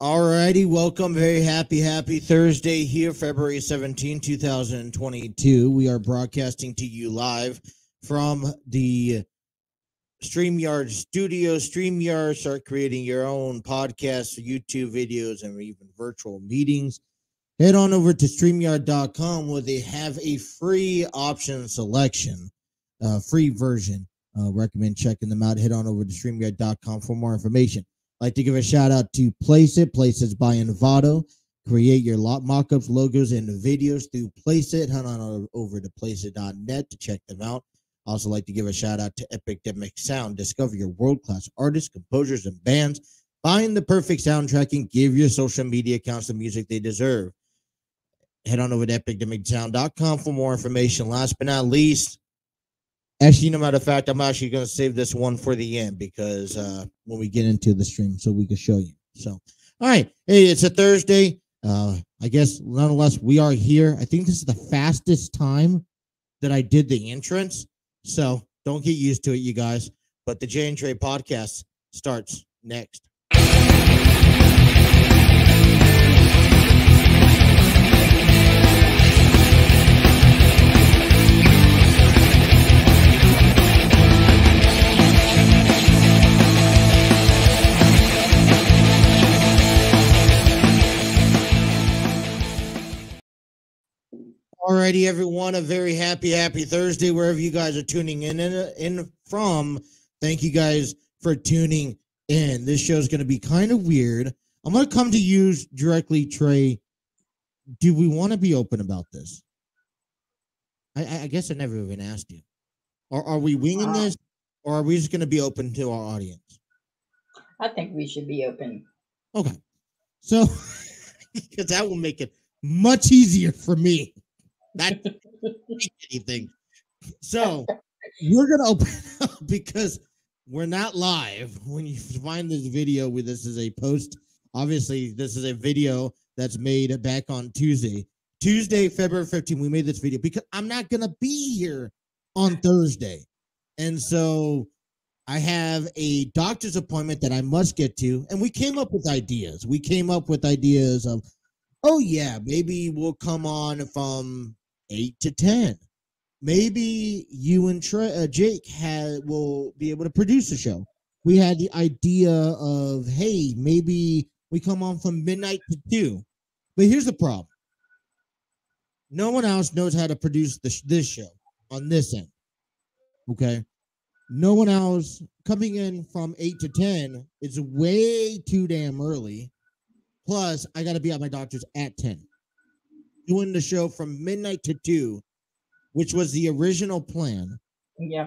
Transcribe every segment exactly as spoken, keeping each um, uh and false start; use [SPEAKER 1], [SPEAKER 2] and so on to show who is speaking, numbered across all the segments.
[SPEAKER 1] Alrighty, welcome. Very happy, happy Thursday here, February seventeenth, two thousand twenty-two. We are broadcasting to you live from the StreamYard studio. StreamYard, start creating your own podcasts, YouTube videos, and even virtual meetings. Head on over to StreamYard dot com where they have a free option selection, uh, free version. Uh, recommend checking them out. Head on over to StreamYard dot com for more information. I'd like to give a shout out to Placeit. Placeit's by Envato. Create your mock-ups, logos, and videos through Placeit. Head on over to Placeit dot net to check them out. Also like to give a shout out to Epidemic Sound. Discover your world-class artists, composers, and bands. Find the perfect soundtrack and give your social media accounts the music they deserve. Head on over to epidemic sound dot com for more information. Last but not least, actually, no matter of fact, I'm actually going to save this one for the end because uh, when we get into the stream, so we can show you. So, all right. Hey, it's a Thursday. Uh, I guess, nonetheless, we are here. I think this is the fastest time that I did the entrance. So, don't get used to it, you guys. But the J Trey Podcast starts next. Alrighty, everyone, a very happy, happy Thursday, wherever you guys are tuning in, in, in from. Thank you guys for tuning in. This show is going to be kind of weird. I'm going to come to you directly, Trey. Do we want to be open about this? I, I guess I never even asked you. Are, are we winging uh, this, or are we just going to be open to our audience?
[SPEAKER 2] I think we should be open.
[SPEAKER 1] Okay. So, because that will make it much easier for me. Not anything. So we're gonna open up because we're not live. When you find this video, with this is a post. Obviously, this is a video that's made back on Tuesday, Tuesday, February fifteenth. We made this video because I'm not gonna be here on Thursday, and so I have a doctor's appointment that I must get to. And we came up with ideas. We came up with ideas of, oh yeah, maybe we'll come on from eight to ten. Maybe you and Trey, uh, Jake had, will be able to produce a show. We had the idea of, hey, maybe we come on from midnight to two. But here's the problem. No one else knows how to produce this, this show on this end. Okay? No one else coming in from eight to ten is way too damn early. Plus, I got to be at my doctor's at ten. Doing the show from midnight to two, which was the original plan,
[SPEAKER 2] yeah,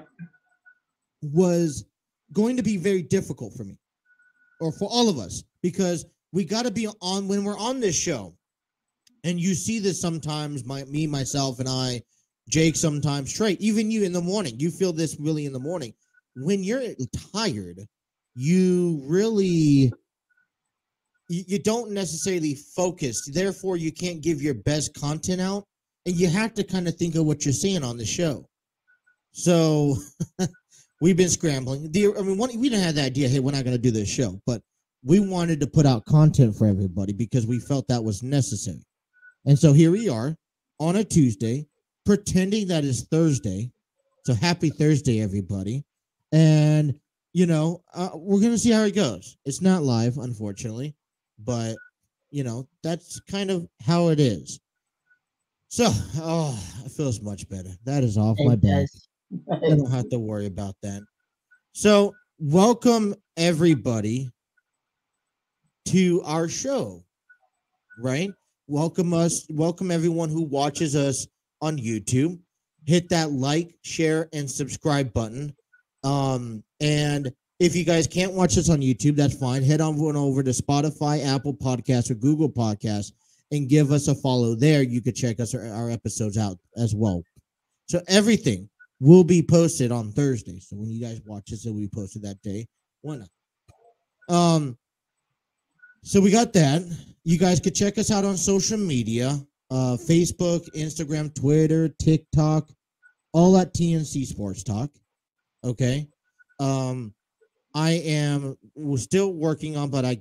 [SPEAKER 1] was going to be very difficult for me, or for all of us, because we got to be on when we're on this show. And you see this sometimes, my, me, myself, and I, Jake sometimes, Trey, even you in the morning. You feel this really in the morning. When you're tired, you really... you don't necessarily focus. Therefore, you can't give your best content out, and you have to kind of think of what you're saying on the show. So we've been scrambling. The, I mean, one, we didn't have the idea, hey, we're not going to do this show, but we wanted to put out content for everybody because we felt that was necessary. And so here we are on a Tuesday, pretending that it's Thursday. So happy Thursday, everybody. And, you know, uh, we're going to see how it goes. It's not live, unfortunately. But, you know, that's kind of how it is. So, oh, it feels much better. That is off my back. I don't have to worry about that. So, welcome everybody to our show, right? Welcome us. Welcome everyone who watches us on YouTube. Hit that like, share, and subscribe button. Um, and if you guys can't watch us on YouTube, that's fine. Head on over to Spotify, Apple Podcasts, or Google Podcasts and give us a follow there. You could check us our, our episodes out as well. So everything will be posted on Thursday. So when you guys watch this, it will be posted that day. Why not? Um, so we got that. You guys could check us out on social media, uh, Facebook, Instagram, Twitter, TikTok, all at T N C Sports Talk. Okay. Um, I am still working on, but I got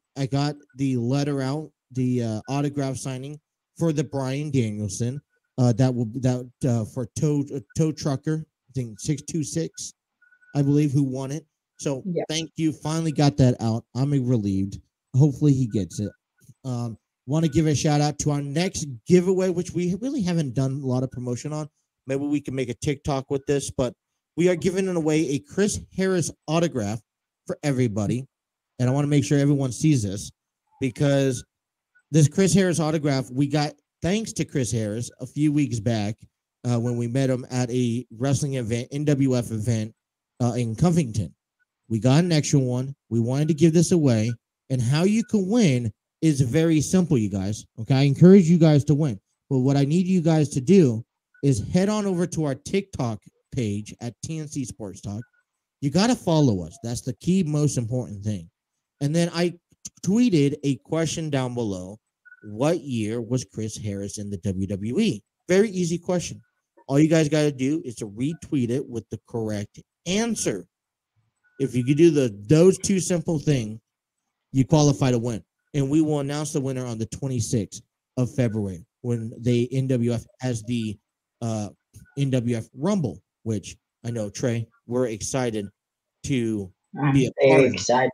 [SPEAKER 1] I got the letter out, the uh, autograph signing for the Bryan Danielson. Uh, that will that uh, for tow uh, tow trucker. I think six two six, I believe, who won it. So
[SPEAKER 2] Yeah.
[SPEAKER 1] thank you. Finally got that out. I'm relieved. Hopefully he gets it. Um, Want to give a shout out to our next giveaway, which we really haven't done a lot of promotion on. Maybe we can make a TikTok with this, but we are giving away a Chris Harris autograph for everybody. And I want to make sure everyone sees this because this Chris Harris autograph we got thanks to Chris Harris a few weeks back uh, when we met him at a wrestling event, N W F event uh, in Covington. We got an extra one. We wanted to give this away. And how you can win is very simple, you guys. Okay, I encourage you guys to win. But what I need you guys to do is head on over to our TikTok page at T N C Sports Talk. You got to follow us. That's the key, most important thing. And then I tweeted a question down below. What year was Chris Harris in the W W E? Very easy question. All you guys got to do is to retweet it with the correct answer. If you could do the those two simple things, you qualify to win. And we will announce the winner on the twenty-sixth of February when the N W F has the uh, N W F Rumble, which I know, Trey, we're excited to
[SPEAKER 2] I'm
[SPEAKER 1] be a part
[SPEAKER 2] very
[SPEAKER 1] of.
[SPEAKER 2] excited.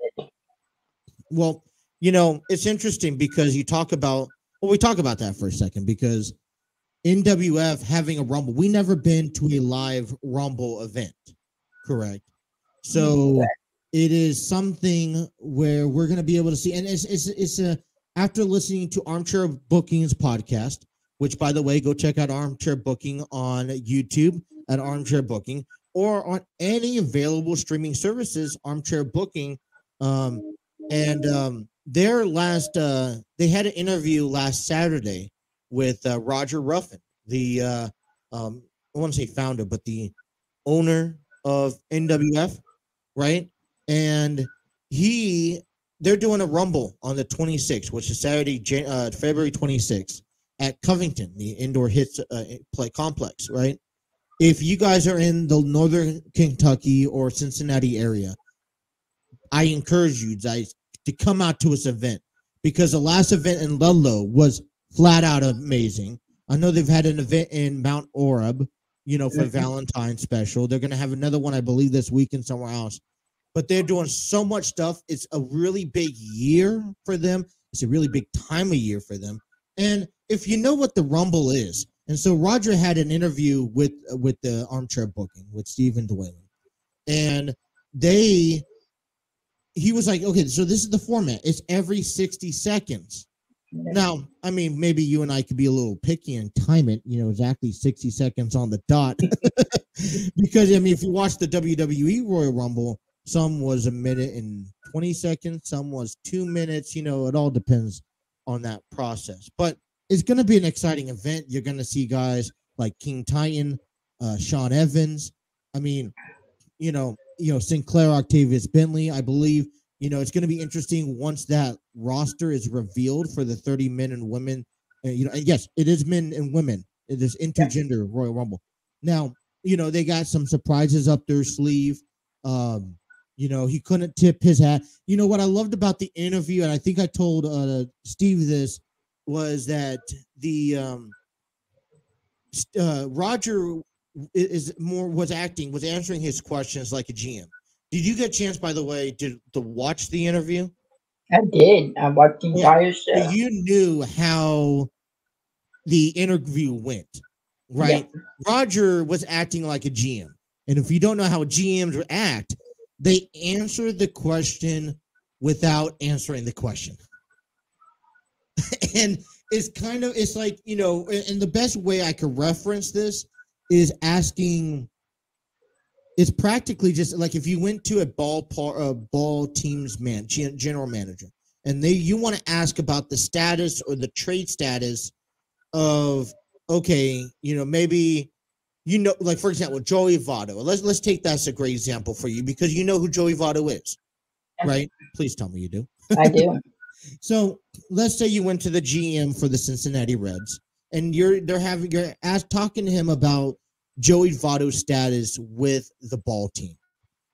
[SPEAKER 1] Well, you know, it's interesting because you talk about, well, we talk about that for a second because N W F having a Rumble, we never been to a live Rumble event, correct? So
[SPEAKER 2] Correct.
[SPEAKER 1] it is something where we're going to be able to see, and it's it's it's a after listening to Armchair Bookings podcast, which by the way, go check out Armchair Booking on YouTube at Armchair Booking or on any available streaming services. Armchair Booking, um, and um, their last uh, they had an interview last Saturday with uh, Roger Ruffin, the uh, um, I want to say founder, but the owner of N W F, right? And he, they're doing a Rumble on the twenty-sixth, which is Saturday, uh, February twenty-sixth at Covington, the indoor hits uh, play complex, right? If you guys are in the northern Kentucky or Cincinnati area, I encourage you guys to come out to this event because the last event in Ludlow was flat out amazing. I know they've had an event in Mount Orab, you know, for
[SPEAKER 2] Mhm.
[SPEAKER 1] Valentine's special. They're going to have another one, I believe, this weekend somewhere else. But they're doing so much stuff. It's a really big year for them. It's a really big time of year for them. And if you know what the Rumble is, and so Roger had an interview with with the Armchair Booking with Stephen Dwayne, and they he was like, okay, so this is the format. It's every sixty seconds. Now, I mean, maybe you and I could be a little picky and time it, you know, exactly sixty seconds on the dot. Because, I mean, if you watch the W W E Royal Rumble, some was a minute and twenty seconds, some was two minutes. You know, it all depends on that process. But it's going to be an exciting event. You're going to see guys like King Titan, uh, Sean Evans. I mean, you know, you know, Sinclair Octavius Bentley, I believe. You know, it's going to be interesting once that roster is revealed for the thirty men and women. Uh, you know, and yes, it is men and women. It is intergender Royal Rumble. Now, you know, they got some surprises up their sleeve. Um, you know, he couldn't tip his hat. You know, what I loved about the interview, and I think I told uh, Steve this, was that the um, uh, Roger is more was acting, was answering his questions like a G M. Did you get a chance, by the way, to, to watch the interview?
[SPEAKER 2] I did. I watched the
[SPEAKER 1] Yeah.
[SPEAKER 2] entire
[SPEAKER 1] So
[SPEAKER 2] show.
[SPEAKER 1] you knew how the interview went, right?
[SPEAKER 2] Yeah.
[SPEAKER 1] Roger was acting like a G M. And if you don't know how G Ms act, they answer the question without answering the question. And it's kind of, it's like, you know, and the best way I could reference this is asking, it's practically just like if you went to a ball par, a ball team's man, general manager, and they you want to ask about the status or the trade status of, okay, you know, maybe, you know, like for example, Joey Votto. Let's let's take that as a great example for you because you know who Joey Votto is, right? Please tell me you do.
[SPEAKER 2] I do.
[SPEAKER 1] So let's say you went to the G M for the Cincinnati Reds, and you're they're having you're asked talking to him about Joey Votto's status with the ball team.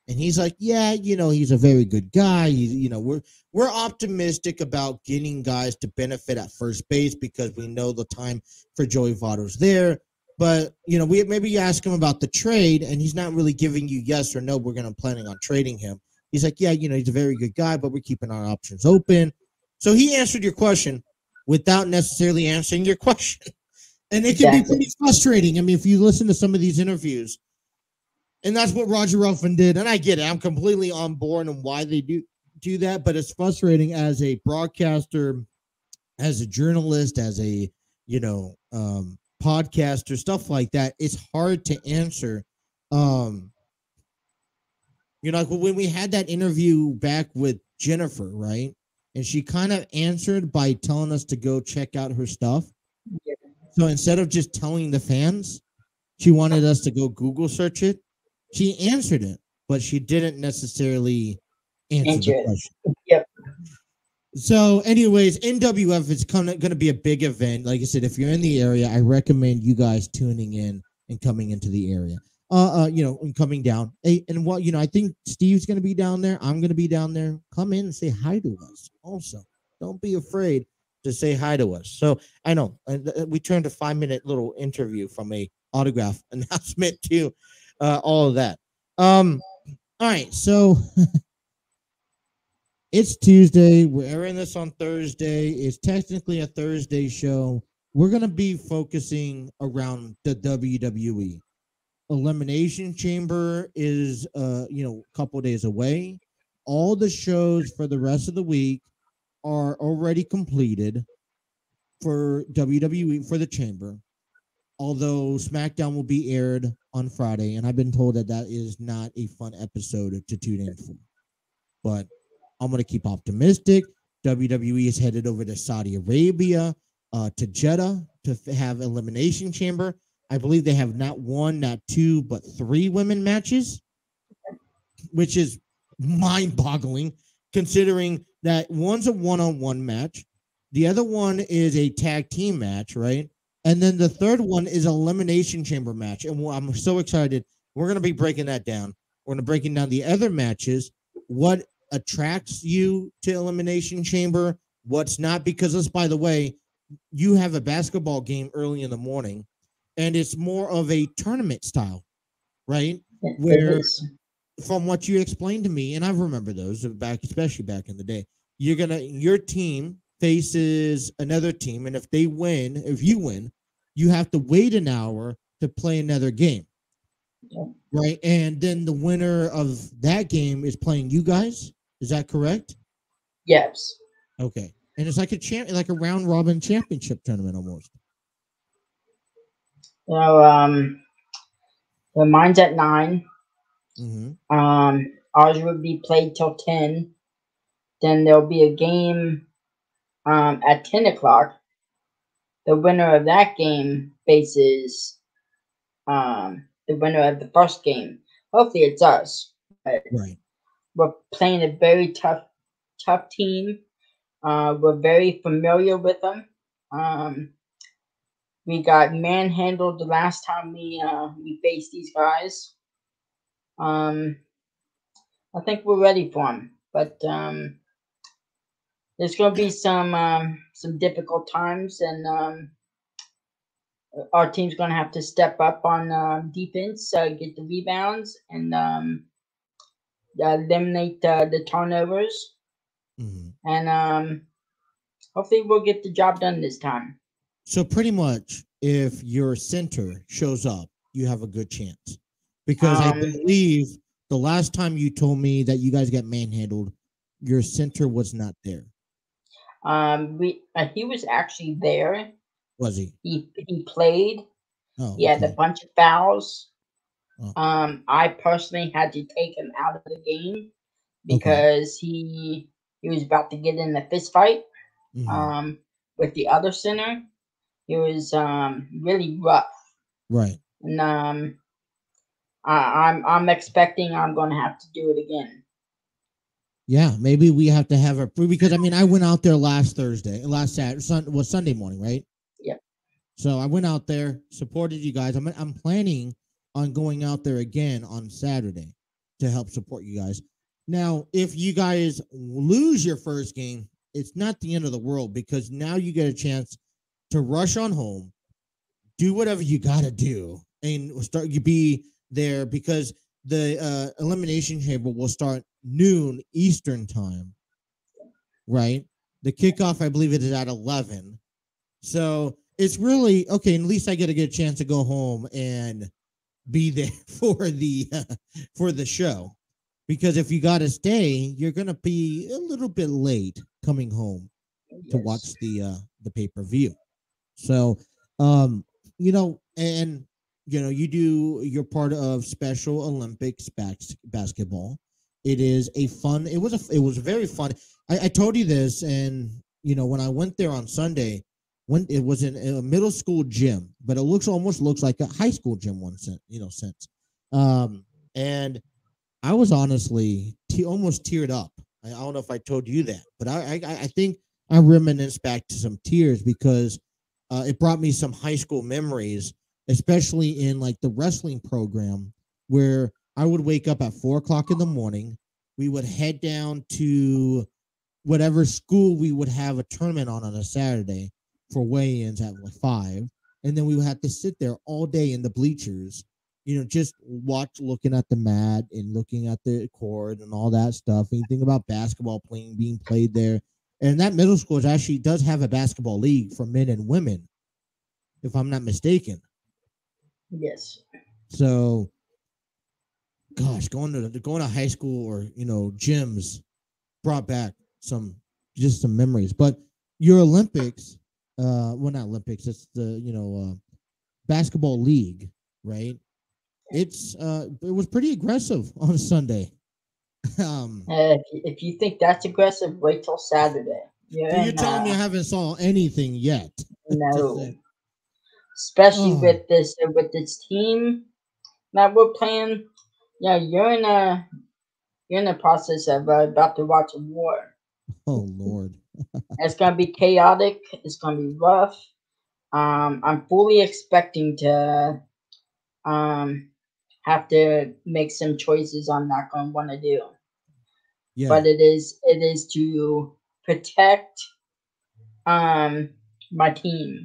[SPEAKER 1] And he's like, yeah, you know, he's a very good guy. He's, you know, we're we're optimistic about getting guys to benefit at first base because we know the time for Joey Votto's there. But, you know, we maybe you ask him about the trade, and he's not really giving you yes or no. We're going to planning on trading him. He's like, yeah, you know, he's a very good guy, but we're keeping our options open. So he answered your question without necessarily answering your question. And it can exactly. be pretty frustrating. I mean, if you listen to some of these interviews, and that's what Roger Ruffin did. And I get it. I'm completely on board on why they do, do that. But it's frustrating as a broadcaster, as a journalist, as a, you know, um, podcaster, stuff like that. It's hard to answer. Um, you know, like when we had that interview back with Jennifer, right? And she kind of answered by telling us to go check out her stuff. Yeah. So instead of just telling the fans, she wanted us to go Google search it. She answered it, but she didn't necessarily answer, answer the question.
[SPEAKER 2] Yep.
[SPEAKER 1] So, anyways, N W F is going to be a big event. Like I said, if you're in the area, I recommend you guys tuning in and coming into the area. Uh, uh, you know, and coming down. Hey, and what, you know, I think Steve's going to be down there. I'm going to be down there. Come in and say hi to us. Also, don't be afraid to say hi to us. So, I know uh, we turned a five minute little interview from a autograph announcement to uh, all of that. Um, all right, so. It's Tuesday. We're airing this on Thursday. It's technically a Thursday show. We're going to be focusing around the W W E. Elimination Chamber is, uh, you know, a couple days away. All the shows for the rest of the week are already completed for W W E, for the Chamber. Although SmackDown will be aired on Friday, and I've been told that that is not a fun episode to tune in for. But I'm going to keep optimistic. W W E is headed over to Saudi Arabia, uh, to Jeddah to f- have Elimination Chamber. I believe they have not one, not two, but three women matches, which is mind-boggling considering that one's a one-on-one match. The other one is a tag team match, right? And then the third one is an Elimination Chamber match. And I'm so excited. We're going to be breaking that down. We're going to breaking down the other matches, what attracts you to Elimination Chamber, what's not, because this, by the way, you have a basketball game early in the morning, and it's more of a tournament style, right? Where, from what you explained to me, and I remember those back, especially back in the day, you're gonna your team faces another team, and if they win, if you win, you have to wait an hour to play another game, yeah. Right? And then the winner of that game is playing you guys. Is that correct?
[SPEAKER 2] Yes.
[SPEAKER 1] Okay. And it's like a champ, like a round robin championship tournament almost.
[SPEAKER 2] So um, so mine's at nine. Mm-hmm. Um, ours would be played till ten. Then there'll be a game um at ten o'clock. The winner of that game faces um the winner of the first game. Hopefully, it's us. But
[SPEAKER 1] right.
[SPEAKER 2] We're playing a very tough, tough team. Uh, we're very familiar with them. Um, we got manhandled the last time we uh, we faced these guys. Um, I think we're ready for them, but um, there's going to be some um, some difficult times, and um, our team's going to have to step up on uh, defense, uh, get the rebounds, and um, uh, eliminate uh, the turnovers. Mm-hmm. And um, hopefully we'll get the job done this time.
[SPEAKER 1] So pretty much, if your center shows up, you have a good chance. Because um, I believe the last time you told me that you guys got manhandled, your center was not there.
[SPEAKER 2] Um, we uh, he was actually there.
[SPEAKER 1] Was he?
[SPEAKER 2] He he played.
[SPEAKER 1] Oh,
[SPEAKER 2] he had
[SPEAKER 1] okay.
[SPEAKER 2] a bunch of fouls.
[SPEAKER 1] Oh.
[SPEAKER 2] Um, I personally had to take him out of the game because okay. he he was about to get in a fist fight. Mm-hmm. Um, with the other center. It was um really rough.
[SPEAKER 1] Right.
[SPEAKER 2] And um, I, I'm I'm expecting I'm going to have to do it again.
[SPEAKER 1] Yeah, maybe we have to have a because I mean I went out there last Thursday, last Saturday, sun, was Sunday morning, right?
[SPEAKER 2] Yep.
[SPEAKER 1] So I went out there, supported you guys. I'm I'm planning on going out there again on Saturday to help support you guys. Now, if you guys lose your first game, it's not the end of the world, because now you get a chance to rush on home, do whatever you got to do, and start you be there, because the uh, Elimination Chamber will start noon Eastern time, right? The kickoff, I believe it is at eleven. So it's really, okay, at least I get to get a chance to go home and be there for the uh, for the show. Because if you got to stay, you're going to be a little bit late coming home
[SPEAKER 2] Yes.
[SPEAKER 1] to watch the uh, the pay-per-view. So, um, you know, and, you know, you do, you're part of Special Olympics bas- basketball. It is a fun, it was a, it was very fun. I, I told you this, and, you know, when I went there on Sunday, when it was in a middle school gym, but it looks almost looks like a high school gym one sense, you know, sense. Um, and I was honestly te- almost teared up. I, I don't know if I told you that, but I, I, I think I reminisce back to some tears, because uh, it brought me some high school memories, especially in like the wrestling program, where I would wake up at four o'clock in the morning. We would head down to whatever school we would have a tournament on on a Saturday for weigh-ins at like five, and then we would have to sit there all day in the bleachers, you know, just watch, looking at the mat and looking at the court and all that stuff. Anything about basketball playing being played there, and that middle school is actually does have a basketball league for men and women, if I'm not mistaken.
[SPEAKER 2] Yes.
[SPEAKER 1] So, gosh, going to going to high school or, you know, gyms brought back some just some memories. But your Olympics, uh, well, not Olympics, it's the, you know, uh, basketball league, right? It's uh, it was pretty aggressive on Sunday. um,
[SPEAKER 2] Uh, if, you- if you think that's aggressive, wait till Saturday. You're
[SPEAKER 1] so you're
[SPEAKER 2] in,
[SPEAKER 1] telling me I
[SPEAKER 2] uh,
[SPEAKER 1] haven't saw anything yet? to
[SPEAKER 2] no,
[SPEAKER 1] say,
[SPEAKER 2] especially
[SPEAKER 1] oh,
[SPEAKER 2] with this uh, with this team that we're playing. Yeah, you're in a you're in the process of uh, about to watch a war.
[SPEAKER 1] oh Lord.
[SPEAKER 2] It's gonna be chaotic. It's gonna be rough. Um, I'm fully expecting to um have to make some choices I'm not gonna want to do,
[SPEAKER 1] Yeah.
[SPEAKER 2] but it is it is to protect um my team.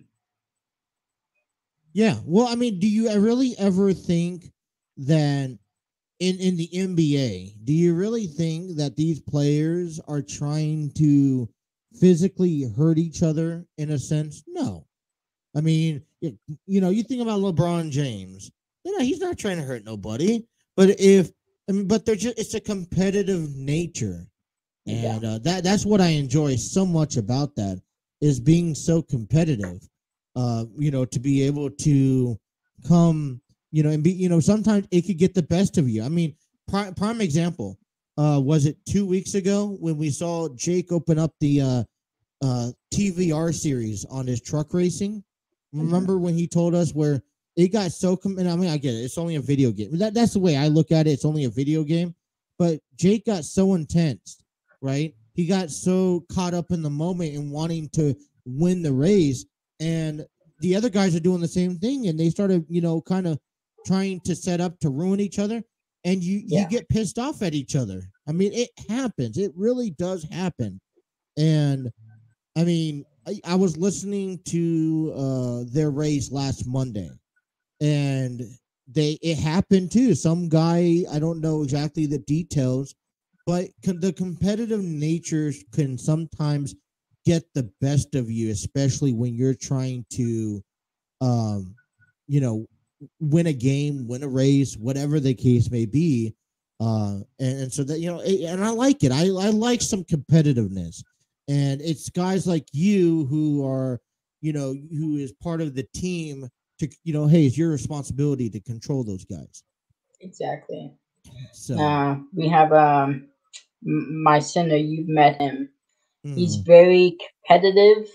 [SPEAKER 1] Yeah. Well, I mean, do you really ever think that in in the N B A, do you really think that these players are trying to physically hurt each other in a sense? No. I mean, it, you know, you think about LeBron James. You know, he's not trying to hurt nobody. But if I mean, but they're just it's a competitive nature,
[SPEAKER 2] Yeah,
[SPEAKER 1] and uh, that that's what I enjoy so much about that, is being so competitive. Uh, you know, to be able to come, you know, and be, you know, sometimes it could get the best of you. I mean, prime, prime example. Uh, was it two weeks ago when we saw Jake open up the uh, uh, T V R series on his truck racing?
[SPEAKER 2] mhm,
[SPEAKER 1] Remember when he told us where it got so com- and I mean, I get it, it's only a video game. That that's the way I look at it. It's only a video game. But Jake got so intense, right? He got so caught up in the moment and wanting to win the race, and the other guys are doing the same thing, and they started, you know, kind of trying to set up to ruin each other, and you you
[SPEAKER 2] yeah,
[SPEAKER 1] get pissed off at each other. I mean, it happens. It really does happen. And I mean, I, I was listening to uh, their race last Monday, and they it happened too. Some guy, I don't know exactly the details, but con- the competitive nature can sometimes get the best of you, especially when you're trying to, um, you know, win a game, win a race, whatever the case may be. Uh, and, and so that, you know, it, and I like it. I, I like some competitiveness, and it's guys like you who are, you know, who is part of the team to, you know, hey, it's your responsibility to control those guys.
[SPEAKER 2] exactly.
[SPEAKER 1] So,
[SPEAKER 2] Uh, we have um m- my center. You've met him. He's
[SPEAKER 1] mm,
[SPEAKER 2] very competitive.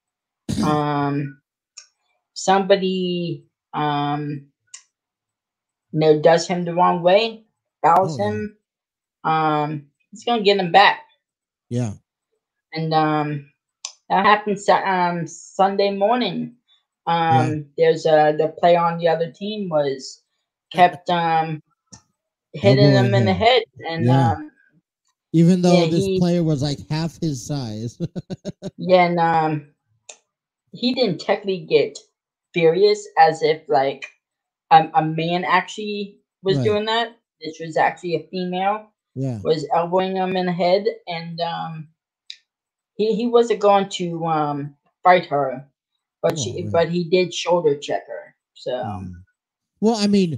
[SPEAKER 2] Um, somebody um you know does him the wrong way,
[SPEAKER 1] oh
[SPEAKER 2] fouls
[SPEAKER 1] yeah,
[SPEAKER 2] him. Um, he's gonna get him back,
[SPEAKER 1] yeah,
[SPEAKER 2] and um that happened Sa- um Sunday morning.
[SPEAKER 1] yeah,
[SPEAKER 2] Um, there's a the player on the other team was kept um hitting him
[SPEAKER 1] elbowing
[SPEAKER 2] in the
[SPEAKER 1] him.
[SPEAKER 2] head, and
[SPEAKER 1] Yeah.
[SPEAKER 2] um,
[SPEAKER 1] Even though
[SPEAKER 2] yeah,
[SPEAKER 1] this
[SPEAKER 2] he
[SPEAKER 1] player was like half his size.
[SPEAKER 2] yeah, and um, he didn't technically get furious as if like a, a man actually was
[SPEAKER 1] Right.
[SPEAKER 2] doing that. This was actually a female
[SPEAKER 1] Yeah.
[SPEAKER 2] was elbowing him in the head, and um, he he wasn't going to um fight her, but
[SPEAKER 1] Well,
[SPEAKER 2] she
[SPEAKER 1] right.
[SPEAKER 2] but he did shoulder check her. So
[SPEAKER 1] Mm. Well, I mean,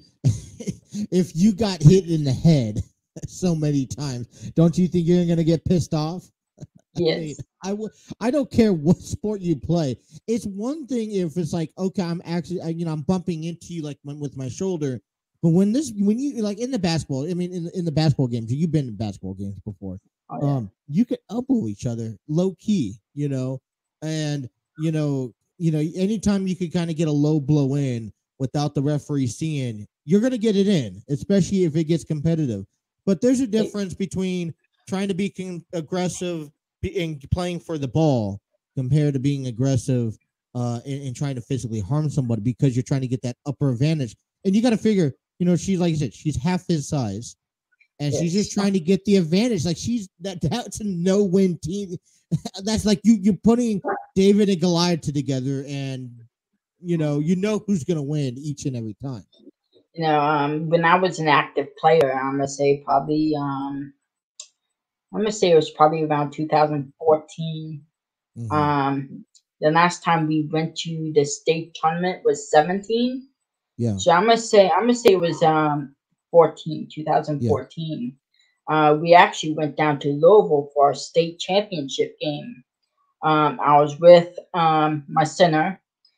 [SPEAKER 1] if you got hit in the head so many times, don't you think you're gonna get pissed off? I mean,
[SPEAKER 2] yes,
[SPEAKER 1] I w- I don't care what sport you play. It's one thing if it's like, okay, I'm actually, I, you know, I'm bumping into you like my, with my shoulder. But when this, when you like in the basketball, I mean, in in the basketball games, you've been in basketball games before.
[SPEAKER 2] oh yeah,
[SPEAKER 1] Um, you could elbow each other low key, you know, and you know, you know, anytime you could kind of get a low blow in without the referee seeing, you're gonna get it in, especially if it gets competitive. But there's a
[SPEAKER 2] It-
[SPEAKER 1] difference between trying to be con- aggressive in playing for the ball compared to being aggressive uh and, and trying to physically harm somebody because you're trying to get that upper advantage. And you got to figure, you know, she's like I said, she's half his size, and she's just
[SPEAKER 2] yes.
[SPEAKER 1] trying to get the advantage. Like she's that that's a no win team. That's like you you're putting David and Goliath together, and you know you know who's gonna win each and every time.
[SPEAKER 2] You know, um, when I was an active player, I'm gonna say probably um, I'm gonna say it was probably around two thousand fourteen.
[SPEAKER 1] Mm-hmm.
[SPEAKER 2] Um, the last time we went to the state tournament was seventeen.
[SPEAKER 1] Yeah,
[SPEAKER 2] So I'm gonna say I'm gonna say it was um fourteen,
[SPEAKER 1] yeah,
[SPEAKER 2] two thousand fourteen. Uh, we actually went down to Louisville for our state championship game. Um, I was with um my center,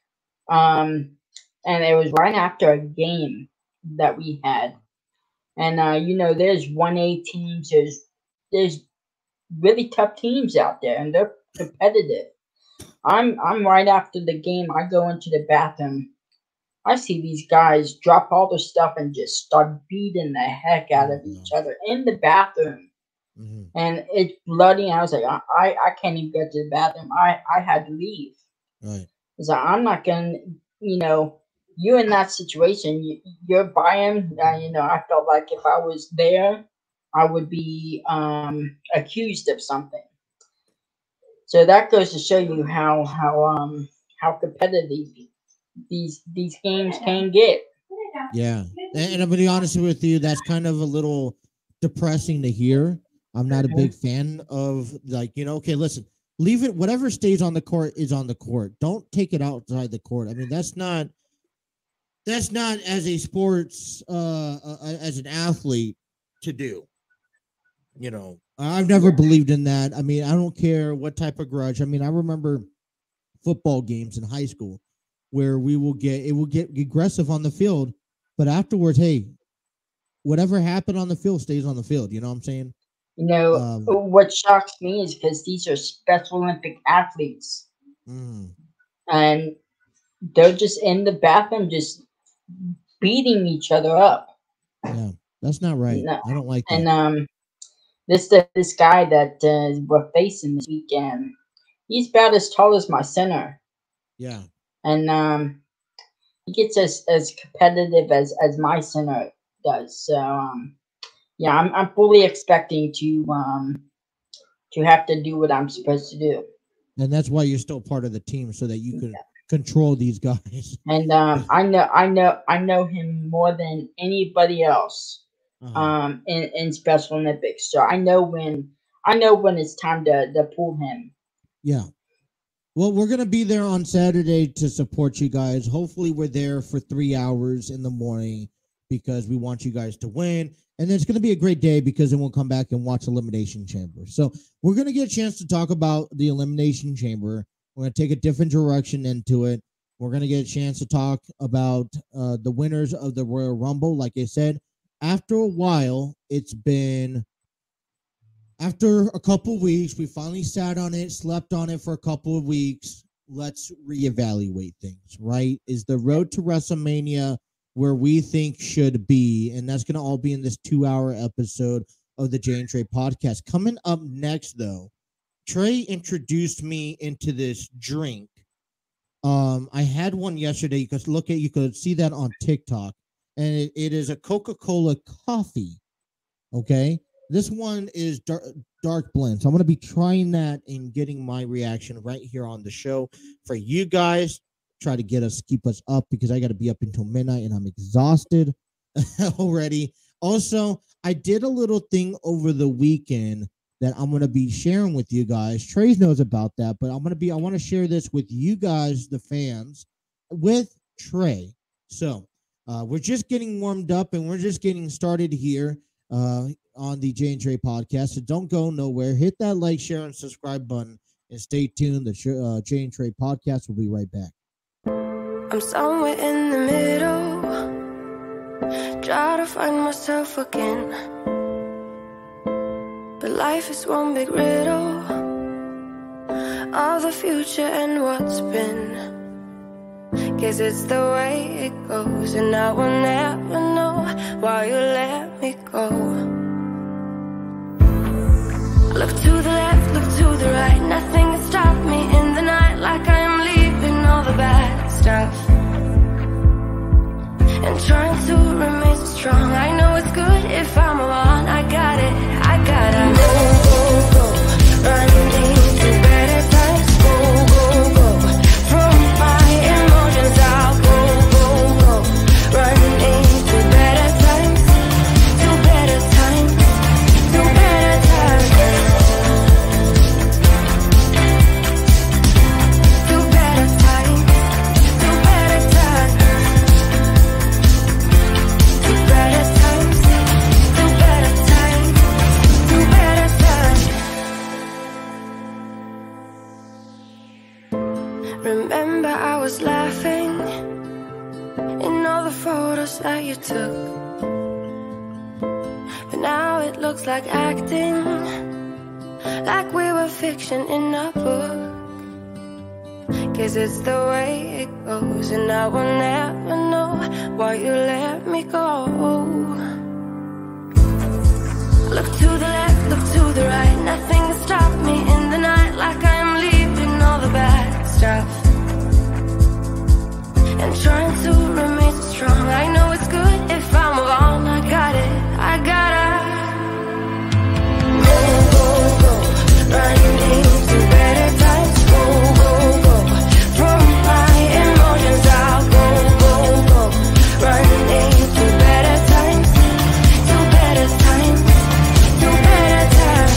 [SPEAKER 2] um, and it was right after a game that we had. And uh, you know, there's one A teams, there's there's really tough teams out there, and they're competitive. I'm I'm right after the game. I go into the bathroom. I see these guys drop all their stuff and just start beating the heck out
[SPEAKER 1] oh,
[SPEAKER 2] of each
[SPEAKER 1] no.
[SPEAKER 2] other in the bathroom.
[SPEAKER 1] Mm-hmm.
[SPEAKER 2] And it's bloody. I was like, I, I, I can't even get to the bathroom. I, I had to leave.
[SPEAKER 1] Right.
[SPEAKER 2] Because I'm not going to, you know, you in that situation, you, you're buying, uh, you know, I felt like if I was there, I would be um, accused of something. So that goes to show you how how um how competitive these these games can get.
[SPEAKER 1] Yeah, and, and I'm gonna be honest with you, that's kind of a little depressing to hear. I'm not a big fan of like you know. Okay, listen, leave it. Whatever stays on the court is on the court. Don't take it outside the court. I mean, that's not that's not as a sports uh, uh as an athlete to do. You know, I've never
[SPEAKER 2] Yeah.
[SPEAKER 1] believed in that. I mean, I don't care what type of grudge. I mean, I remember football games in high school where we will get it will get aggressive on the field, but afterwards, hey, whatever happened on the field stays on the field. You know what I'm saying?
[SPEAKER 2] You know,
[SPEAKER 1] Um,
[SPEAKER 2] what shocks me is because these are Special Olympic athletes,
[SPEAKER 1] mm,
[SPEAKER 2] and they're just in the bathroom just beating each other up.
[SPEAKER 1] yeah, that's not right.
[SPEAKER 2] No,
[SPEAKER 1] I don't like that.
[SPEAKER 2] and um, this this guy that uh, we're facing this weekend, he's about as tall as my center,
[SPEAKER 1] Yeah,
[SPEAKER 2] and um, he gets as as competitive as as my center does. So um, yeah, I'm I'm fully expecting to um to have to do what I'm supposed to do.
[SPEAKER 1] and that's why you're still part of the team so that you can control these guys.
[SPEAKER 2] And um, I know, I know, I know him more than anybody else
[SPEAKER 1] uh-huh.
[SPEAKER 2] um, in, in Special Olympics. So I know when I know when it's time to, to pull him.
[SPEAKER 1] Yeah. Well, we're gonna be there on Saturday to support you guys. Hopefully, we're there for three hours in the morning because we want you guys to win. And then it's gonna be a great day because then we'll come back and watch Elimination Chamber. So we're gonna get a chance to talk about the Elimination Chamber. We're gonna take a different direction into it. We're gonna get a chance to talk about uh, the winners of the Royal Rumble. Like I said, after a while, it's been after a couple weeks, we finally sat on it, slept on it for a couple of weeks. Let's reevaluate things, right? Is the road to WrestleMania where we think should be? And that's going to all be in this two hour episode of the J Trey Podcast. Coming up next, though, Trey introduced me into this drink. Um, I had one yesterday. You could look at, you could see that on TikTok, and it, it is a Coca-Cola coffee Okay, this one is dark, dark blend, so I'm gonna be trying that and getting my reaction right here on the show for you guys. Try to get us, keep us up because I got to be up until midnight and I'm exhausted already. Also, I did a little thing over the weekend that I'm gonna be sharing with you guys. Trey knows about that, but I'm gonna be. I want to share this with you guys, the fans, with Trey. So uh, we're just getting warmed up and we're just getting started here. Uh, on the J Trey Podcast. So don't go nowhere. Hit that like, share, and subscribe button and stay tuned. The uh, J Trey Podcast will be right back.
[SPEAKER 3] I'm somewhere in the middle, try to find myself again. But life is one big riddle of the future and what's been. Guess it's the way it goes, and I will never know why you let me go. Look to the left, look to the right, nothing can stop me in the night, like I am leaving all the bad stuff and trying to remain so strong. I know it's good if I'm alone. I got it, I gotta go, go, go, running into better times. Go, go, go, from my emotions I'll go, go, go, running into better times, to better times, to better times, to better times, to better times, to better times, to better times, to better times. Remember I was laughing in all the photos that you took, but now it looks like acting, like we were fiction in a book. Guess it's the way it goes, and I will never know why you let me go. Look to the left, look to the right, nothing can stop me in the night, like I am leaving all the bad stuff and trying to remain so strong. I know it's good if I'm alone. I got it, I gotta go, go, go, running into better times. Go, go, go, from my emotions I'll go, go, go, running into better times, to better times, to better times,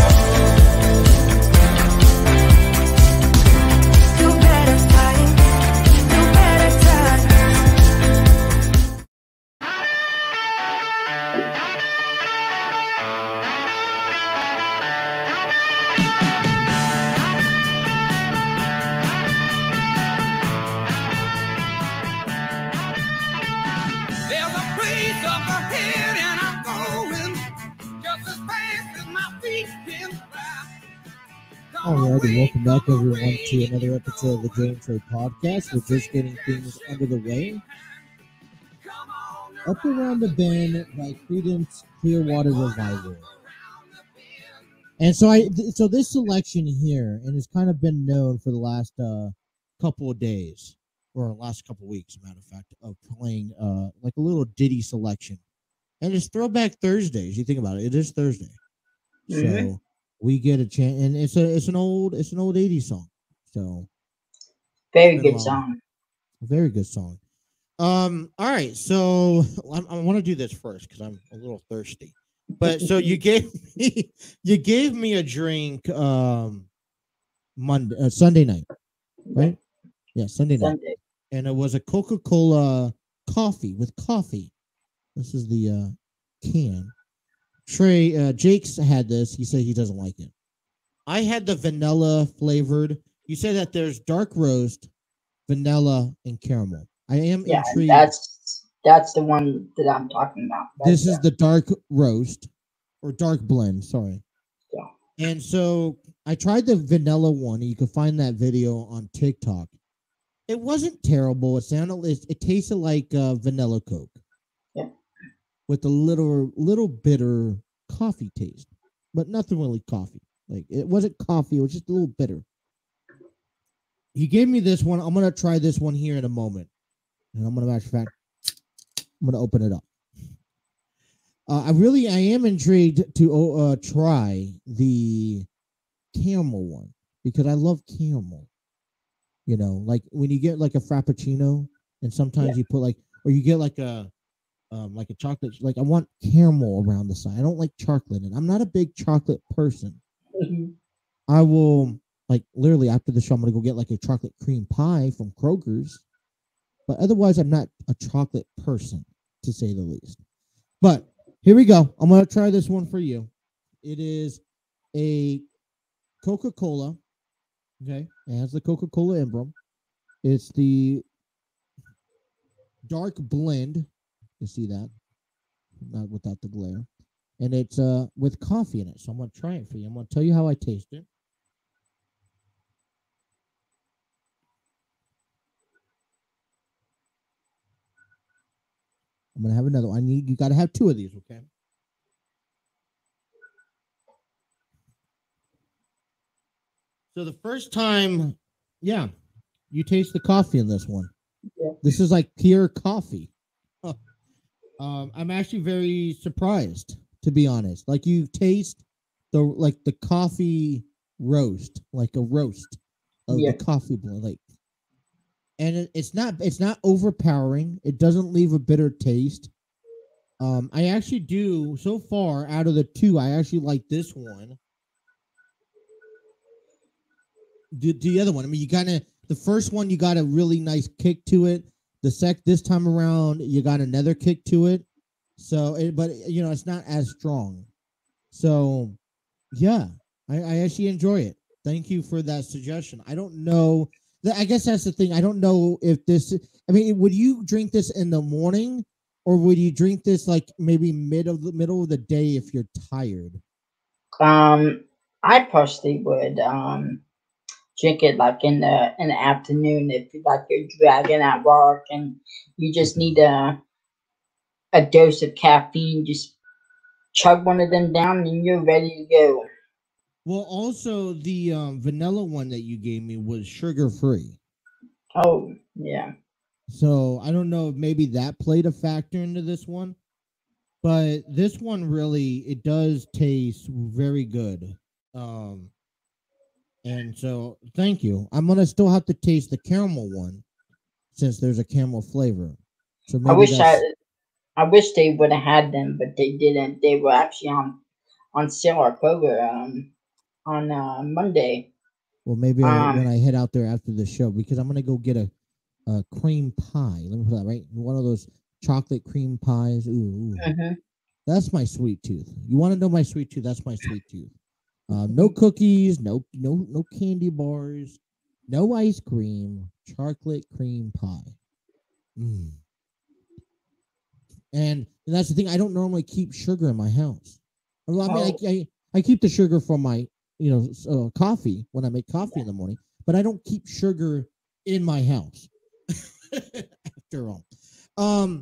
[SPEAKER 3] to better times, to better times.
[SPEAKER 4] There's a place up ahead and I'm going just as fast as my feet can fly.
[SPEAKER 1] Alrighty, welcome back everyone to another episode of the J Trey Podcast. We're just getting things under the way. Up Around the Bend by Creedence Clearwater Revival. And so I, th- so this selection here, and it's kind of been known for the last uh, couple of days, or last couple of weeks, as a matter of fact, of playing uh, like a little ditty selection. And it's Throwback Thursdays. You think about it, it is Thursday,
[SPEAKER 2] Mhm.
[SPEAKER 1] so we get a chance, and it's a it's an old it's an old eighties song. So
[SPEAKER 2] Very
[SPEAKER 1] It's been
[SPEAKER 2] good
[SPEAKER 1] long.
[SPEAKER 2] song.
[SPEAKER 1] a very good song. Um, all right, so I, I want to do this first because I'm a little thirsty. But so you gave me you gave me a drink um Monday uh, Sunday night, right? Yeah, Sunday night,
[SPEAKER 2] Sunday.
[SPEAKER 1] and it was a Coca-Cola coffee with coffee. This is the uh, can. Trey uh, Jake's had this. He said he doesn't like it. I had the vanilla flavored. You said that there's dark roast, vanilla, and caramel. I am
[SPEAKER 2] Yeah, and
[SPEAKER 1] intrigued.
[SPEAKER 2] that's that's the one that I'm talking about.
[SPEAKER 1] This
[SPEAKER 2] That's,
[SPEAKER 1] is the dark roast or dark blend. Sorry.
[SPEAKER 2] Yeah.
[SPEAKER 1] And so I tried the vanilla one. And you can find that video on TikTok. It wasn't terrible. It sounded. It, it tasted like uh, vanilla Coke.
[SPEAKER 2] Yeah.
[SPEAKER 1] With a little little bitter coffee taste, but nothing really coffee. Like it wasn't coffee. It was just a little bitter. You gave me this one. I'm gonna try this one here in a moment, and I'm gonna matter of fact, I'm gonna open it up. Uh, I really, I am intrigued to uh, try the caramel one because I love caramel. You know, like when you get like a frappuccino, and sometimes
[SPEAKER 2] Yeah.
[SPEAKER 1] you put like, or you get like a, um, like a chocolate. Like I want caramel around the side. I don't like chocolate, and I'm not a big chocolate person.
[SPEAKER 2] Mhm.
[SPEAKER 1] I will like literally after the show, I'm gonna go get like a chocolate cream pie from Kroger's. But otherwise, I'm not a chocolate person, to say the least. But here we go. I'm going to try this one for you. It is a Coca-Cola. Okay. It has the Coca-Cola emblem. It's the dark blend. You see that? Not without the glare. And it's uh with coffee in it. So I'm going to try it for you. I'm going to tell you how I taste it. I'm going to have another one. I need, you got to have two of these, okay? So the first time, yeah, you taste the coffee in this one.
[SPEAKER 2] Yeah.
[SPEAKER 1] This is like pure coffee. Huh. Um, I'm actually very surprised, to be honest. Like you taste the like the coffee roast, like a roast of
[SPEAKER 2] Yeah.
[SPEAKER 1] the coffee blend, like, and it, it's not it's not overpowering. It doesn't leave a bitter taste. Um, I actually do so far out of the two. I actually like this one. The, the other one, I mean, you kind of the first one, you got a really nice kick to it. The sec this time around, you got another kick to it. So, it, but you know, it's not as strong. So, yeah, I, I actually enjoy it. Thank you for that suggestion. I don't know. I guess that's the thing. I don't know if this. I mean, would you drink this in the morning, or would you drink this like maybe mid of the middle of the day if you're tired?
[SPEAKER 2] Um, I personally would um drink it like in the in the afternoon if you like you're dragging at work and you just need a a dose of caffeine. Just chug one of them down and you're ready to go.
[SPEAKER 1] Well, also the um, vanilla one that you gave me was sugar free.
[SPEAKER 2] Oh yeah.
[SPEAKER 1] So I don't know if maybe that played a factor into this one, but this one really it does taste very good. Um, and so thank you. I'm gonna still have to taste the caramel one since there's a caramel flavor. So maybe
[SPEAKER 2] I wish
[SPEAKER 1] that's,
[SPEAKER 2] I I wish they would have had them, but they didn't. They were actually on on sale at Kroger um on uh, Monday.
[SPEAKER 1] well maybe I, when
[SPEAKER 2] Um,
[SPEAKER 1] I head out there after the show because I'm gonna go get a, a cream pie. Let me put that right. One of those chocolate cream pies. Ooh, ooh.
[SPEAKER 2] mhm.
[SPEAKER 1] That's my sweet tooth. You want to know my sweet tooth? That's my sweet tooth. Uh, no cookies, no no no candy bars, no ice cream, chocolate cream pie. Mm. And, and that's the thing. I don't normally keep sugar in my house. Well, I mean,
[SPEAKER 2] Oh,
[SPEAKER 1] I, I I keep the sugar for my you know uh, coffee when I make coffee in the morning, but I don't keep sugar in my house. After all, um,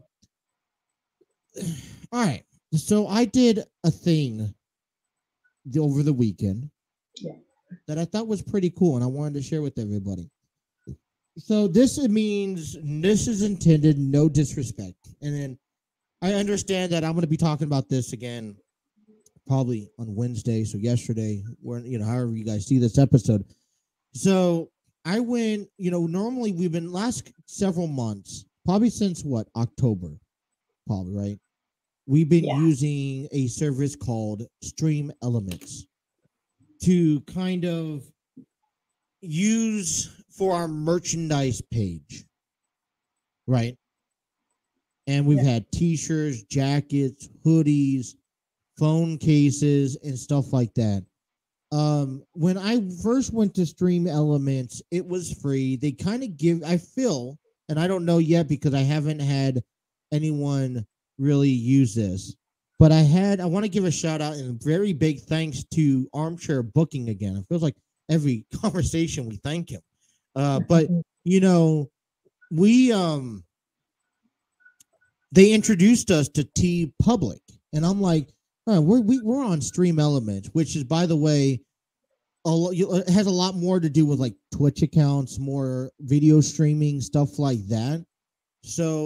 [SPEAKER 1] all right. So I did a thing the, over the weekend
[SPEAKER 2] yeah.
[SPEAKER 1] that I thought was pretty cool, and I wanted to share with everybody. So this means this is intended no disrespect, and then I understand that I'm going to be talking about this again probably on Wednesday. So yesterday, where you know, however you guys see this episode. So I went. You know, normally we've been last several months, probably since what October, probably right. We've been
[SPEAKER 2] Yeah.
[SPEAKER 1] using a service called Stream Elements to kind of use for our merchandise page, right? And we've
[SPEAKER 2] Yeah.
[SPEAKER 1] had t-shirts, jackets, hoodies, phone cases, and stuff like that. Um, when I first went to Stream Elements, it was free. They kind of give, I feel, and I don't know yet because I haven't had anyone really use this, but I had, I want to give a shout out and very big thanks to Armchair Booking again. It feels like every conversation we thank him. Uh, but you know, we, um, they introduced us to T Public, and I'm like, oh, we're we, we're on Stream Elements, which is, by the way, a lo- you- it has a lot more to do with like Twitch accounts, more video streaming stuff like that. So,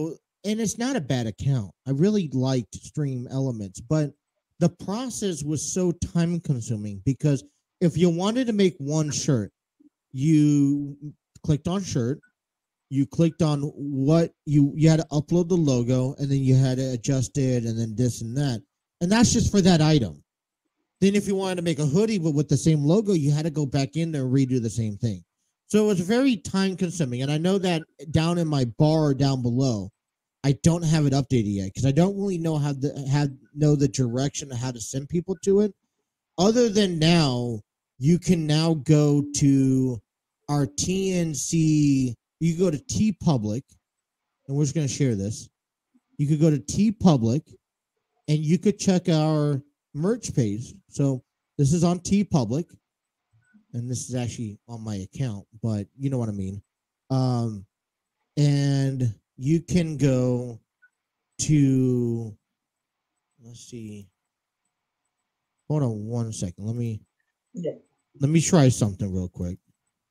[SPEAKER 1] and it's not a bad account. I really liked Stream Elements, but the process was so time consuming because if you wanted to make one shirt, you clicked on shirt, you clicked on what you you had to upload the logo, and then you had to adjust it, and then this and that, and that's just for that item. Then if you wanted to make a hoodie but with the same logo, you had to go back in there and redo the same thing. So it was very time consuming, and I know that down in my bar down below, I don't have it updated yet because I don't really know how the have know the direction of how to send people to it. Other than now, you can now go to our T N C. You can go to T Public, and we're just going to share this. You could go to T Public, and you could check our merch page. So this is on T Public, and this is actually on my account, but you know what I mean. Um, and you can go to, let's see. Hold on one second. Let me
[SPEAKER 2] Yeah.
[SPEAKER 1] let me try something real quick.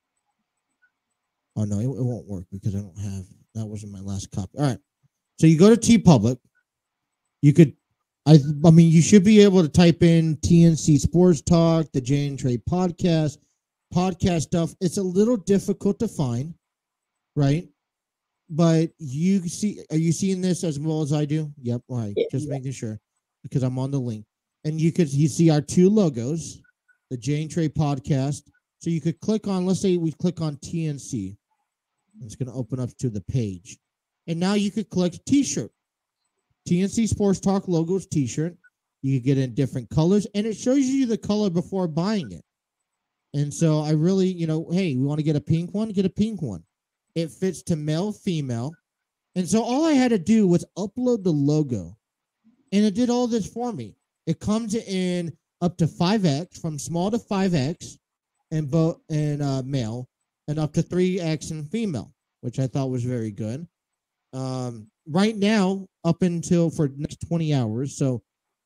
[SPEAKER 1] Oh no, it, it won't work because I don't have that wasn't my last copy. All right. So you go to T Public. You could I I mean you should be able to type in T N C Sports Talk, the J Trey Podcast, podcast stuff. It's a little difficult to find, right? But you see, are you seeing this as well as I do? Yep. All right.
[SPEAKER 2] Yeah,
[SPEAKER 1] Just
[SPEAKER 2] yeah.
[SPEAKER 1] making sure because I'm on the link. And you could you see our two logos, the J Trey Podcast. So you could click on, let's say we click on T N C. It's going to open up to the page. And now you could click T-shirt. T N C Sports Talk logos T-shirt. You could get in different colors, and it shows you the color before buying it. And so I really, you know, hey, we want to get a pink one? Get a pink one. It fits to male, female. And so all I had to do was upload the logo, and it did all this for me. It comes in up to five X, from small to five X, and both and uh, male, and up to three X in female, which I thought was very good. Um, right now, up until for the next twenty hours, so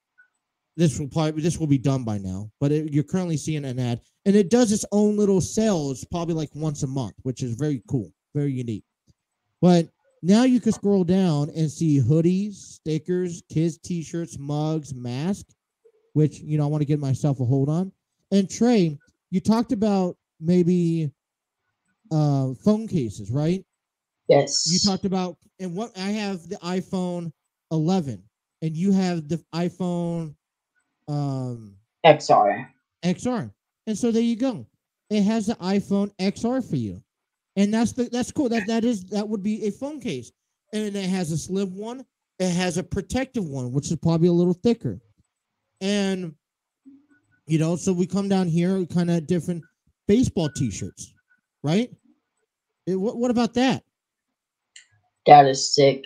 [SPEAKER 1] this will probably this will be done by now. But it, you're currently seeing an ad, and it does its own little sales, probably like once a month, which is very cool, very unique. But now you can scroll down and see hoodies, stickers, kids' T-shirts, mugs, masks, which, you know, I want to get myself a hold on. And Trey, you talked about maybe uh, phone cases, right?
[SPEAKER 2] Yes.
[SPEAKER 1] You talked about, and what I have the iPhone eleven, and you have the iPhone um,
[SPEAKER 2] X R.
[SPEAKER 1] X R. And so there you go. It has the iPhone X R for you. And that's the that's cool. That that is that would be a phone case. And it has a slim one. It has a protective one, which is probably a little thicker. And you know, so we come down here, kind of different baseball T-shirts, right? It, what what about that?
[SPEAKER 2] That is sick.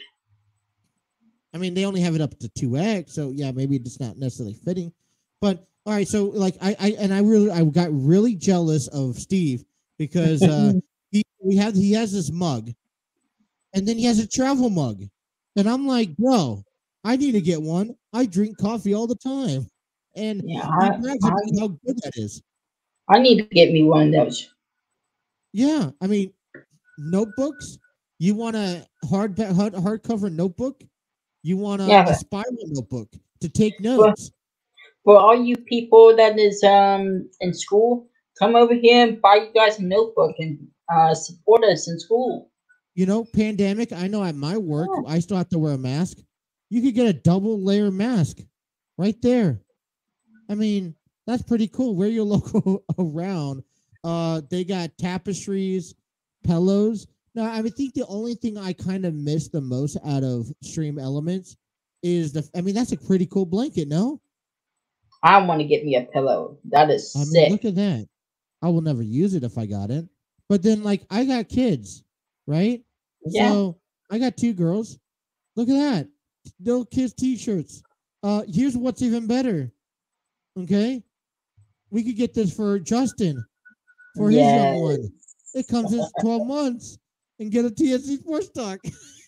[SPEAKER 1] I mean, they only have it up to two X, so yeah, maybe it's not necessarily fitting. But all right, so like I, I and I really I got really jealous of Steve because uh, he we have he has this mug, and then he has a travel mug, and I'm like, bro, I need to get one. I drink coffee all the time, and
[SPEAKER 2] Yeah,
[SPEAKER 1] he
[SPEAKER 2] I,
[SPEAKER 1] brags
[SPEAKER 2] I,
[SPEAKER 1] about how good that is.
[SPEAKER 2] I need to get me one of those.
[SPEAKER 1] Yeah, I mean, notebooks. You want a hard hard hardcover notebook? You want a,
[SPEAKER 2] Yeah.
[SPEAKER 1] a spiral notebook to take
[SPEAKER 2] Well,
[SPEAKER 1] notes?
[SPEAKER 2] for all you people that is um in school, come over here and buy you guys a notebook and uh support us in school.
[SPEAKER 1] You know, pandemic. I know at my work,
[SPEAKER 2] Yeah.
[SPEAKER 1] I still have to wear a mask. You could get a double layer mask right there. I mean, that's pretty cool. Wear your logo around. Uh, they got tapestries, pillows. Now, I would think the only thing I kind of miss the most out of Stream Elements is the. I mean, that's a pretty cool blanket, no?
[SPEAKER 2] I want to get me a pillow. That is
[SPEAKER 1] I mean,
[SPEAKER 2] sick.
[SPEAKER 1] look at that. I will never use it if I got it. But then, like, I got kids, right?
[SPEAKER 2] Yeah.
[SPEAKER 1] So I got two girls. Look at that. Little kids T-shirts. Uh, here's what's even better. Okay, we could get this for Justin for his young one. It comes in twelve months and get a T N C Sports Talk.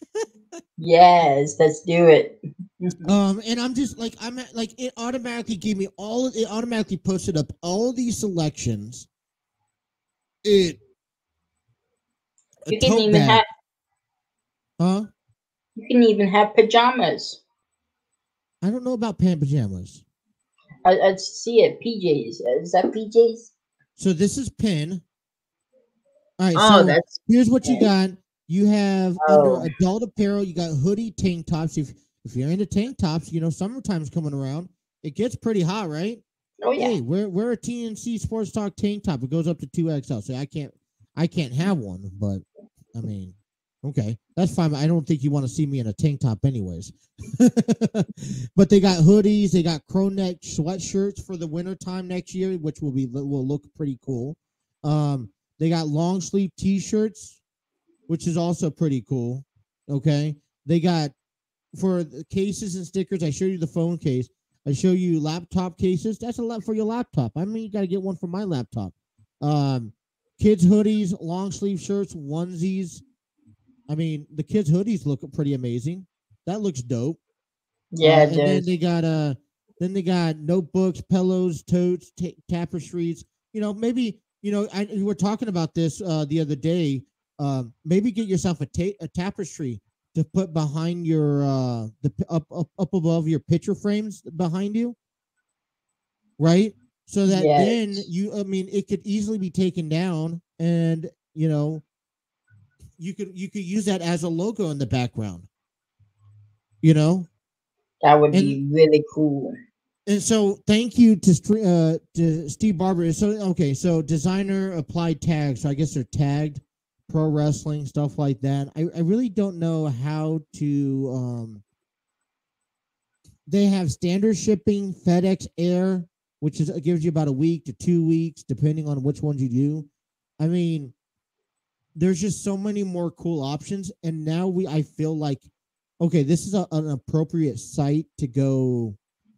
[SPEAKER 2] Yes, let's do it.
[SPEAKER 1] Um, and I'm just like I'm at, like it automatically gave me all. It automatically posted up all these selections. It. A
[SPEAKER 2] You can
[SPEAKER 1] tote
[SPEAKER 2] even
[SPEAKER 1] bag.
[SPEAKER 2] have
[SPEAKER 1] Huh?
[SPEAKER 2] You can even have pajamas.
[SPEAKER 1] I don't know about pant pajamas.
[SPEAKER 2] I, I see it. P Js. Is that P Js?
[SPEAKER 1] So this is pin. All right,
[SPEAKER 2] Oh,
[SPEAKER 1] so
[SPEAKER 2] that's
[SPEAKER 1] here's what you
[SPEAKER 2] okay.
[SPEAKER 1] got. You have
[SPEAKER 2] Oh.
[SPEAKER 1] under adult apparel, you got hoodie, tank tops. If if you're into tank tops, you know, summertime's coming around. It gets pretty hot, right?
[SPEAKER 2] Oh yeah.
[SPEAKER 1] Hey, we're we're a T N C Sports Talk tank top. It goes up to two X L. So I can't I can't have one, but I mean, okay, that's fine. I don't think you want to see me in a tank top anyways. But they got hoodies, they got crow neck sweatshirts for the winter time next year, which will be will look pretty cool. Um, they got long sleeve t-shirts, which is also pretty cool. Okay. They got for the cases and stickers. I show you the phone case. I show you laptop cases. That's a lot for your laptop. I mean, you got to get one for my laptop. Um, kids hoodies, long sleeve shirts, onesies. I mean, the kids hoodies look pretty amazing. That looks dope.
[SPEAKER 2] Yeah,
[SPEAKER 1] Uh,
[SPEAKER 2] it
[SPEAKER 1] and then
[SPEAKER 2] does.
[SPEAKER 1] they got uh, then they got notebooks, pillows, totes, ta- tapestries. You know, maybe you know I, we were talking about this uh, the other day. Um, maybe get yourself a, ta- a tapestry to put behind your uh, the p- up, up up above your picture frames behind you, right? So that then
[SPEAKER 2] Yes.
[SPEAKER 1] you, I mean, it could easily be taken down, and you know, you could you could use that as a logo in the background. You know,
[SPEAKER 2] That would
[SPEAKER 1] and
[SPEAKER 2] be really cool.
[SPEAKER 1] And so, thank you to Stre- uh, to Steve Barber. So, okay, so designer applied tags. So I guess they're tagged pro wrestling stuff like that. I, I really don't know how to. Um, they have standard shipping, FedEx Air, which is it gives you about a week to two weeks, depending on which ones you do. I mean, there's just so many more cool options, and now we I feel like, okay, this is a, an appropriate site to go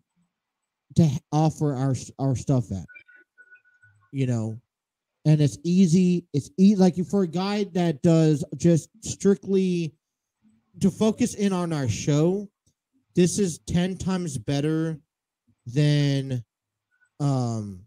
[SPEAKER 1] to offer our our stuff at, you know, and it's easy. It's easy, like for a guy that does just strictly to focus in on our show. This is ten times better than, um,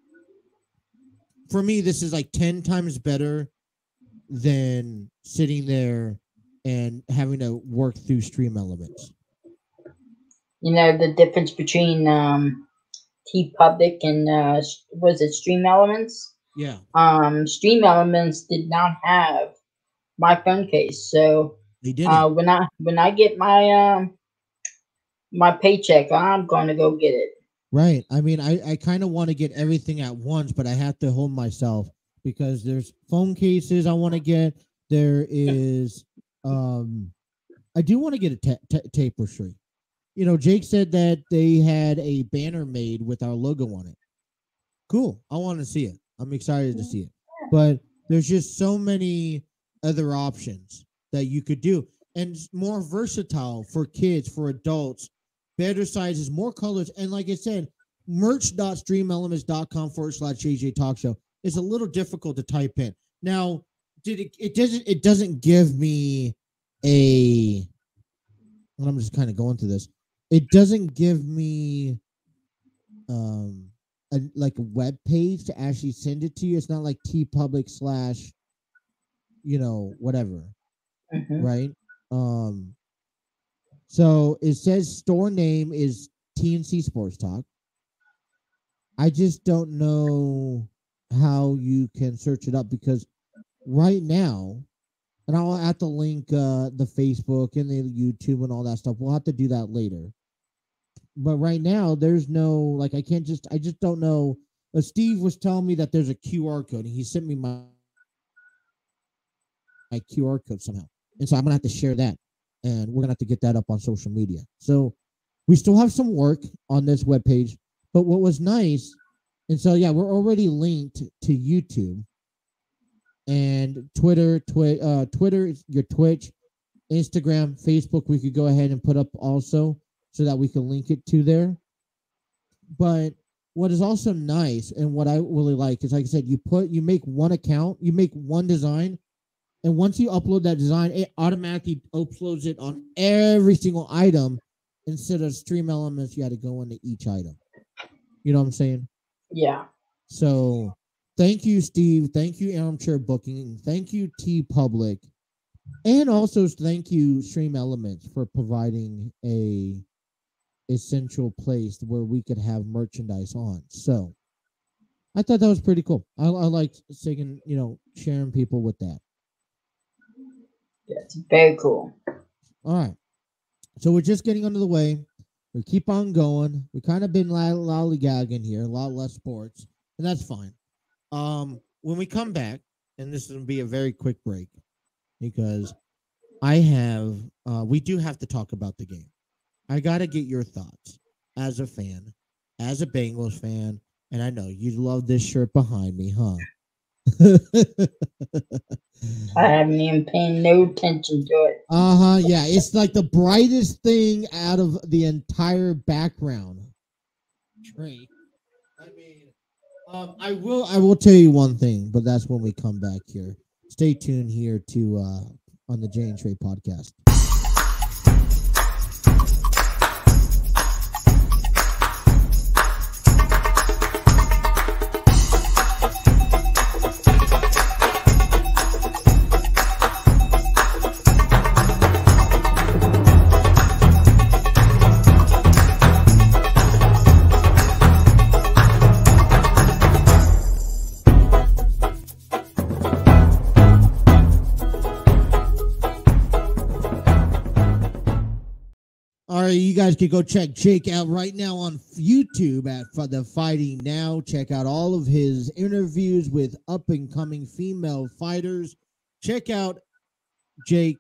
[SPEAKER 1] for me. This is like ten times better than sitting there and having to work through stream elements.
[SPEAKER 2] You know the difference between um, T Public and uh, s- was it Stream Elements?
[SPEAKER 1] Yeah,
[SPEAKER 2] Um, Stream Elements did not have my phone case, so
[SPEAKER 1] they didn't.
[SPEAKER 2] uh, when I when I get my um, my paycheck, I'm gonna go get it.
[SPEAKER 1] Right. I mean, I, I kind of want to get everything at once, but I have to hold myself because there's phone cases I want to get. There is, um, I do want to get a ta- ta- tapestry. You know, Jake said that they had a banner made with our logo on it. Cool. I want to see it. I'm excited to see it. But there's just so many other options that you could do, and it's more versatile for kids, for adults, better sizes, more colors. And like I said, merch.streamelements.com forward slash JJ Talk Show. It's a little difficult to type in. Now, did it, it doesn't it doesn't give me a, and I'm just kind of going through this. It doesn't give me um a, like a web page to actually send it to you. It's not like tpublic slash, you know, whatever,
[SPEAKER 2] hmm
[SPEAKER 1] right? Um, so it says store name is T N C Sports Talk. I just don't know how you can search it up because right now, and I'll have to link uh, the Facebook and the YouTube and all that stuff. We'll have to do that later. But right now, there's no, like, I can't just, I just don't know. Uh, Steve was telling me that there's a Q R code, and he sent me my, my Q R code somehow. And so I'm going to have to share that, and we're going to have to get that up on social media. So we still have some work on this webpage, but what was nice, and so, yeah, we're already linked to YouTube and Twitter, twi- uh, Twitter, your Twitch, Instagram, Facebook. We could go ahead and put up also so that we can link it to there. But what is also nice and what I really like is, like I said, you put, you make one account, you make one design, and once you upload that design, it automatically uploads it on every single item instead of Stream Elements. You had to go into each item. You know what I'm saying?
[SPEAKER 2] Yeah.
[SPEAKER 1] So thank you, Steve. Thank you, Armchair Booking. Thank you, T Public. And also thank you, Stream Elements, for providing a essential place where we could have merchandise on. So I thought that was pretty cool. I, I liked singing, you know, sharing people with that.
[SPEAKER 2] That's very cool.
[SPEAKER 1] All right. So we're just getting under the way. We keep on going. We kind of been lollygagging here, a lot less sports, and that's fine. Um, when we come back, and this is going to be a very quick break, because I have, uh, we do have to talk about the game. I got to get your thoughts as a fan, as a Bengals fan, and I know you love this shirt behind me, huh?
[SPEAKER 2] I haven't even paid no attention to it.
[SPEAKER 1] Uh huh. Yeah, it's like the brightest thing out of the entire background. Trey, I mean, um, I will. I will tell you one thing, but that's when we come back here. Stay tuned here to uh, on the J Trey Podcast. You guys can go check Jake out right now on YouTube at The Fighting Now. Check out all of his interviews with up-and-coming female fighters. Check out Jake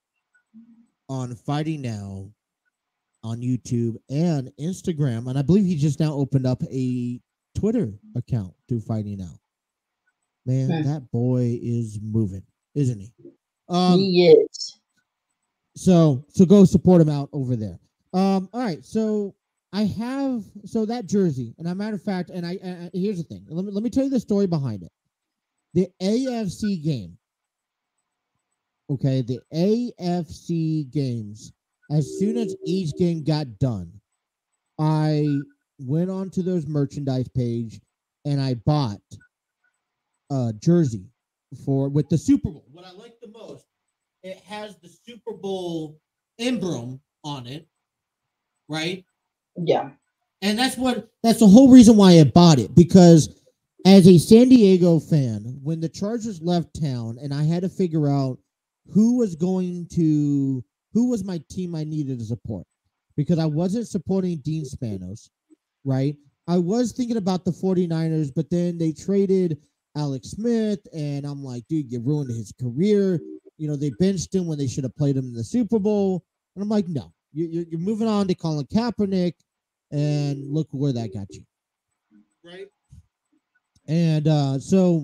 [SPEAKER 1] on Fighting Now on YouTube and Instagram. And I believe he just now opened up a Twitter account to Fighting Now. Man, hmm. that boy is moving, isn't he? Um,
[SPEAKER 2] he is.
[SPEAKER 1] So, so go support him out over there. Um, all right, so I have so that jersey, and as a matter of fact, and I uh, here's the thing. Let me let me tell you the story behind it. The A F C game. Okay, the A F C games. As soon as each game got done, I went onto those merchandise page and I bought a jersey for with the Super Bowl. What I like the most, it has the Super Bowl emblem on it. Right?
[SPEAKER 2] Yeah.
[SPEAKER 1] And that's what that's the whole reason why I bought it, because as a San Diego fan, when the Chargers left town and I had to figure out who was going to who was my team I needed to support, because I wasn't supporting Dean Spanos, right? I was thinking about the 49ers, but then they traded Alex Smith, and I'm like, dude, you ruined his career. You know, they benched him when they should have played him in the Super Bowl. And I'm like, no. You're, you're moving on to Colin Kaepernick, and look where that got you. Right? And uh, so,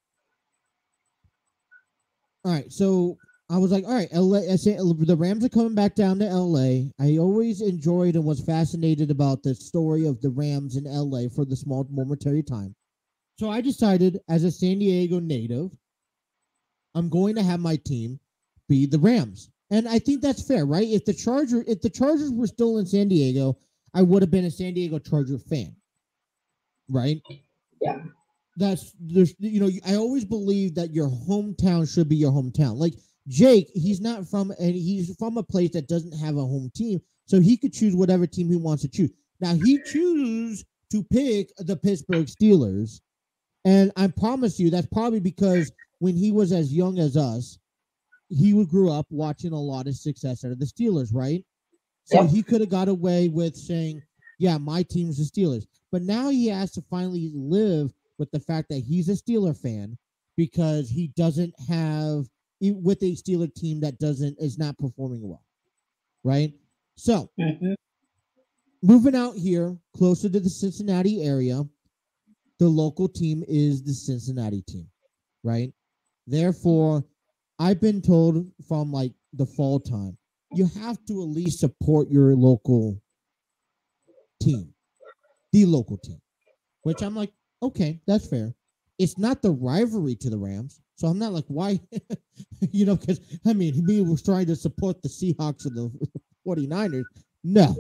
[SPEAKER 1] all right, so I was like, all right, L A, I say, the Rams are coming back down to L A. I always enjoyed and was fascinated about the story of the Rams in L A for the small momentary time. So I decided, as a San Diego native, I'm going to have my team be the Rams. And I think that's fair, right? If the Charger, if the Chargers were still in San Diego, I would have been a San Diego Charger fan, right?
[SPEAKER 2] Yeah.
[SPEAKER 1] That's there's, you know, I always believe that your hometown should be your hometown. Like Jake, he's not from, and he's from a place that doesn't have a home team, so he could choose whatever team he wants to choose. Now he chooses to pick the Pittsburgh Steelers, and I promise you, that's probably because when he was as young as us, he grew up watching a lot of success out of the Steelers, right? So yep. He could have got away with saying, yeah, my team's the Steelers. But now he has to finally live with the fact that he's a Steeler fan because he doesn't have, with a Steeler team that doesn't, is not performing well, right? So, mm-hmm. moving out here, closer to the Cincinnati area, the local team is the Cincinnati team, right? Therefore, I've been told from like the fall time, you have to at least support your local team, the local team, which I'm like, okay, that's fair. It's not the rivalry to the Rams, so I'm not like, why, you know, because, I mean, me was trying to support the Seahawks and the 49ers. No.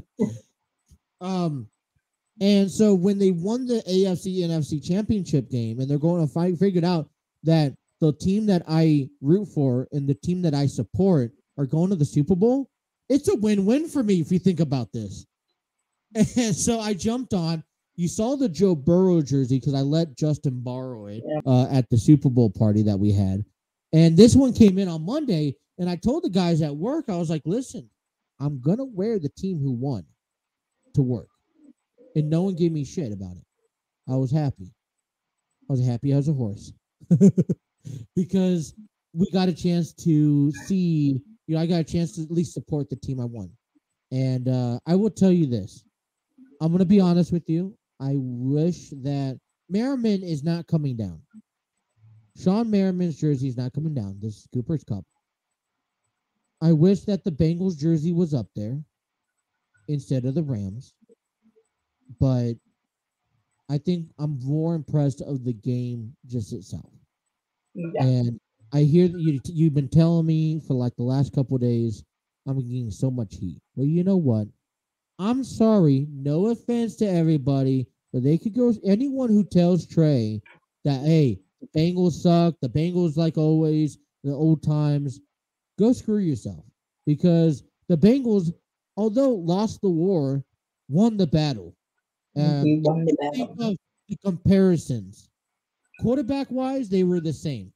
[SPEAKER 1] um, and so when they won the A F C N F C championship game and they're going to fight, figured out that the team that I root for and the team that I support are going to the Super Bowl, it's a win-win for me if you think about this. And so I jumped on. You saw the Joe Burrow jersey because I let Justin borrow it uh, at the Super Bowl party that we had. And this one came in on Monday, and I told the guys at work, I was like, listen, I'm going to wear the team who won to work. And no one gave me shit about it. I was happy. I was happy as a horse. Because we got a chance to see, you know, I got a chance to at least support the team I won. And uh, I will tell you this. I'm going to be honest with you. I wish that Merriman is not coming down. Sean Merriman's jersey is not coming down. This is Cooper's Cup. I wish that the Bengals jersey was up there instead of the Rams. But I think I'm more impressed of the game just itself. Yeah. And I hear that you, you've been telling me for like the last couple of days, I'm getting so much heat. Well, you know what? I'm sorry. No offense to everybody, but they could go. Anyone who tells Trey that, hey, the Bengals suck, the Bengals like always, the old times, go screw yourself. Because the Bengals, although lost the war, won the battle. Um,
[SPEAKER 2] We won the battle.
[SPEAKER 1] Think of the comparisons. Quarterback-wise, they were the same.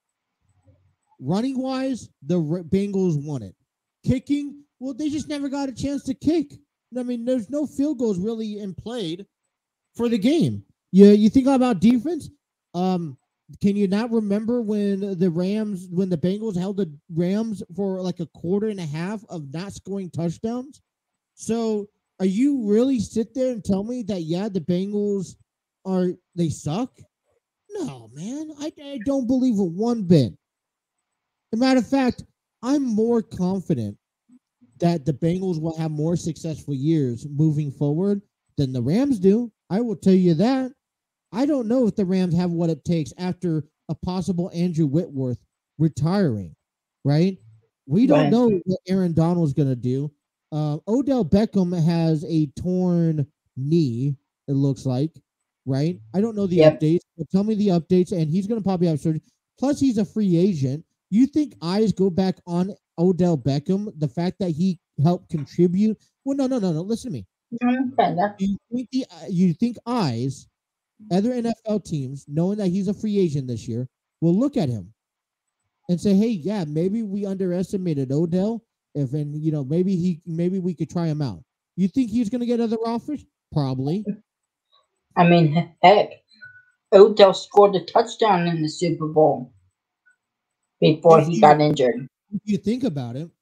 [SPEAKER 1] Running-wise, the R- Bengals won it. Kicking, well, they just never got a chance to kick. I mean, there's no field goals really in played for the game. You, you think about defense? Um, can you not remember when the Rams, when the Bengals held the Rams for like a quarter and a half of not scoring touchdowns? So are you really sit there and tell me that, yeah, the Bengals are, they suck? No, man, I, I don't believe it one bit. As a matter of fact, I'm more confident that the Bengals will have more successful years moving forward than the Rams do. I will tell you that. I don't know if the Rams have what it takes after a possible Andrew Whitworth retiring, right? We don't
[SPEAKER 2] Right.
[SPEAKER 1] know what Aaron Donald's going to do. Uh, Odell Beckham has a torn knee, it looks like, right? I don't know the
[SPEAKER 2] Yep.
[SPEAKER 1] updates, but tell me the updates, and he's going to probably have surgery. Plus, he's a free agent. You think eyes go back on Odell Beckham, the fact that he helped contribute? Well, no, no, no, no. Listen to me.
[SPEAKER 2] Okay, that-
[SPEAKER 1] You think the uh, you think eyes, other N F L teams, knowing that he's a free agent this year, will look at him and say, "Hey, yeah, maybe we underestimated Odell. If and you know, maybe he, maybe we could try him out." You think he's going to get other offers? Probably.
[SPEAKER 2] I mean, heck, Odell scored a touchdown in the Super Bowl before
[SPEAKER 1] If
[SPEAKER 2] he
[SPEAKER 1] you-
[SPEAKER 2] got injured.
[SPEAKER 1] If you think about it,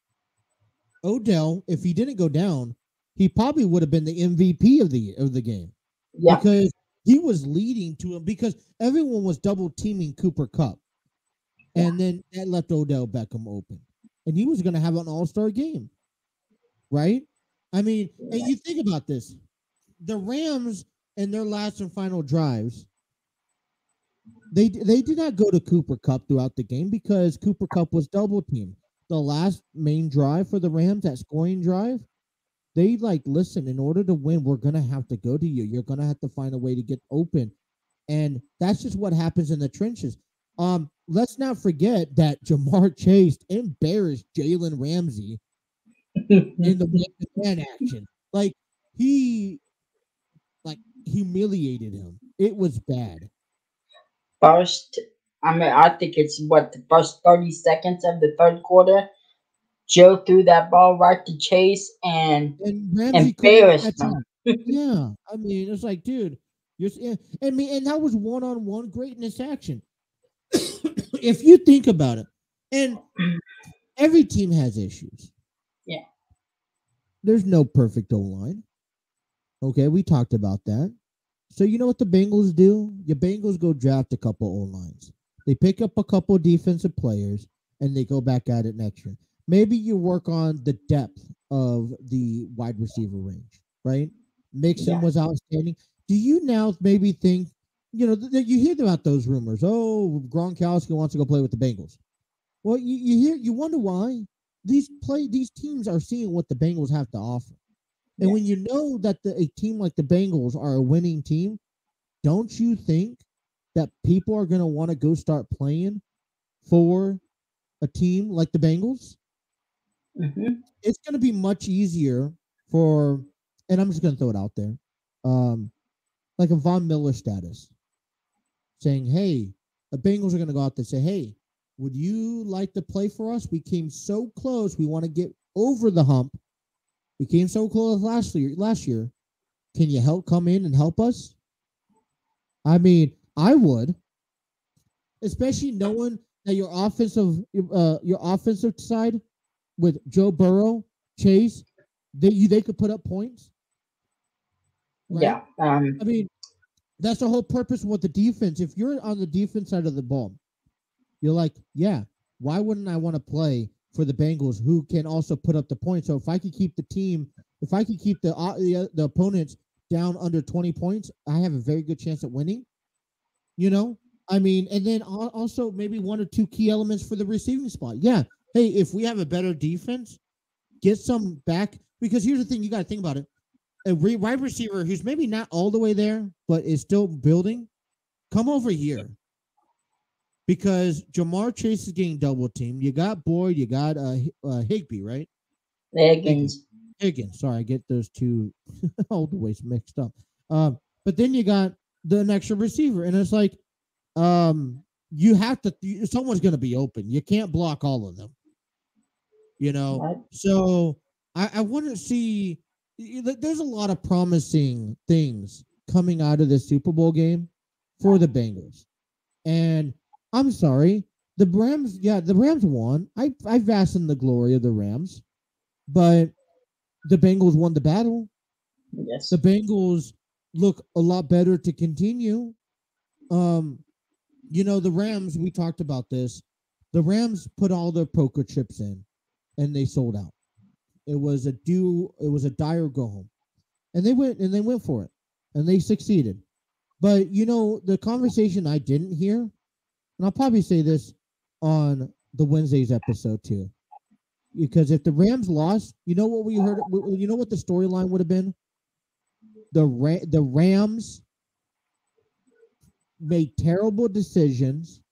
[SPEAKER 1] Odell, if he didn't go down, he probably would have been the M V P of the of the game.
[SPEAKER 2] Yeah,
[SPEAKER 1] Because he was leading to him because everyone was double teaming Cooper Cup. And then that left Odell Beckham open. And he was going to have an all-star game. Right? I mean, and you think about this. The Rams in their last and final drives, they they did not go to Cooper Cup throughout the game because Cooper Cup was double teamed. The last main drive for the Rams, that scoring drive, they like, listen, in order to win, we're going to have to go to you. You're going to have to find a way to get open. And that's just what happens in the trenches. Um, let's not forget that Jamar Chase embarrassed Jalen Ramsey in the man action. Like, he, like, humiliated him. It was bad.
[SPEAKER 2] first, I mean, I think it's what the first thirty seconds of the third quarter. Joe threw that ball right to Chase and
[SPEAKER 1] And Ramsey
[SPEAKER 2] embarrassed
[SPEAKER 1] couldn't
[SPEAKER 2] him.
[SPEAKER 1] catch him. Yeah, I mean, it's like, dude, you're. I mean, and that was one-on-one greatness action. If you think about it, and every team has issues.
[SPEAKER 2] Yeah.
[SPEAKER 1] There's no perfect O-line. Okay, we talked about that. So you know what the Bengals do? The Bengals go draft a couple O-lines. They pick up a couple defensive players, and they go back at it next year. Maybe you work on the depth of the wide receiver range, right? Mixon
[SPEAKER 2] Yeah.
[SPEAKER 1] was outstanding. Do you now maybe think, you know, th- you hear about those rumors? Oh, Gronkowski wants to go play with the Bengals. Well, you, you hear, you wonder why these play these teams are seeing what the Bengals have to offer, and
[SPEAKER 2] Yeah.
[SPEAKER 1] when you know that the, a team like the Bengals are a winning team, don't you think that people are going to want to go start playing for a team like the Bengals,
[SPEAKER 2] Mm-hmm.
[SPEAKER 1] it's going to be much easier for, and I'm just going to throw it out there, um, like a Von Miller status, saying, hey, the Bengals are going to go out there and say, hey, would you like to play for us? We came so close. We want to get over the hump. We came so close last year. Last year, can you help come in and help us? I mean, I would, especially knowing that your offensive, uh, your offensive side with Joe Burrow, Chase, they you they could put up points. Right?
[SPEAKER 2] Yeah. Um,
[SPEAKER 1] I mean, that's the whole purpose with the defense. If you're on the defense side of the ball, you're like, yeah, why wouldn't I want to play for the Bengals who can also put up the points? So if I could keep the team, if I could keep the uh, the, the opponents down under twenty points, I have a very good chance at winning. You know, I mean, and then also maybe one or two key elements for the receiving spot. Yeah. Hey, if we have a better defense, get some back. Because here's the thing, you got to think about it. A re- wide receiver who's maybe not all the way there, but is still building, come over here. Because Jamar Chase is getting double teamed. You got Boyd, you got uh, uh, Higbee, right?
[SPEAKER 2] Higgins.
[SPEAKER 1] Higgins. Sorry, I get those two all the ways mixed up. Um, but then you got the extra receiver, and it's like, um, you have to. You, someone's going to be open. You can't block all of them. You know,
[SPEAKER 2] Right.
[SPEAKER 1] so I, I want to see. There's a lot of promising things coming out of this Super Bowl game for the Bengals, and I'm sorry, the Rams. Yeah, the Rams won. I I bask in the glory of the Rams, but the Bengals won the battle.
[SPEAKER 2] Yes.
[SPEAKER 1] The Bengals look a lot better to continue. Um, you know, the Rams, we talked about this. The Rams put all their poker chips in and they sold out. It was a do it was a dire go home. And they went and they went for it. And they succeeded. But you know, the conversation I didn't hear, and I'll probably say this on the Wednesday's episode too. Because if the Rams lost, you know what we heard? You know what the storyline would have been? The Ra- the Rams made terrible decisions,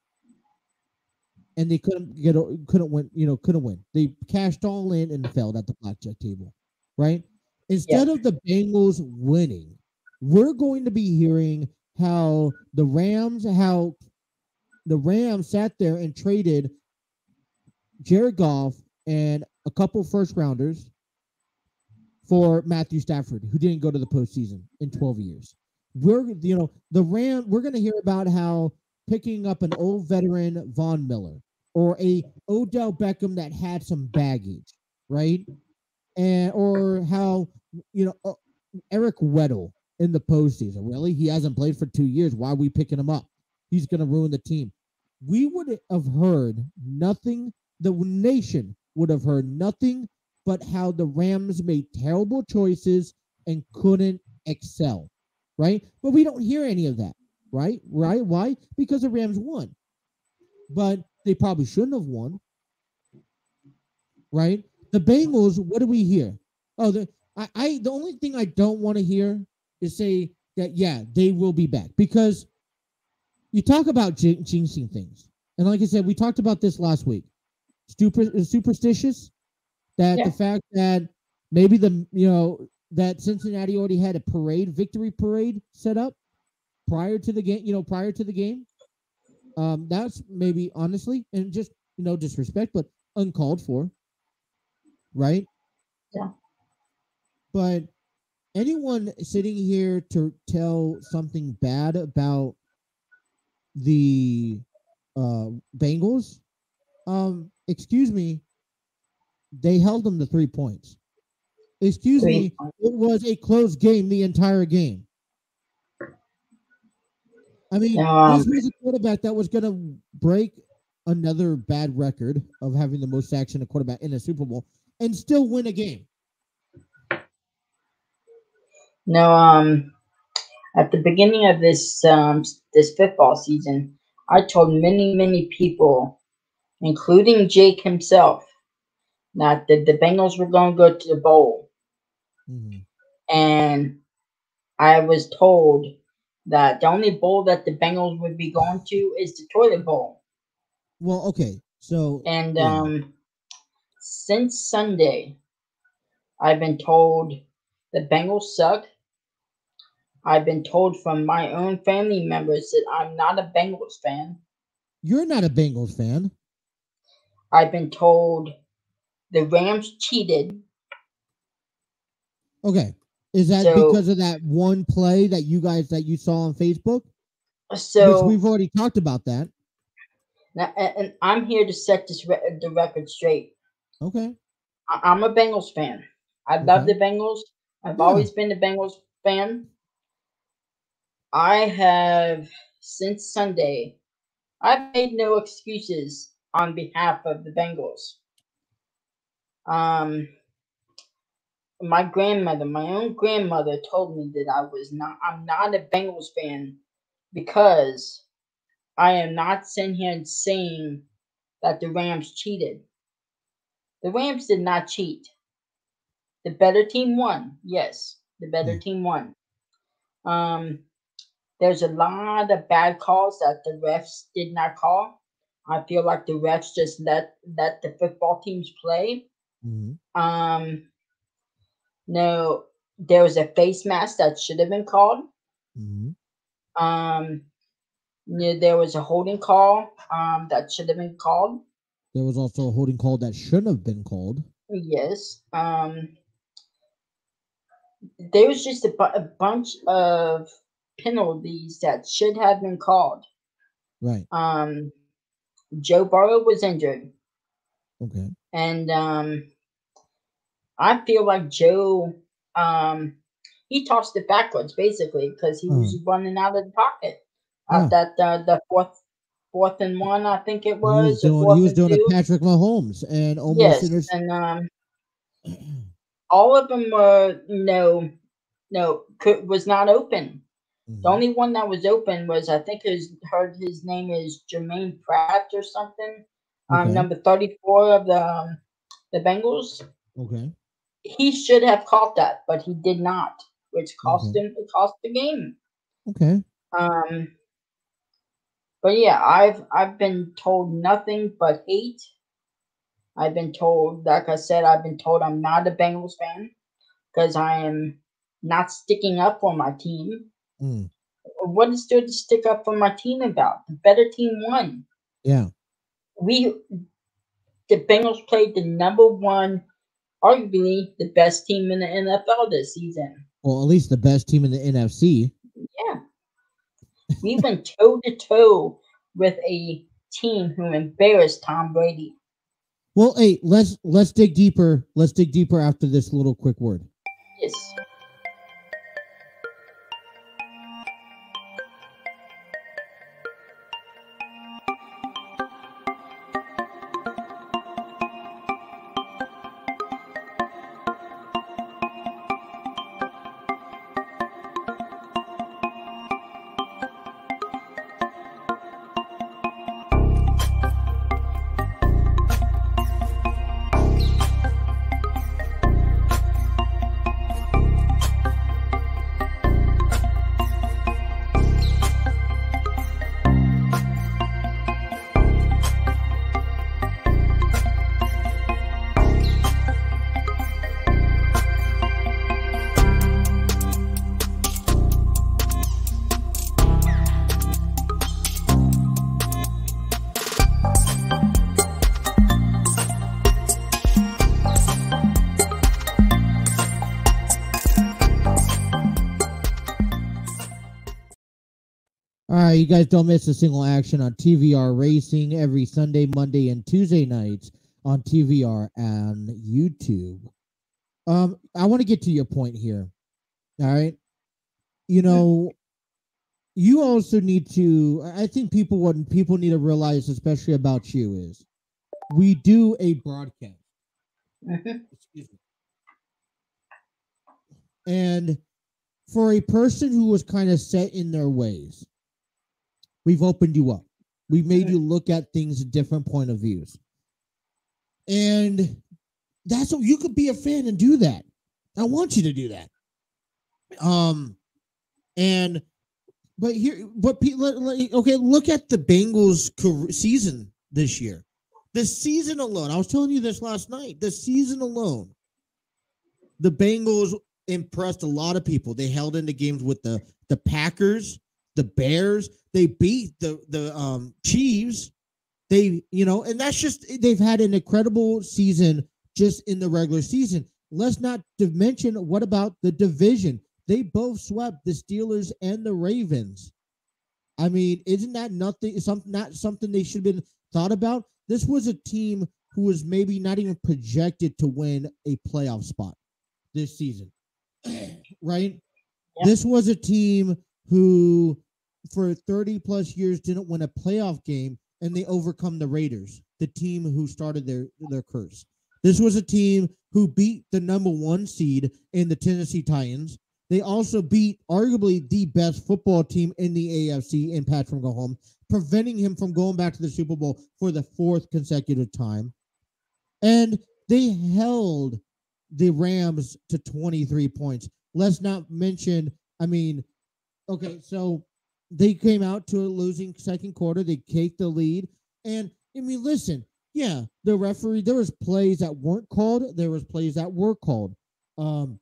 [SPEAKER 1] and they couldn't get couldn't win. You know, couldn't win. They cashed all in and failed at the blackjack table, right? Instead
[SPEAKER 2] Yeah.
[SPEAKER 1] of the Bengals winning, we're going to be hearing how the Rams, how the Rams sat there and traded Jared Goff and a couple first rounders for Matthew Stafford, who didn't go to the postseason in twelve years. We're, you know, the Ram, we're going to hear about how picking up an old veteran Von Miller or a Odell Beckham that had some baggage, right? And, or how, you know, uh, Eric Weddle in the postseason. Really? He hasn't played for two years. Why are we picking him up? He's going to ruin the team. We would have heard nothing. The nation would have heard nothing but how the Rams made terrible choices and couldn't excel, right? But we don't hear any of that, right? Right? Why? Because the Rams won. But they probably shouldn't have won, right? The Bengals, what do we hear? Oh, the I, I the only thing I don't want to hear is say that, yeah, they will be back. Because you talk about jin- jinxing things. And like I said, we talked about this last week. Super, superstitious that
[SPEAKER 2] Yeah.
[SPEAKER 1] the fact that maybe the, you know, that Cincinnati already had a parade, victory parade set up prior to the game, you know, prior to the game. Um, that's maybe honestly, and just, you know, disrespect, but uncalled for. Right?
[SPEAKER 2] Yeah.
[SPEAKER 1] But anyone sitting here to tell something bad about the uh, Bengals, um, excuse me, they held them to three points. Excuse
[SPEAKER 2] Three
[SPEAKER 1] me,
[SPEAKER 2] points.
[SPEAKER 1] it was a close game the entire game. I mean,
[SPEAKER 2] Um,
[SPEAKER 1] this was a quarterback that was going to break another bad record of having the most sacks in a quarterback in a Super Bowl and still win a game.
[SPEAKER 2] No, um, at the beginning of this um this football season, I told many many people, including Jake himself, that the, the Bengals were going to go to the bowl,
[SPEAKER 1] Mhm.
[SPEAKER 2] and I was told that the only bowl that the Bengals would be going to is the toilet bowl.
[SPEAKER 1] Well, okay. So
[SPEAKER 2] And
[SPEAKER 1] yeah.
[SPEAKER 2] um, since Sunday, I've been told the Bengals suck. I've been told from my own family members that I'm not a Bengals fan.
[SPEAKER 1] You're not a Bengals fan.
[SPEAKER 2] I've been told the Rams cheated.
[SPEAKER 1] Okay. Is that
[SPEAKER 2] So-
[SPEAKER 1] because of that one play that you guys that you saw on Facebook?
[SPEAKER 2] So
[SPEAKER 1] Which we've already talked about that.
[SPEAKER 2] now, and and I'm here to set this re- the record straight.
[SPEAKER 1] Okay.
[SPEAKER 2] I- I'm a Bengals fan. I love
[SPEAKER 1] Okay.
[SPEAKER 2] the Bengals. I've
[SPEAKER 1] Yeah.
[SPEAKER 2] always been a Bengals fan. I have, since Sunday, I've made no excuses on behalf of the Bengals. Um, my grandmother, my own grandmother, told me that I was not. I'm not a Bengals fan because I am not sitting here and saying that the Rams cheated. The Rams did not cheat. The better team won. Yes, the better
[SPEAKER 1] Hmm.
[SPEAKER 2] team won. Um, there's a lot of bad calls that the refs did not call. I feel like the refs just let let the football teams play.
[SPEAKER 1] hmm
[SPEAKER 2] Um, no, there was a face mask that should have been called.
[SPEAKER 1] hmm
[SPEAKER 2] Um, no, there was a holding call um, that should have been called.
[SPEAKER 1] There was also a holding call that shouldn't have been called.
[SPEAKER 2] Yes. Um, there was just a, bu- a bunch of penalties that should have been called.
[SPEAKER 1] Right.
[SPEAKER 2] Um, Joe Burrow was injured,
[SPEAKER 1] Okay.
[SPEAKER 2] and um, I feel like Joe um, he tossed it backwards basically because he was running out of the pocket.
[SPEAKER 1] Yeah.
[SPEAKER 2] At that uh, the fourth fourth and one, I think it
[SPEAKER 1] He
[SPEAKER 2] was.
[SPEAKER 1] was
[SPEAKER 2] or
[SPEAKER 1] doing
[SPEAKER 2] fourth
[SPEAKER 1] he was
[SPEAKER 2] and
[SPEAKER 1] doing
[SPEAKER 2] two.
[SPEAKER 1] a Patrick Mahomes and almost
[SPEAKER 2] Yes,
[SPEAKER 1] inter-
[SPEAKER 2] and um, all of them were no, no, could, was not open.
[SPEAKER 1] Mhm.
[SPEAKER 2] The only one that was open was I think his heard his name is Jermaine Pratt or something. Um,
[SPEAKER 1] Okay.
[SPEAKER 2] number thirty-four of the um, the Bengals.
[SPEAKER 1] Okay.
[SPEAKER 2] He should have caught that, but he did not, which cost
[SPEAKER 1] Okay.
[SPEAKER 2] him it cost the game.
[SPEAKER 1] Okay.
[SPEAKER 2] Um, but yeah, I've I've been told nothing but hate. I've been told, like I said, I've been told I'm not a Bengals fan because I am not sticking up for my team.
[SPEAKER 1] Mm.
[SPEAKER 2] What is there to stick up for my team about? The better team won.
[SPEAKER 1] Yeah.
[SPEAKER 2] We, the Bengals played the number one, arguably the best team in the N F L this season.
[SPEAKER 1] Well, at least the best team in the N F C.
[SPEAKER 2] Yeah. We went toe to toe with a team who embarrassed Tom Brady.
[SPEAKER 1] Well, hey, let's let's dig deeper. Let's dig deeper after this little quick word.
[SPEAKER 2] Yes.
[SPEAKER 1] All right, you guys don't miss a single action on T V R Racing every Sunday, Monday, and Tuesday nights on T V R and YouTube. Um, I want to get to your point here. All right, you know, you also need to. I think people what people need to realize, especially about you, is we do a broadcast.
[SPEAKER 2] Mhm.
[SPEAKER 1] Excuse me. And for a person who was kind of set in their ways, we've opened you up. We've made you look at things at different point of views. And that's what you could be a fan and do that. I want you to do that. Um, and but here, but people, okay, look at the Bengals career, season this year. The season alone, I was telling you this last night. The season alone, the Bengals impressed a lot of people. They held into games with the the Packers, the Bears. They beat the the um, Chiefs. They, you know, and that's just, they've had an incredible season just in the regular season. Let's not mention, what about the division? They both swept the Steelers and the Ravens. I mean, isn't that nothing? Something not something they should have been thought about. This was a team who was maybe not even projected to win a playoff spot this season, right? Yeah. This was a team who, for thirty plus years, didn't win a playoff game, and they overcome the Raiders, the team who started their their curse. This was a team who beat the number one seed in the Tennessee Titans. They also beat arguably the best football team in the A F C in Patrick Mahomes, preventing him from going back to the Super Bowl for the fourth consecutive time. And they held the Rams to twenty-three points. Let's not mention, I mean, okay, so they came out to a losing second quarter. They caked the lead. And, I mean, listen, yeah, the referee, there was plays that weren't called. There was plays that were called. Um,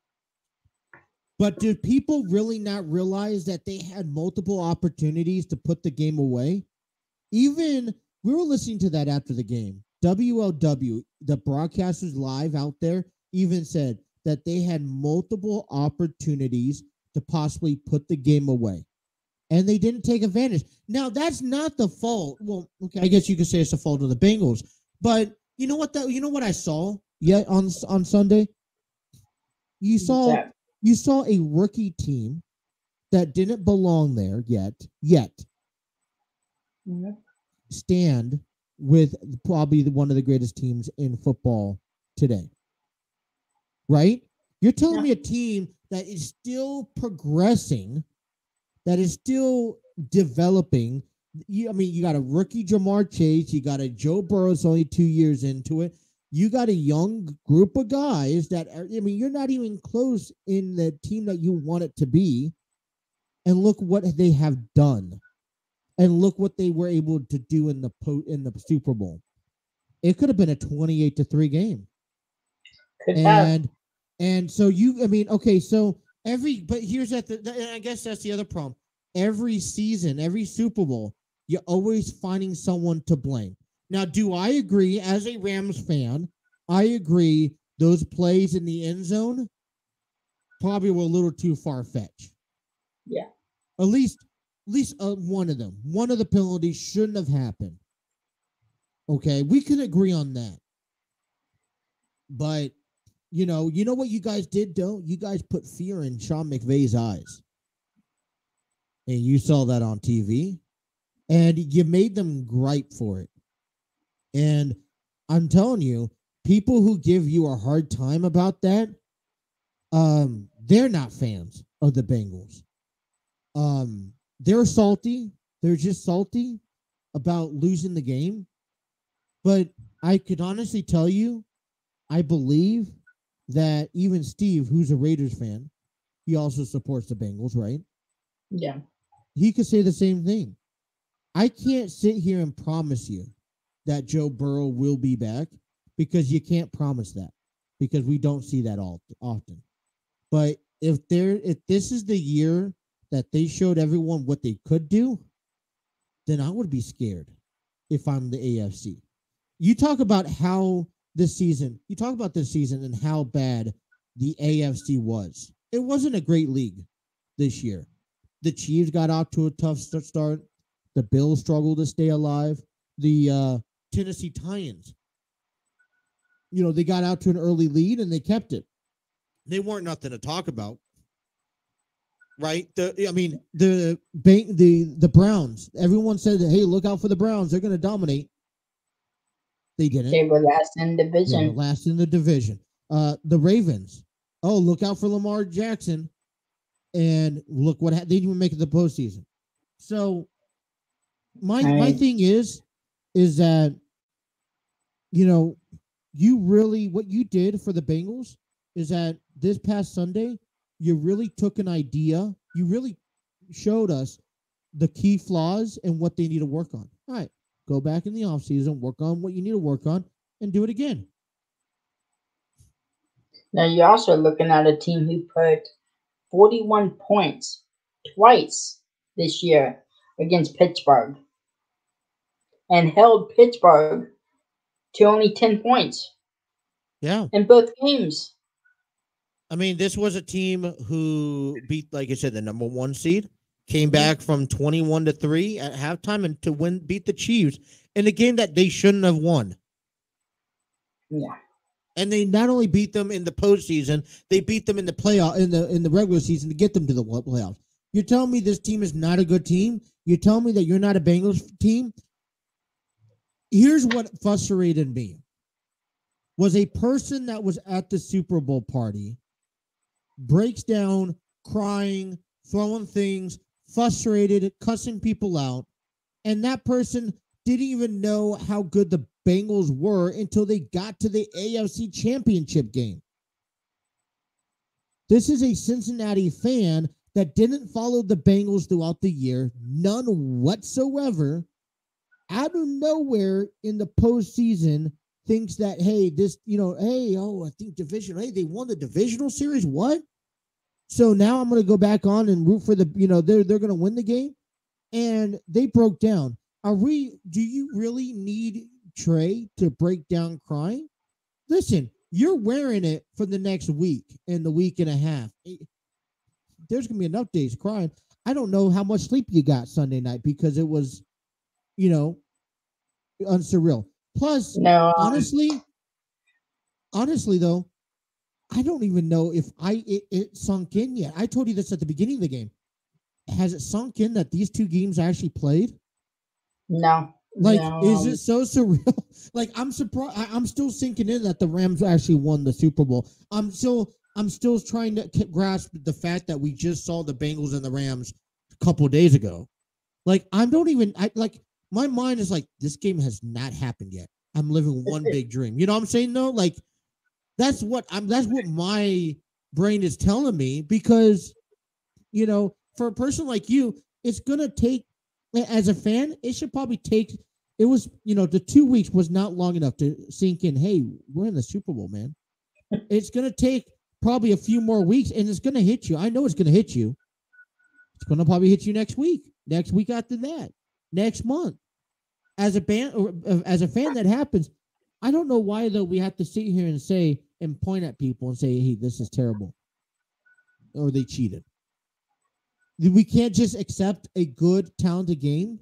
[SPEAKER 1] But did people really not realize that they had multiple opportunities to put the game away? Even, we were listening to that after the game. W L W, the broadcasters live out there, even said that they had multiple opportunities to possibly put the game away. And they didn't take advantage. Now, that's not the fault. Well, okay, I guess you could say it's the fault of the Bengals. But you know what? That you know what I saw yet on on Sunday? You saw... Yeah. You saw a rookie team that didn't belong there yet, yet mm-hmm. stand with probably the, one of the greatest teams in football today. Right? You're telling yeah. me a team that is still progressing, that is still developing. You, I mean, you got a rookie Jamar Chase, you got a Joe Burrow's only two years into it. You got a young group of guys that are, I mean, you're not even close in the team that you want it to be. And look what they have done. And look what they were able to do in the po- in the Super Bowl. It could have been a twenty-eight to three game. Could and have. and so you, I mean, okay, so every, but here's at the, I guess that's the other problem. Every season, every Super Bowl, you're always finding someone to blame. Now, do I agree, as a Rams fan, I agree those plays in the end zone probably were a little too far-fetched.
[SPEAKER 2] Yeah.
[SPEAKER 1] At least at least uh, one of them. One of the penalties shouldn't have happened. Okay, we can agree on that. But, you know, you know what you guys did, though? You guys put fear in Sean McVay's eyes. And you saw that on T V. And you made them gripe for it. And I'm telling you, people who give you a hard time about that, um, they're not fans of the Bengals. Um, they're salty. They're just salty about losing the game. But I could honestly tell you, I believe that even Steve, who's a Raiders fan, he also supports the Bengals, right?
[SPEAKER 2] Yeah.
[SPEAKER 1] He could say the same thing. I can't sit here and promise you that Joe Burrow will be back, because you can't promise that, because we don't see that all often. But if there, if this is the year that they showed everyone what they could do, then I would be scared if I'm the A F C. You talk about how this season, you talk about this season and how bad the A F C was. It wasn't a great league this year. The Chiefs got out to a tough start. The Bills struggled to stay alive. The uh, Tennessee Titans, you know, they got out to an early lead and they kept it. They weren't nothing to talk about, right? The I mean, the the the Browns. Everyone said, "Hey, look out for the Browns. They're going to dominate." They didn't.
[SPEAKER 2] They were last in the division.
[SPEAKER 1] They were last in the division. Uh, the Ravens. Oh, look out for Lamar Jackson. And look what happened. They didn't even make it the postseason. So my right. my thing is, is that, you know, you really, what you did for the Bengals is that this past Sunday, you really took an idea. You really showed us the key flaws and what they need to work on. All right, go back in the offseason, work on what you need to work on, and do it again.
[SPEAKER 2] Now you're also looking at a team who put forty-one points twice this year against Pittsburgh and held Pittsburgh to only ten points.
[SPEAKER 1] Yeah.
[SPEAKER 2] In both games.
[SPEAKER 1] I mean, this was a team who beat, like I said, the number one seed, came back from twenty-one to three at halftime and to win, beat the Chiefs in a game that they shouldn't have won.
[SPEAKER 2] Yeah.
[SPEAKER 1] And they not only beat them in the postseason, they beat them in the playoff in the in the regular season to get them to the playoffs. You're telling me this team is not a good team? You're telling me that you're not a Bengals team? Here's what frustrated me. Was a person that was at the Super Bowl party, breaks down, crying, throwing things, frustrated, cussing people out, and that person didn't even know how good the Bengals were until they got to the A F C Championship game. This is a Cincinnati fan that didn't follow the Bengals throughout the year, none whatsoever, out of nowhere in the postseason, thinks that, hey, this, you know, hey, oh, I think division, hey, they won the divisional series, what? So now I'm going to go back on and root for the, you know, they're, they're going to win the game. And they broke down. Are we, do you really need Trey to break down crying? Listen, you're wearing it for the next week and the week and a half. There's going to be enough days crying. I don't know how much sleep you got Sunday night because it was, you know, unsurreal. Plus,
[SPEAKER 2] no, um,
[SPEAKER 1] honestly, honestly though, I don't even know if I it, it sunk in yet. I told you this at the beginning of the game. Has it sunk in that these two games actually played?
[SPEAKER 2] No.
[SPEAKER 1] Like,
[SPEAKER 2] no.
[SPEAKER 1] is it so surreal? Like, I'm surprised. I, I'm still sinking in that the Rams actually won the Super Bowl. I'm still, I'm still trying to grasp the fact that we just saw the Bengals and the Rams a couple of days ago. Like, I don't even, I like. My mind is like, this game has not happened yet. I'm living one big dream. You know what I'm saying, though? Like, that's what I'm, that's what my brain is telling me because, you know, for a person like you, it's going to take, as a fan, it should probably take, it was, you know, the two weeks was not long enough to sink in. Hey, we're in the Super Bowl, man. It's going to take probably a few more weeks and it's going to hit you. I know it's going to hit you. It's going to probably hit you next week, next week after that. Next month, as a band or as a fan, that happens. I don't know why though we have to sit here and say and point at people and say, "Hey, this is terrible," or they cheated. We can't just accept a good, talented game.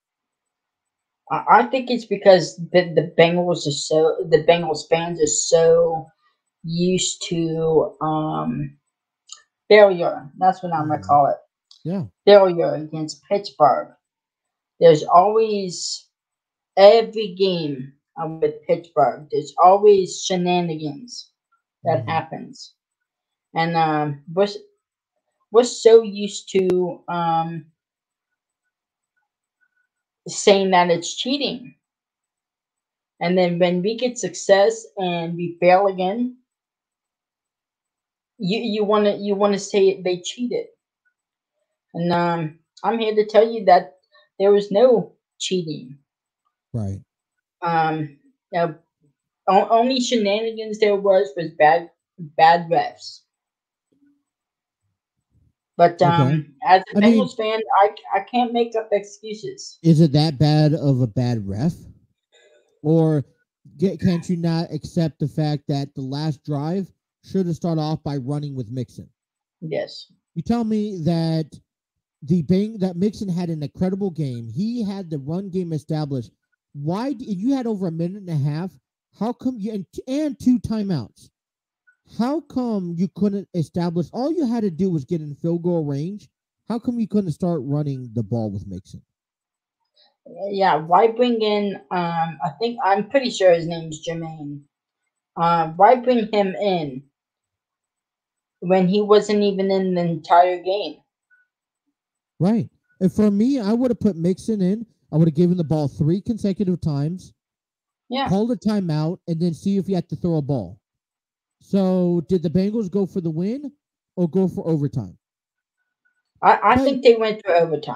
[SPEAKER 2] I think it's because the the Bengals are so the Bengals fans are so used to um, failure. That's what I'm gonna call it.
[SPEAKER 1] Yeah,
[SPEAKER 2] failure against Pittsburgh. There's always, every game with Pittsburgh, there's always shenanigans that mm-hmm. happens. And um, we're, we're so used to um, saying that it's cheating. And then when we get success and we fail again, you you want to you want to say they cheated. And um, I'm here to tell you that there was no cheating.
[SPEAKER 1] Right.
[SPEAKER 2] Um. You know, o- only shenanigans there was was bad bad refs. But um,
[SPEAKER 1] okay.
[SPEAKER 2] as a
[SPEAKER 1] I
[SPEAKER 2] Bengals
[SPEAKER 1] mean,
[SPEAKER 2] fan, I I can't make up excuses.
[SPEAKER 1] Is it that bad of a bad ref, or get, can't you not accept the fact that the last drive should have started off by running with Mixon?
[SPEAKER 2] Yes.
[SPEAKER 1] You tell me that. The bang that Mixon had an incredible game. He had the run game established. Why you had over a minute and a half? How come you and, and two timeouts? How come you couldn't establish? All you had to do was get in field goal range. How come you couldn't start running the ball with Mixon?
[SPEAKER 2] Yeah, why bring in? Um, I think I'm pretty sure his name's Jermaine. Uh, why bring him in when he wasn't even in the entire game?
[SPEAKER 1] Right. And for me, I would have put Mixon in. I would have given the ball three consecutive times.
[SPEAKER 2] Yeah.
[SPEAKER 1] Called a timeout and then see if you had to throw a ball. So did the Bengals go for the win or go for overtime?
[SPEAKER 2] I, I
[SPEAKER 1] but,
[SPEAKER 2] think they went for overtime.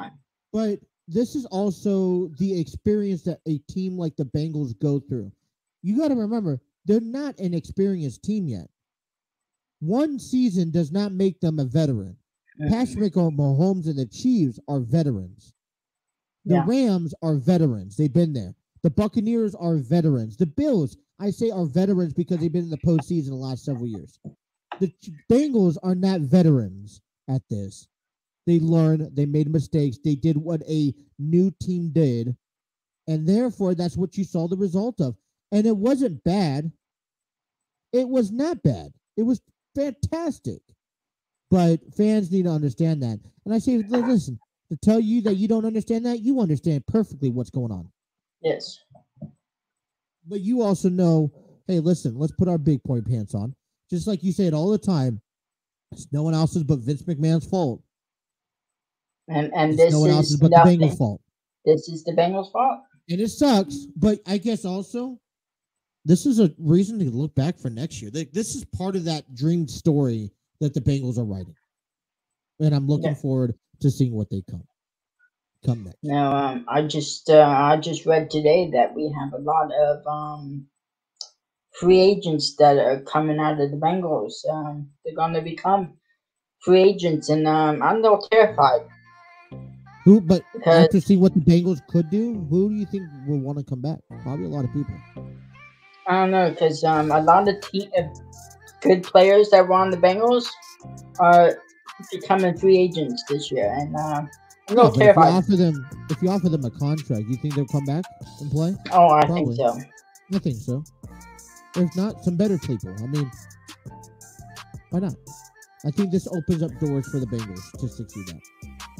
[SPEAKER 1] But this is also the experience that a team like the Bengals go through. You got to remember, they're not an experienced team yet. One season does not make them a veteran. Patrick Mahomes and the Chiefs are veterans. The
[SPEAKER 2] Yeah.
[SPEAKER 1] Rams are veterans. They've been there. The Buccaneers are veterans. The Bills, I say, are veterans because they've been in the postseason the last several years. The Bengals are not veterans at this. They learned, they made mistakes, they did what a new team did, and therefore that's what you saw the result of. And it wasn't bad. It was not bad. It was fantastic. But fans need to understand that. And I say, listen, to tell you that you don't understand that, you understand perfectly what's going on.
[SPEAKER 2] Yes.
[SPEAKER 1] But you also know, hey, listen, let's put our big point pants on. Just like you say it all the time, it's no one else's but Vince McMahon's fault.
[SPEAKER 2] And and
[SPEAKER 1] It's
[SPEAKER 2] this
[SPEAKER 1] no one else's
[SPEAKER 2] is
[SPEAKER 1] but
[SPEAKER 2] nothing.
[SPEAKER 1] the Bengals' fault.
[SPEAKER 2] This is the Bengals' fault.
[SPEAKER 1] And it sucks, but I guess also this is a reason to look back for next year. Like, this is part of that dream story that the Bengals are writing. And I'm looking
[SPEAKER 2] Yeah.
[SPEAKER 1] forward to seeing what they come come next.
[SPEAKER 2] Now, um, I just uh, I just read today that we have a lot of um, free agents that are coming out of the Bengals. Um, they're going to become free agents, and um, I'm a little terrified.
[SPEAKER 1] Who, but
[SPEAKER 2] Because-
[SPEAKER 1] after seeing what the Bengals could do, who do you think will want to come back? Probably a lot of people.
[SPEAKER 2] I don't know, because um, a lot of te- of good players that were on the Bengals are becoming free agents this year, and uh, I'm a
[SPEAKER 1] Yeah,
[SPEAKER 2] little
[SPEAKER 1] but if you
[SPEAKER 2] terrified.
[SPEAKER 1] offer them, if you offer them a contract, you think they'll come back and play?
[SPEAKER 2] Oh, I
[SPEAKER 1] Probably.
[SPEAKER 2] think so.
[SPEAKER 1] I think so. If not, some better people. I mean, why not? I think this opens up doors for the Bengals to succeed at.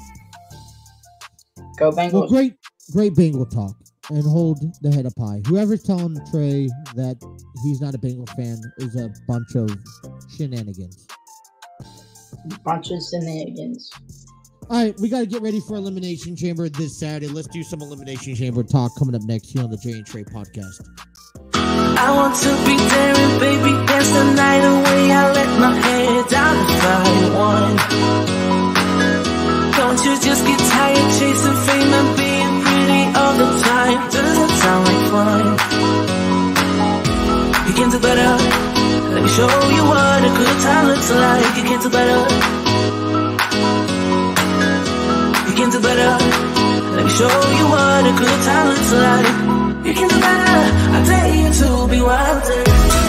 [SPEAKER 2] Go
[SPEAKER 1] Well,
[SPEAKER 2] Bengals.
[SPEAKER 1] great, great Bengal talk, and hold the head up high. Whoever's telling Trey that he's not a Bengals fan is a bunch of shenanigans.
[SPEAKER 2] Bunch of shenanigans.
[SPEAKER 1] All right, we got to get ready for Elimination Chamber this Saturday. Let's do some Elimination Chamber talk coming up next here on the J Trey Podcast.
[SPEAKER 5] I want to be there and baby dance the night away. I let my head down if I want. Don't you just get tired chasing fame and being pretty all the time? Doesn't sound like fun. You can do better. Let me show you what a good time looks like. You can do better. You can do better. Let me show you what a good time looks like. You can do better. I dare you to be wilder.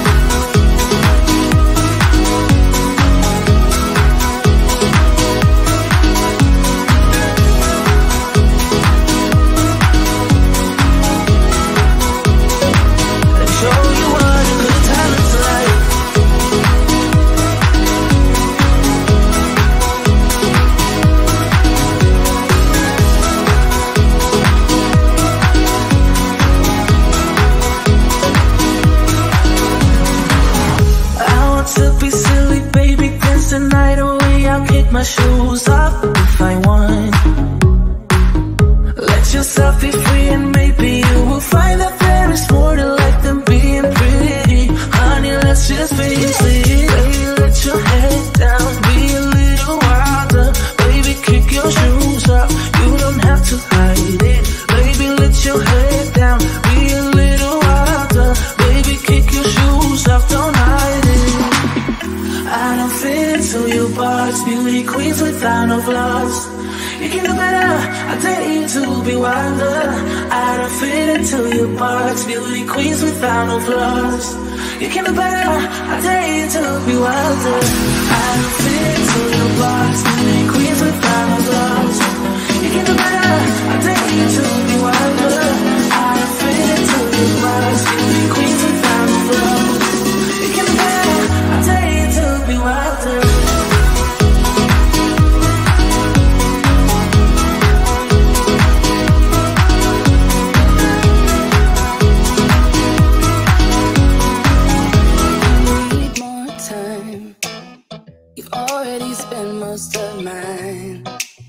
[SPEAKER 5] My shoes off if I want. Let yourself be free and maybe you will find that there is more to life than being pretty. Honey, let's just face it. Baby, let your head down, be a little wilder. Baby, kick your shoes off, you don't have to hide it. Baby, let your head down, be a little wilder. Baby, kick your shoes off, don't hide it. I don't fit into your box, beauty queens without no flaws. You can do better, I dare you to be wilder. I don't fit into your box, beauty queens without no flaws. You can do better, I dare you to be wilder. I don't fit into your box, beauty queens without no flaws. You can do better, I dare you to be wilder. I don't fit into your box, beauty queens without no flaws. You can do better, I dare you to be wilder.
[SPEAKER 3] Already spent most of mine.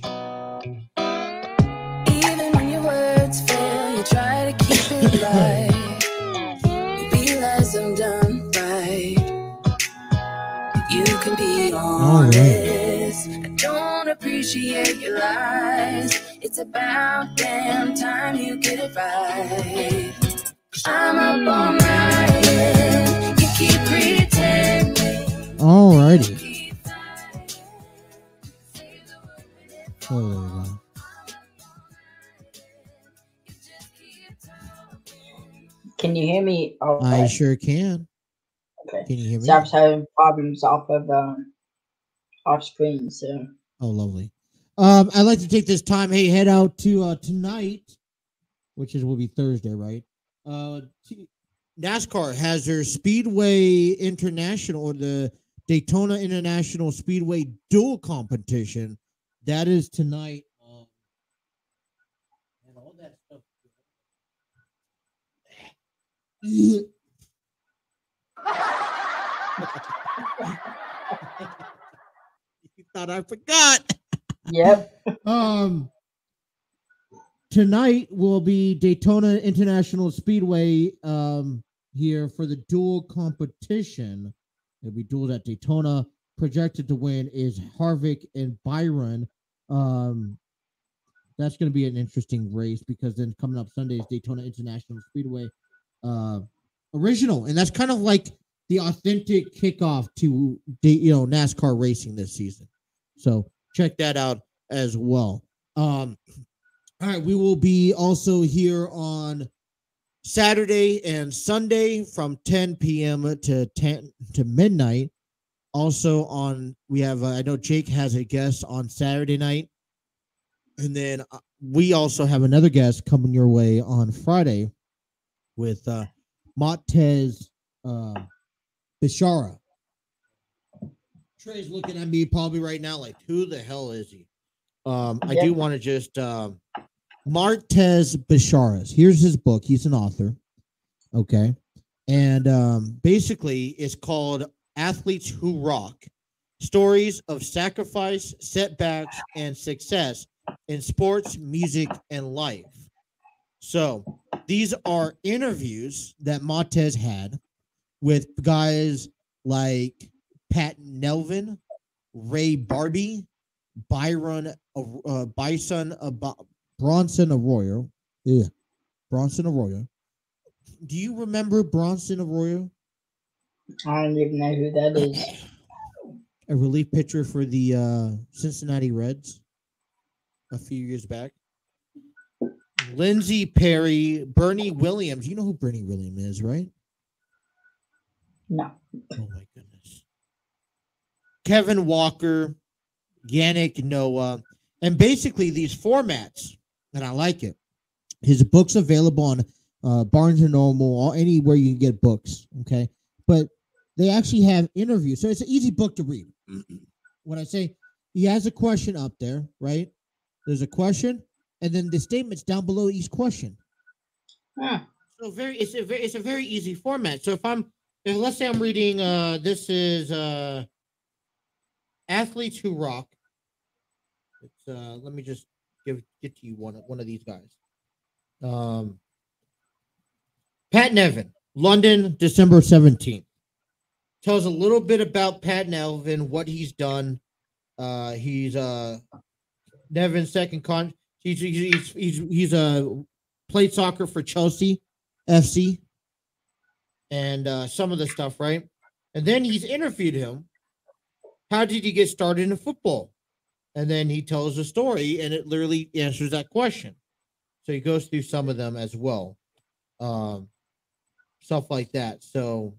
[SPEAKER 3] Even when your words fail, you try to keep it light. You realize I'm done right. You can be honest. I don't appreciate your lies. It's It's about damn time you get it right. I'm up all night, you keep pretending.
[SPEAKER 1] Alrighty. Oh, there we go.
[SPEAKER 2] Can you hear me? Oh,
[SPEAKER 1] I
[SPEAKER 2] okay.
[SPEAKER 1] sure can.
[SPEAKER 2] Okay.
[SPEAKER 1] Can you hear me?
[SPEAKER 2] So I was having problems off of um, off screen. So
[SPEAKER 1] Oh, lovely. Um, I'd like to take this time. Hey, head out to uh, tonight, which is will be Thursday, right? Uh, t- NASCAR has their Speedway International, or the Daytona International Speedway Dual Competition. That is tonight. Um, and all that stuff. You thought I forgot.
[SPEAKER 2] yep.
[SPEAKER 1] Um, tonight will be Daytona International Speedway um, here for the dual competition. It'll be duels at Daytona. Projected to win is Harvick and Byron. Um, that's going to be an interesting race because then coming up Sunday is Daytona International Speedway uh, original, and that's kind of like the authentic kickoff to you know NASCAR racing this season. So check that out as well. Um, all right, we will be also here on Saturday and Sunday from ten p.m. to ten to midnight. Also on, we have, uh, I know Jake has a guest on Saturday night. And then uh, we also have another guest coming your way on Friday with uh, Montez uh, Bishara. Trey's looking at me probably right now like, who the hell is he? Um, I
[SPEAKER 2] Yep.
[SPEAKER 1] do want to just, um, Martez Bisharas. Here's his book. He's an author. Okay. And um, basically it's called Athletes Who Rock, Stories of Sacrifice, Setbacks, and Success in Sports, Music, and Life. So these are interviews that Montez had with guys like Pat Nelvin, Ray Barbie, Byron, uh, Bison, uh, Bronson Arroyo. Yeah, Bronson Arroyo. Do you remember Bronson Arroyo?
[SPEAKER 2] I don't even know who that is.
[SPEAKER 1] A relief pitcher for the uh, Cincinnati Reds a few years back. Lindsey Perry, Bernie Williams. You know who Bernie Williams is, right?
[SPEAKER 2] No.
[SPEAKER 1] Oh, my goodness. Kevin Walker, Yannick Noah. And basically these formats, and I like it. His book's available on uh, Barnes and Noble, or anywhere you can get books, okay? But they actually have interviews. So it's an easy book to read. When I say he has a question up there, right? There's a question, and then the statements down below each question.
[SPEAKER 2] Huh.
[SPEAKER 1] So very, it's a very, it's a very easy format. So if I'm, if let's say I'm reading, uh, this is uh, Athletes Who Rock. It's uh, let me just give get to you one one of these guys. Um, Pat Nevin, London, December seventeenth. Tells a little bit about Pat Nevin, what he's done. Uh, he's uh, Nevin's second con. He's he's he's he's a uh, played soccer for Chelsea F C, and uh, some of the stuff, right? And then he's interviewed him. How did you get started in football? And then he tells a story, and it literally answers that question. So he goes through some of them as well, um, stuff like that. So.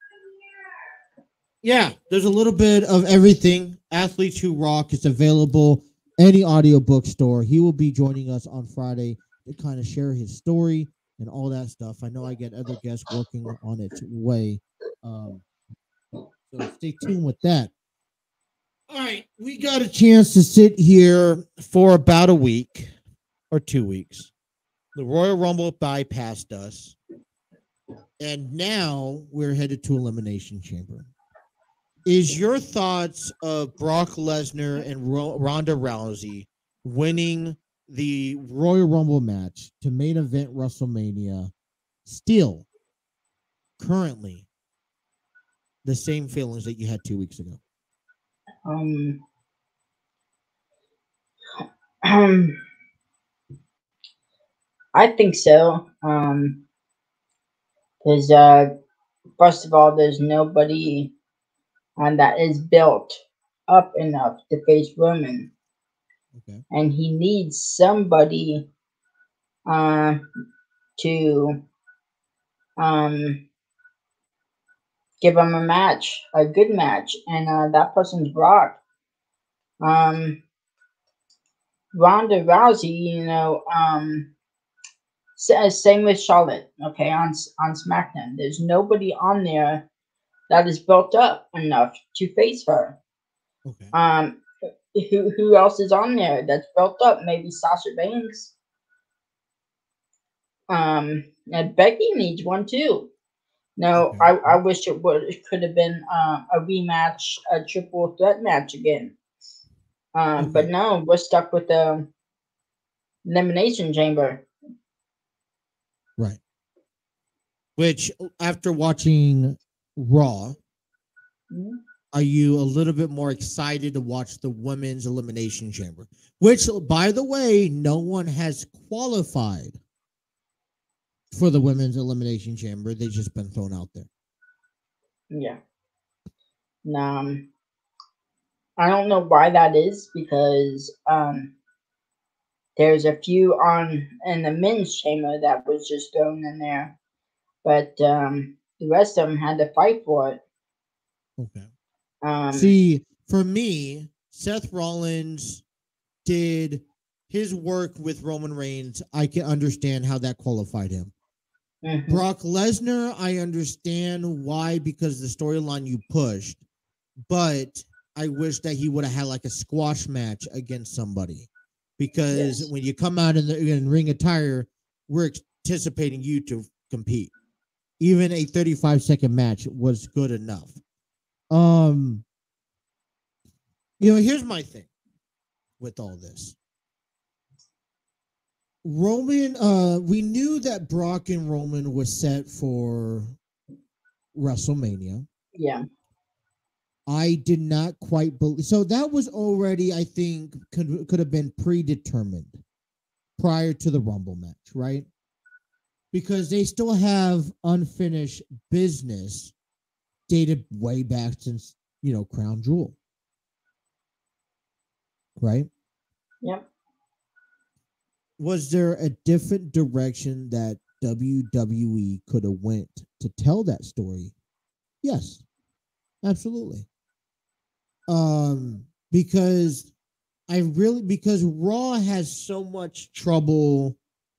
[SPEAKER 1] Yeah, there's a little bit of everything. Athletes Who Rock is available any audiobook store. He will be joining us on Friday to kind of share his story and all that stuff. I know I get other guests working on its way. Um, so stay tuned with that. All right, we got a chance to sit here for about a week or two weeks. The Royal Rumble bypassed us, and now we're headed to Elimination Chamber. Is your thoughts of Brock Lesnar and Ro- Ronda Rousey winning the Royal Rumble match to main event WrestleMania still currently the same feelings that you had two weeks ago?
[SPEAKER 2] Um. Um. I think so. Um, because uh, first of all, there's nobody uh, that is built up enough to face Roman,
[SPEAKER 1] Okay.
[SPEAKER 2] and he needs somebody uh, to um, give him a match, a good match, and uh, that person's Brock. Um, Ronda Rousey, you know, um, sa- same with Charlotte. Okay, on on SmackDown, there's nobody on there that is built up enough to face her.
[SPEAKER 1] Okay.
[SPEAKER 2] Um, who who else is on there that's built up? Maybe Sasha Banks. Um, and Becky needs one too. No,
[SPEAKER 1] Okay.
[SPEAKER 2] I, I wish it would it could have been uh, a rematch, a triple threat match again. Um, but
[SPEAKER 1] Okay.
[SPEAKER 2] no, we're stuck with the Elimination Chamber.
[SPEAKER 1] Right. Which, after watching Raw,
[SPEAKER 2] Mhm.
[SPEAKER 1] are you a little bit more excited to watch the Women's Elimination Chamber? Which, by the way, no one has qualified for the Women's Elimination Chamber. They've just been thrown out there.
[SPEAKER 2] Yeah. Um, I don't know why that is because um, there's a few on in the men's chamber that was just thrown in there, but um, the rest of them had to fight for it.
[SPEAKER 1] Okay.
[SPEAKER 2] Um,
[SPEAKER 1] See, for me, Seth Rollins did his work with Roman Reigns. I can understand how that qualified him.
[SPEAKER 2] mhm.
[SPEAKER 1] Brock Lesnar, I understand why, because the storyline you pushed, but I wish that he would have had like a squash match against somebody, because
[SPEAKER 2] Yes.
[SPEAKER 1] when you come out in the in ring attire, we're anticipating you to compete. Even a thirty-five second match was good enough. Um, you know, here's my thing with all this. Roman, uh, we knew that Brock and Roman was set for WrestleMania.
[SPEAKER 2] Yeah.
[SPEAKER 1] I did not quite believe. So that was already, I think, could could have been predetermined prior to the Rumble match, right? Because they still have unfinished business dated way back since, you know, Crown Jewel, right?
[SPEAKER 2] Yep.
[SPEAKER 1] Was there a different direction that W W E could have went to tell that story? Yes, absolutely. Um, because I really because Raw has so much trouble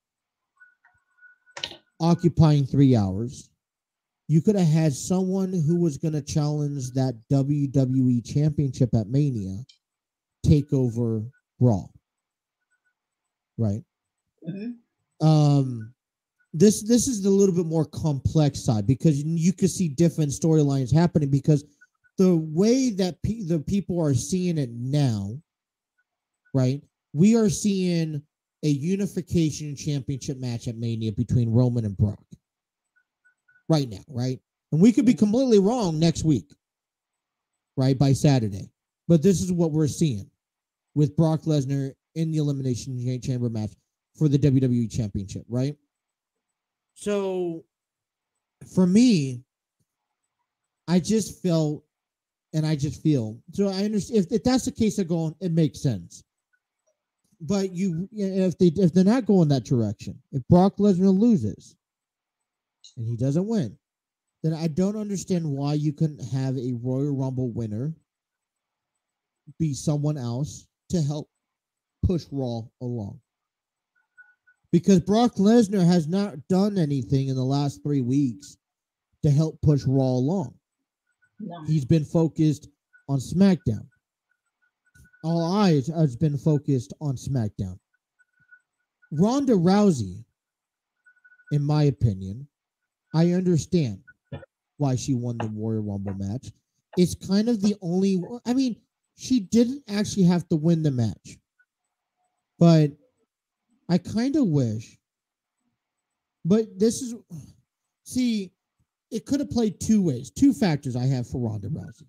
[SPEAKER 1] occupying three hours. You could have had someone who was going to challenge that W W E Championship at Mania take over Raw, right?
[SPEAKER 2] Mm-hmm.
[SPEAKER 1] Um, this this is the little bit more complex side, because you could see different storylines happening, because the way that pe- the people are seeing it now, right? We are seeing a unification championship match at Mania between Roman and Brock right now, right? And we could be completely wrong next week, right? By Saturday. But this is what we're seeing with Brock Lesnar in the Elimination Chamber match for the W W E Championship, right? So for me, I just felt, and I just feel, so I understand if, if that's the case, they're going, it makes sense. But you, if they if they're not going that direction, if Brock Lesnar loses and he doesn't win, then I don't understand why you couldn't have a Royal Rumble winner be someone else to help push Raw along. Because Brock Lesnar has not done anything in the last three weeks to help push Raw along.
[SPEAKER 2] No.
[SPEAKER 1] He's been focused on SmackDown. All eyes has been focused on SmackDown. Ronda Rousey, in my opinion, I understand why she won the Royal Rumble match. It's kind of the only, I mean, she didn't actually have to win the match. But I kind of wish, but this is, see, it could have played two ways, two factors I have for Ronda Rousey.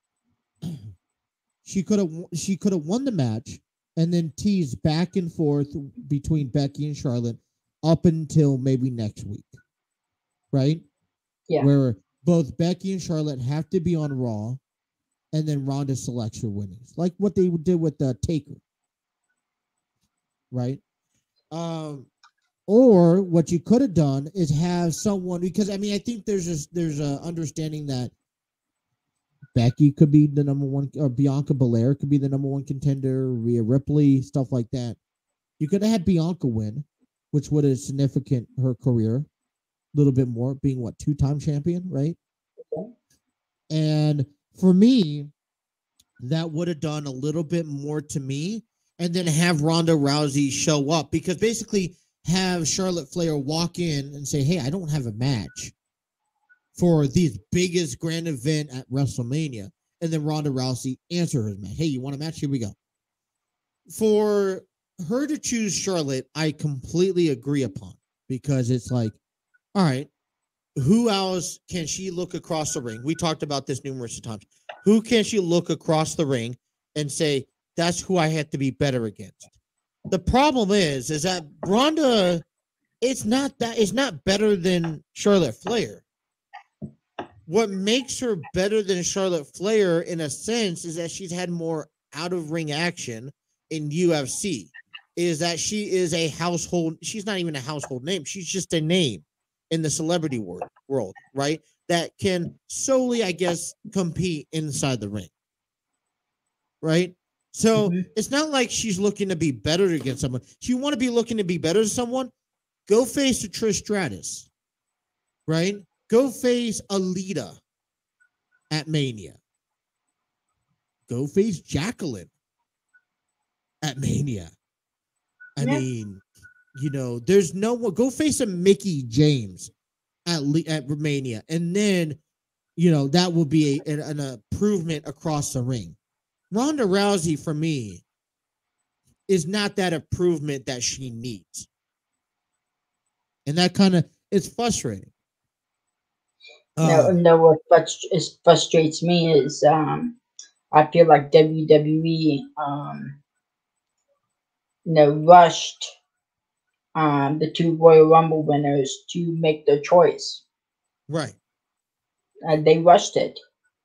[SPEAKER 1] She could have she could have won the match and then teased back and forth between Becky and Charlotte up until maybe next week, right?
[SPEAKER 2] Yeah.
[SPEAKER 1] Where both Becky and Charlotte have to be on Raw, and then Ronda selects her winners, like what they did with the Taker, right? Um, or what you could have done is have someone, because I mean I think there's a, there's a understanding that Becky could be the number one, or Bianca Belair could be the number one contender, Rhea Ripley, stuff like that. You could have had Bianca win, which would have significant her career a little bit more, being what, two-time champion, right?
[SPEAKER 2] Okay.
[SPEAKER 1] And for me, that would have done a little bit more to me, and then have Ronda Rousey show up, because basically have Charlotte Flair walk in and say, hey, I don't have a match for the biggest grand event at WrestleMania, and then Ronda Rousey answer her match. Hey, you want a match? Here we go. For her to choose Charlotte, I completely agree upon, because it's like, all right, who else can she look across the ring? We talked about this numerous times. Who can she look across the ring and say, that's who I have to be better against? The problem is, is that Ronda, it's not that, it's not better than Charlotte Flair. What makes her better than Charlotte Flair, in a sense, is that she's had more out-of-ring action in U F C. Is that she is a household, she's not even a household name. She's just a name in the celebrity world, world, right? That can solely, I guess, compete inside the ring, right? So
[SPEAKER 2] Mm-hmm.
[SPEAKER 1] it's not like she's looking to be better against someone. If you want to be looking to be better to someone, go face a Trish Stratus, right? Go face Alita at Mania. Go face Jacqueline at Mania. I
[SPEAKER 2] Yeah.
[SPEAKER 1] mean, you know, there's no one. Go face a Mickey James at Le- at Mania, and then, you know, that will be a, an, an improvement across the ring. Ronda Rousey, for me, is not that improvement that she needs, and that kind of it's frustrating.
[SPEAKER 2] No,
[SPEAKER 1] Um,
[SPEAKER 2] no. What frust- is, frustrates me is um, I feel like W W E, um, you know, rushed um the two Royal Rumble winners to make their choice.
[SPEAKER 1] right.
[SPEAKER 2] Uh, they rushed it.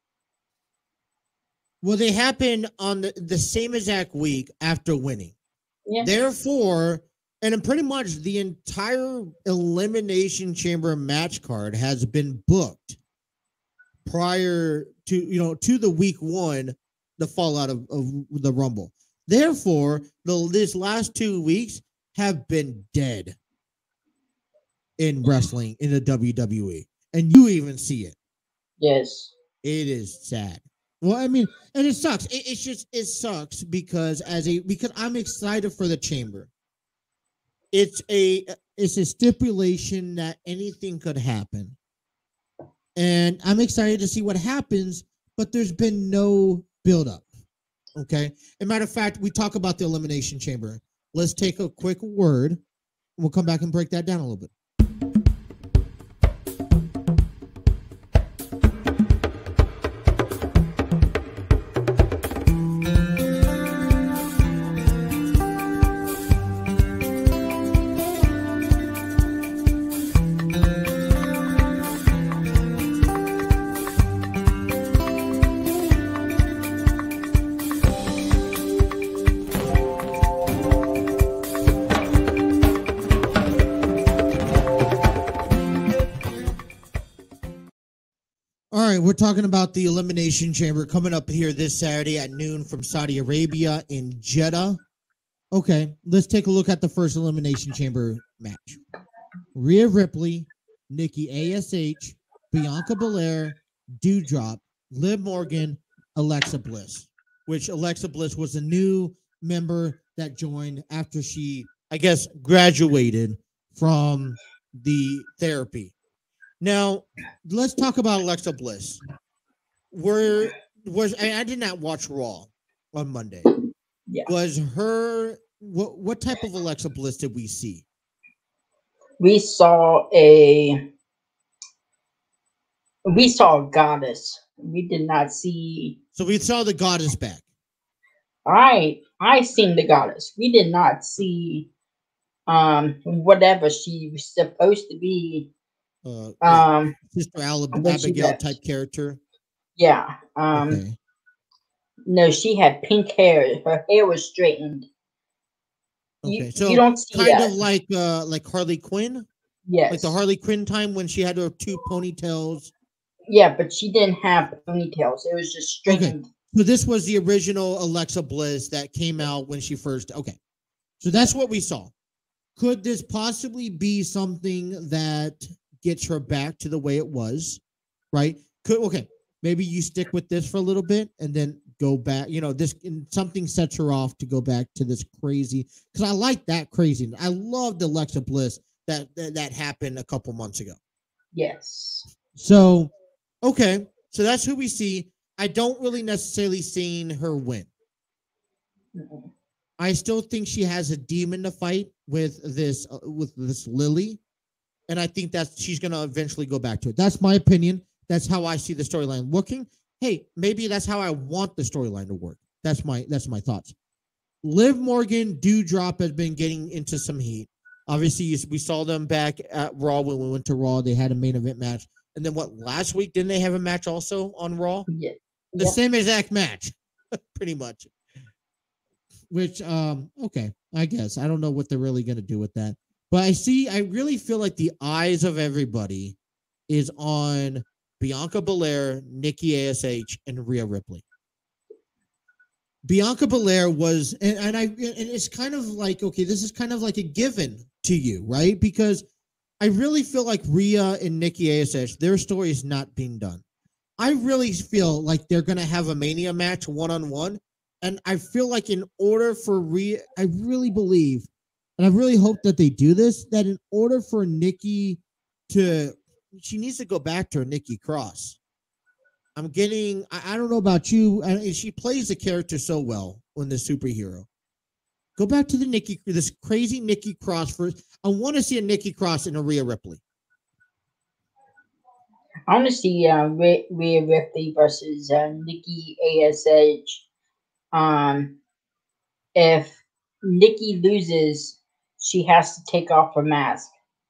[SPEAKER 1] Well, they happen on the, the same exact week after winning.
[SPEAKER 2] Yeah.
[SPEAKER 1] Therefore, and pretty much the entire Elimination Chamber match card has been booked prior to, you know, to the week one, the fallout of, of the Rumble. Therefore, the this last two weeks have been dead in wrestling in the W W E. And you even see it.
[SPEAKER 2] Yes.
[SPEAKER 1] It is sad. Well, I mean, and it sucks. It, it's just, it sucks because as a, because I'm excited for the chamber. It's a, it's a stipulation that anything could happen. And I'm excited to see what happens, but there's been no buildup. Okay. As a matter of fact, we talk about the Elimination Chamber. Let's take a quick word. We'll come back and break that down a little bit. All right, we're talking about the Elimination Chamber coming up here this Saturday at noon from Saudi Arabia in Jeddah. Okay, let's take a look at the first Elimination Chamber match. Rhea Ripley, Nikki A S H, Bianca Belair, Doudrop, Liv Morgan, Alexa Bliss, which Alexa Bliss was a new member that joined after she, I guess, graduated from the therapy. Now, let's talk about Alexa Bliss. Were was I, I did not watch Raw on Monday.
[SPEAKER 2] Yeah.
[SPEAKER 1] Was her what what type of Alexa Bliss did we see?
[SPEAKER 2] We saw a we saw a goddess. We did not see
[SPEAKER 1] So we saw the goddess back.
[SPEAKER 2] I I seen the goddess. We did not see um whatever she was supposed to be.
[SPEAKER 1] Uh, like
[SPEAKER 2] Um,
[SPEAKER 1] Sister Alab-
[SPEAKER 2] when she
[SPEAKER 1] Abigail
[SPEAKER 2] left,
[SPEAKER 1] type character.
[SPEAKER 2] yeah. Um,
[SPEAKER 1] Okay.
[SPEAKER 2] no, she had pink hair. Her hair was straightened. You
[SPEAKER 1] Okay.
[SPEAKER 2] you
[SPEAKER 1] So
[SPEAKER 2] don't see
[SPEAKER 1] kind of
[SPEAKER 2] that.
[SPEAKER 1] like uh like Harley Quinn, like the
[SPEAKER 2] Yes.
[SPEAKER 1] Harley Quinn time when she had her two ponytails.
[SPEAKER 2] Yeah, but she didn't have ponytails. It was just
[SPEAKER 1] Okay.
[SPEAKER 2] straightened.
[SPEAKER 1] So this was the original Alexa Bliss that came out when she first. Okay. So that's what we saw. Could this possibly be something that gets her back to the way it was? Right? Could okay. Maybe you stick with this for a little bit and then go back. You know, this and something sets her off to go back to this crazy. Because I like that crazy. I loved Alexa Bliss that, that that happened a couple months ago.
[SPEAKER 2] Yes.
[SPEAKER 1] So, okay. So that's who we see. I don't really necessarily seen her win.
[SPEAKER 2] Mm-mm.
[SPEAKER 1] I still think she has a demon to fight with this uh, with this Lily, and I think that she's gonna eventually go back to it. That's my opinion. That's how I see the storyline working. Hey, maybe that's how I want the storyline to work. That's my that's my thoughts. Liv Morgan, Dewdrop has been getting into some heat. Obviously, you- we saw them back at Raw when we went to Raw. They had a main event match, and then what? Last week, didn't they have a match also on Raw?
[SPEAKER 2] Yeah.
[SPEAKER 1] The
[SPEAKER 2] Yep.
[SPEAKER 1] same exact match, pretty much. Which, um, okay, I guess I don't know what they're really gonna do with that, but I see. I really feel like the eyes of everybody is on Bianca Belair, Nikki A S H, and Rhea Ripley. Bianca Belair was, and, and I, and it's kind of like, okay, this is kind of like a given to you, right? Because I really feel like Rhea and Nikki A S H, their story is not being done. I really feel like they're going to have a Mania match one-on-one. And I feel like in order for Rhea, I really believe, and I really hope that they do this, that in order for Nikki to, she needs to go back to her Nikki Cross. I'm getting, I, I don't know about you, and she plays the character so well when the superhero. Go back to the Nikki, this crazy Nikki Cross first. I want to see a Nikki Cross and a Rhea Ripley.
[SPEAKER 2] I want to see uh, Rhea Rhea Ripley versus uh, Nikki A S H. Um, if Nikki loses, she has to take off her mask.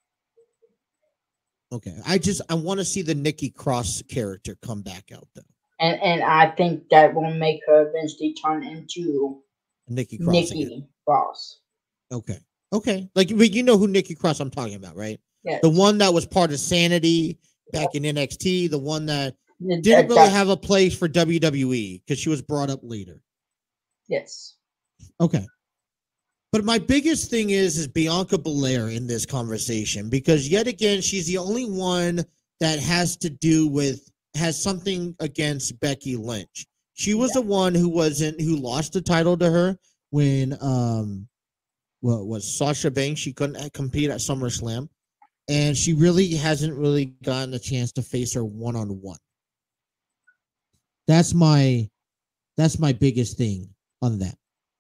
[SPEAKER 1] Okay, I just I want to see the Nikki Cross character come back out though.
[SPEAKER 2] And and I think that will make her eventually turn into
[SPEAKER 1] Nikki Cross
[SPEAKER 2] Nikki
[SPEAKER 1] again.
[SPEAKER 2] Cross.
[SPEAKER 1] Okay, okay, like but you know who Nikki Cross I'm talking about, right?
[SPEAKER 2] Yes.
[SPEAKER 1] The one that was part of Sanity back in N X T, the one that
[SPEAKER 2] Th-
[SPEAKER 1] didn't
[SPEAKER 2] that-
[SPEAKER 1] really
[SPEAKER 2] that-
[SPEAKER 1] have a place for W W E because she was brought up later.
[SPEAKER 2] Yes.
[SPEAKER 1] Okay. But my biggest thing is is Bianca Belair in this conversation because yet again she's the only one that has to do with has something against Becky Lynch. She was
[SPEAKER 2] Yeah.
[SPEAKER 1] the one who wasn't who lost the title to her when um what was Sasha Banks. She couldn't compete at SummerSlam, and she really hasn't really gotten a chance to face her one on one. That's my that's my biggest thing on that.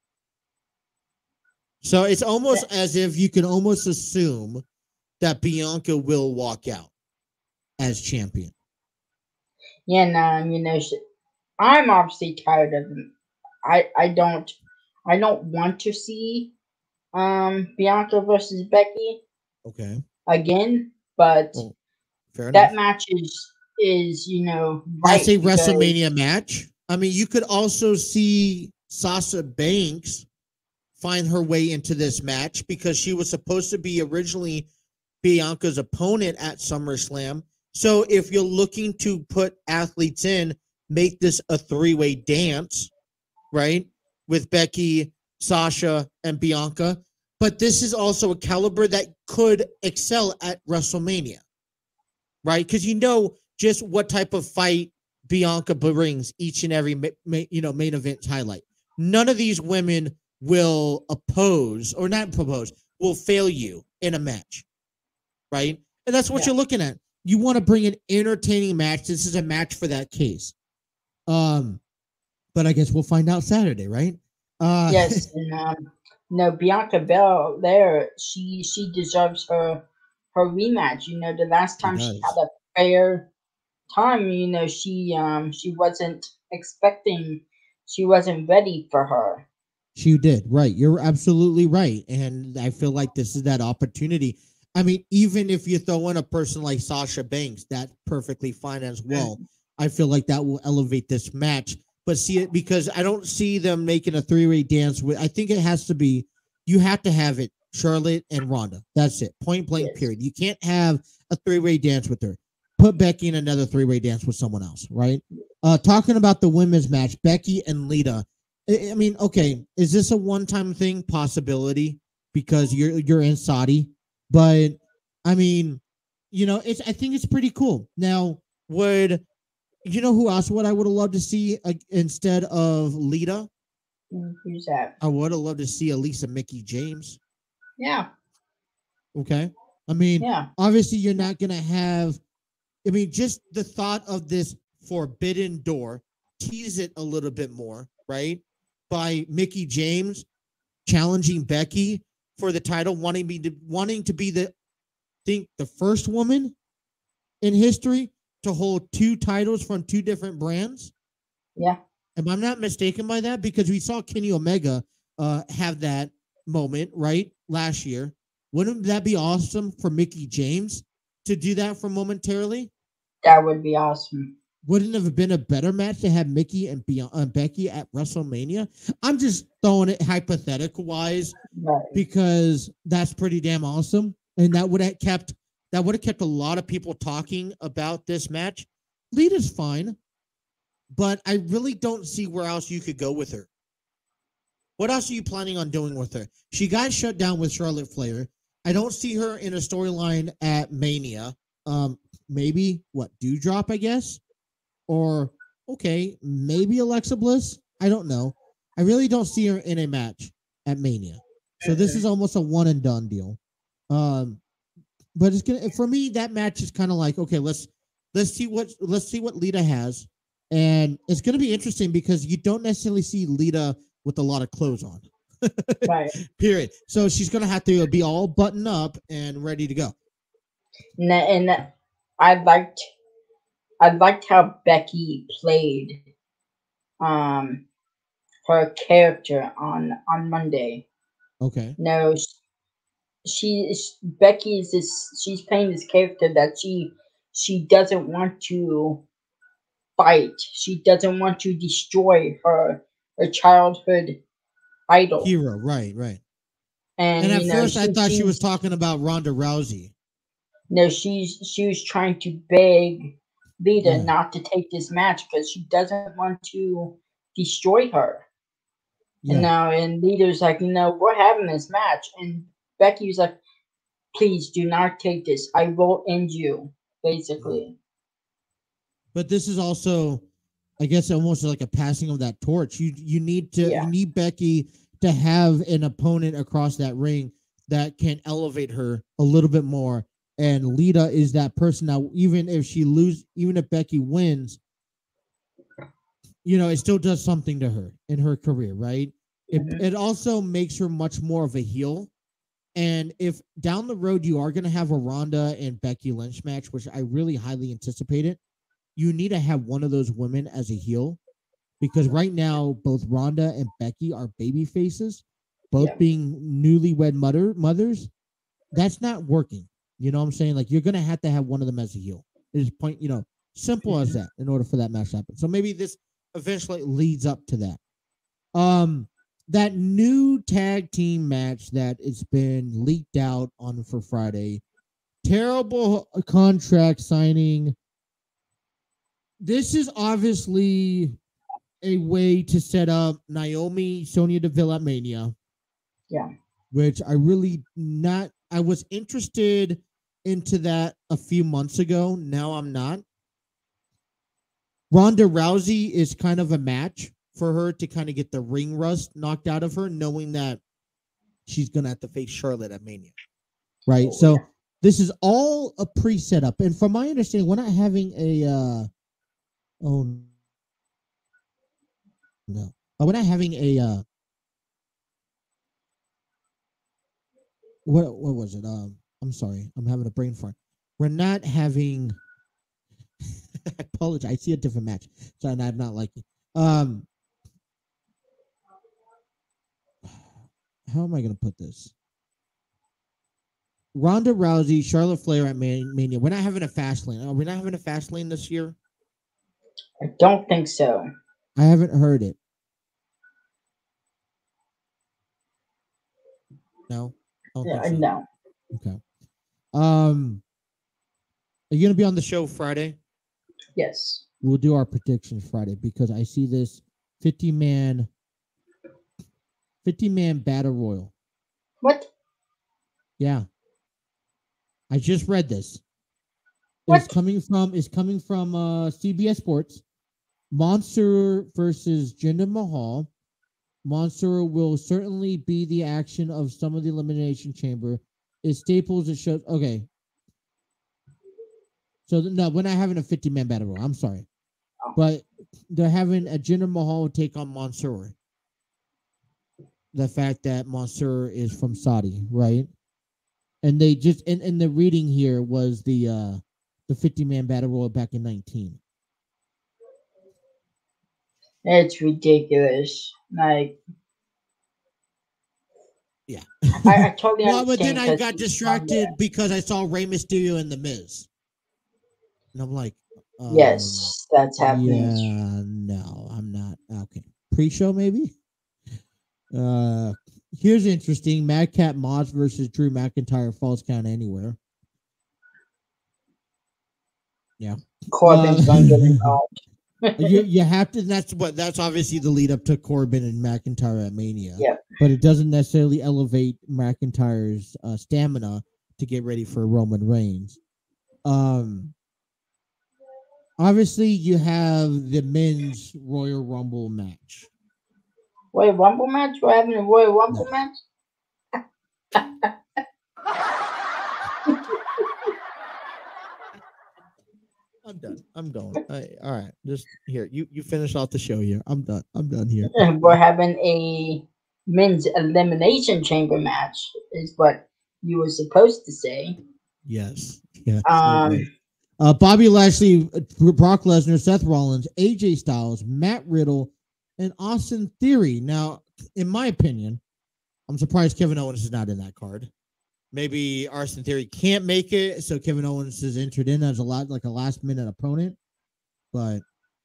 [SPEAKER 1] So it's almost as if you can almost assume that Bianca will walk out as champion.
[SPEAKER 2] Yeah, and um, you know, she, I'm obviously tired of them. I I don't I don't want to see um Bianca versus Becky
[SPEAKER 1] Okay.
[SPEAKER 2] again, but
[SPEAKER 1] Well, fair
[SPEAKER 2] that
[SPEAKER 1] enough.
[SPEAKER 2] match is is you know right
[SPEAKER 1] That's a
[SPEAKER 2] because-
[SPEAKER 1] WrestleMania match. I mean, you could also see Sasha Banks find her way into this match because she was supposed to be originally Bianca's opponent at SummerSlam. So if you're looking to put athletes in, make this a three-way dance, right? With Becky, Sasha, and Bianca. But this is also a caliber that could excel at WrestleMania, right? Because you know just what type of fight Bianca brings each and every ma- ma- you know main event highlight. None of these women will oppose or not propose will fail you in a match, right? And that's what
[SPEAKER 2] Yeah.
[SPEAKER 1] you're looking at. You want to bring an entertaining match. This is a match for that case. Um, but I guess we'll find out Saturday, right? Uh,
[SPEAKER 2] Yes, and um, no, Bianca Bell there, she she deserves her her rematch. You know, the last
[SPEAKER 1] She
[SPEAKER 2] time she,
[SPEAKER 1] does.
[SPEAKER 2] had a fair time, you know, she um she wasn't expecting, she wasn't ready for her.
[SPEAKER 1] She did, right. You're absolutely right. And I feel like this is that opportunity. I mean, even if you throw in a person like Sasha Banks, that's perfectly fine as well. I feel like that will elevate this match. But see it because I don't see them making a three-way dance with I think it has to be you have to have it, Charlotte and Ronda. That's it. Point blank,
[SPEAKER 2] Yes.
[SPEAKER 1] period. You can't have a three-way dance with her. Put Becky in another three-way dance with someone else, right? Uh talking about the women's match, Becky and Lita. I I mean, okay, is this a one-time thing? Possibility because you're you're in Saudi, but I mean, you know, it's I think it's pretty cool. Now, would you know who else would I would have loved to see uh, instead of Lita?
[SPEAKER 2] Mm, Who's that?
[SPEAKER 1] I would have loved to see Elisa Mickey James.
[SPEAKER 2] Yeah,
[SPEAKER 1] Okay, I mean,
[SPEAKER 2] yeah,
[SPEAKER 1] obviously you're not gonna have. I mean, just the thought of this forbidden door tease it a little bit more, right? By Mickey James challenging Becky for the title, wanting me to wanting to be the think the first woman in history to hold two titles from two different brands.
[SPEAKER 2] yeah.
[SPEAKER 1] Am I not mistaken by that? Because we saw Kenny Omega uh, have that moment, right? Last year. Wouldn't that be awesome for Mickey James to do that for momentarily?
[SPEAKER 2] That would be awesome.
[SPEAKER 1] Wouldn't it have been a better match to have Mickey and Be- uh, Becky at WrestleMania? I'm just throwing it hypothetical wise
[SPEAKER 2] Right.
[SPEAKER 1] because that's pretty damn awesome, and that would have kept that would have kept a lot of people talking about this match. Lita's fine, but I really don't see where else you could go with her. What else are you planning on doing with her? She got shut down with Charlotte Flair. I don't see her in a storyline at Mania. Um, maybe what Dewdrop, I guess, or okay, maybe Alexa Bliss. I don't know. I really don't see her in a match at Mania. So this is almost a one and done deal. Um, but it's gonna for me that match is kind of like okay, let's let's see what let's see what Lita has, and it's gonna be interesting because you don't necessarily see Lita with a lot of clothes on.
[SPEAKER 2] Right.
[SPEAKER 1] Period. So she's gonna have to be all buttoned up and ready to go.
[SPEAKER 2] And, that- and that- I liked I liked how Becky played um her character on on Monday.
[SPEAKER 1] Okay.
[SPEAKER 2] No, sh- she, sh Becky is this. She's playing this character that she she doesn't want to fight. She doesn't want to destroy her her childhood idol.
[SPEAKER 1] Hero. Right. Right.
[SPEAKER 2] And,
[SPEAKER 1] And at
[SPEAKER 2] you know,
[SPEAKER 1] first, I
[SPEAKER 2] she,
[SPEAKER 1] thought she was
[SPEAKER 2] she's
[SPEAKER 1] talking about Ronda Rousey.
[SPEAKER 2] no, she's she was trying to beg Lita
[SPEAKER 1] Yeah.
[SPEAKER 2] not to take this match because she doesn't want to destroy her. And
[SPEAKER 1] Yeah.
[SPEAKER 2] now, and Lita's like, you know, we're having this match, and Becky's like, please do not take this. I will end you, basically.
[SPEAKER 1] But this is also, I guess, almost like a passing of that torch. You you need to
[SPEAKER 2] Yeah.
[SPEAKER 1] you need Becky to have an opponent across that ring that can elevate her a little bit more. And Lita is that person now. Even if she lose, even if Becky wins, you know, it still does something to her in her career, right? It
[SPEAKER 2] Mhm.
[SPEAKER 1] it also makes her much more of a heel. And if down the road you are going to have a Ronda and Becky Lynch match, which I really highly anticipate it, you need to have one of those women as a heel because right now both Ronda and Becky are baby faces, both
[SPEAKER 2] Yeah.
[SPEAKER 1] being newlywed mother mothers. That's not working. You know what I'm saying? Like you're going to have to have one of them as a heel. It's point, you know, simple as that in order for that match to happen. So maybe this eventually leads up to that. Um, that new tag team match that it's been leaked out on for Friday. Terrible contract signing. This is obviously a way to set up Naomi, Sonya Deville at Mania.
[SPEAKER 2] Yeah.
[SPEAKER 1] Which I really not. I was interested into that a few months ago. Now I'm not. Ronda Rousey is kind of a match for her to kind of get the ring rust knocked out of her, knowing that she's going to have to face Charlotte at Mania. Right?
[SPEAKER 2] Oh,
[SPEAKER 1] so
[SPEAKER 2] yeah.
[SPEAKER 1] this is all a pre-setup. And from my understanding, we're not having a... Uh, oh, no. Oh, we're not having a... Uh, what, what was it? Um, I'm sorry. I'm having a brain fart. We're not having... I apologize. I see a different match. So I'm not liking. Um, how am I going to put this? Ronda Rousey, Charlotte Flair at Man- Mania. We're not having a fast lane. Are we not having a fast lane this year?
[SPEAKER 2] I don't think so.
[SPEAKER 1] I haven't heard it. No, I don't
[SPEAKER 2] Yeah,
[SPEAKER 1] think so.
[SPEAKER 2] no.
[SPEAKER 1] Okay. Um, are you going to be on the show Friday?
[SPEAKER 2] Yes.
[SPEAKER 1] We'll do our predictions Friday because I see this fifty man, fifty man battle royal.
[SPEAKER 2] What?
[SPEAKER 1] Yeah. I just read this.
[SPEAKER 2] What?
[SPEAKER 1] It's coming from it's coming from uh, C B S Sports. Monster versus Jinder Mahal. Monster will certainly be the action of some of the Elimination Chamber. It staples it shows. Okay. So th- no, we're not having a fifty man battle royal. I'm sorry, but they're having a Jinder Mahal take on Mansoor. The fact that Mansoor is from Saudi, right? And they just and, and the reading here was the uh the fifty man battle royal back in nineteen.
[SPEAKER 2] It's ridiculous. Like,
[SPEAKER 1] Yeah.
[SPEAKER 2] I, I totally
[SPEAKER 1] Well, but
[SPEAKER 2] understand.
[SPEAKER 1] then I
[SPEAKER 2] 'cause
[SPEAKER 1] got
[SPEAKER 2] he's
[SPEAKER 1] distracted
[SPEAKER 2] from
[SPEAKER 1] because I saw Rey Mysterio and The Miz. And I'm like,
[SPEAKER 2] there.
[SPEAKER 1] um,
[SPEAKER 2] Yes, that's happening.
[SPEAKER 1] yeah, no, I'm not. Okay. Pre-show, maybe? Uh, here's interesting. Madcap Moss versus Drew McIntyre, falls count anywhere. Yeah.
[SPEAKER 2] Corbin's
[SPEAKER 1] Uh,
[SPEAKER 2] gonna get involved.
[SPEAKER 1] you you have to. That's what. That's obviously the lead up to Corbin and McIntyre at Mania.
[SPEAKER 2] Yeah.
[SPEAKER 1] But it doesn't necessarily elevate McIntyre's uh, stamina to get ready for Roman Reigns. Um. Obviously, you have the men's Royal Rumble match.
[SPEAKER 2] Royal Rumble match? We're having a Royal Rumble
[SPEAKER 1] No.
[SPEAKER 2] match?
[SPEAKER 1] I'm done. I'm going. I, all right, just here. You you finish off the show here. I'm done. I'm done here.
[SPEAKER 2] We're having a men's elimination chamber match, is what you were supposed to say.
[SPEAKER 1] Yes. Yes.
[SPEAKER 2] Um,
[SPEAKER 1] okay. Uh, Bobby Lashley, Brock Lesnar, Seth Rollins, A J Styles, Matt Riddle, and Austin Theory. Now, in my opinion, I'm surprised Kevin Owens is not in that card. Maybe Austin Theory can't make it, so Kevin Owens is entered in as a lot like a last minute opponent. But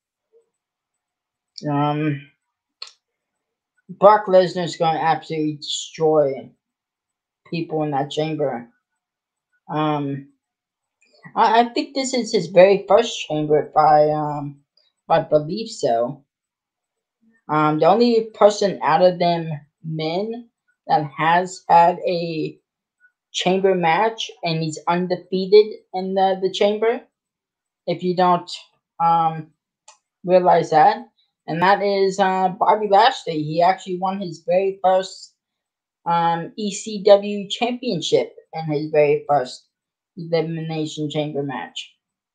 [SPEAKER 2] um, Brock Lesnar's going to absolutely destroy people in that chamber. Um, I, I think this is his very first chamber, if I um, if I believe so. Um, the only person out of them men that has had a chamber match and he's undefeated in the, the chamber, if you don't um, realize that, and that is uh, Bobby Lashley. He actually won his very first um, E C W championship in his very first Elimination Chamber match.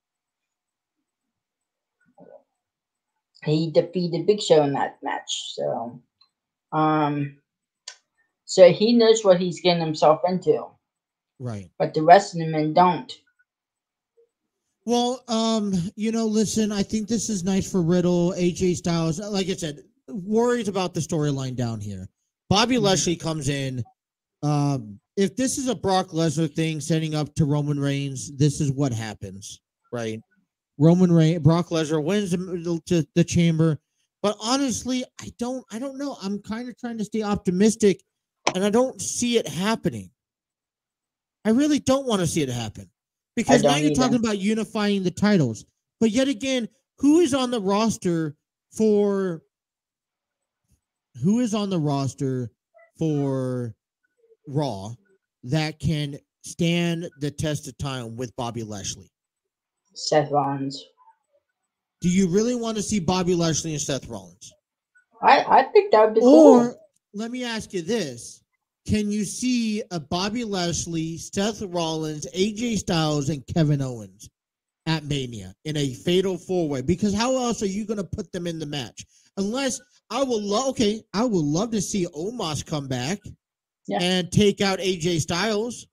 [SPEAKER 2] He defeated Big Show in that match, so um, so he knows what he's getting himself into.
[SPEAKER 1] right.
[SPEAKER 2] But the rest of the men don't.
[SPEAKER 1] Well, um, you know, listen, I think this is nice for Riddle, A J Styles. Like I said, worries about the storyline down here. Bobby
[SPEAKER 2] Mhm.
[SPEAKER 1] Lashley comes in. Um, if this is a Brock Lesnar thing setting up to Roman Reigns, this is what happens, right? Roman Reigns, Brock Lesnar wins the, the, the chamber, but honestly, I don't, I don't know. I'm kind of trying to stay optimistic, and I don't see it happening. I really don't want to see it happen because now
[SPEAKER 2] don't
[SPEAKER 1] you're
[SPEAKER 2] either.
[SPEAKER 1] talking about unifying the titles, but yet again, who is on the roster for? Who is on the roster for Raw that can stand the test of time with Bobby Lashley?
[SPEAKER 2] Seth Rollins.
[SPEAKER 1] Do you really want to see Bobby Lashley and Seth Rollins?
[SPEAKER 2] I, I think that would be
[SPEAKER 1] Or
[SPEAKER 2] cool.
[SPEAKER 1] let me ask you this. Can you see a Bobby Lashley, Seth Rollins, A J Styles, and Kevin Owens at Mania in a fatal four-way? Because how else are you going to put them in the match? Unless I will love, okay, I would love to see Omos come back
[SPEAKER 2] Yeah.
[SPEAKER 1] and take out A J Styles,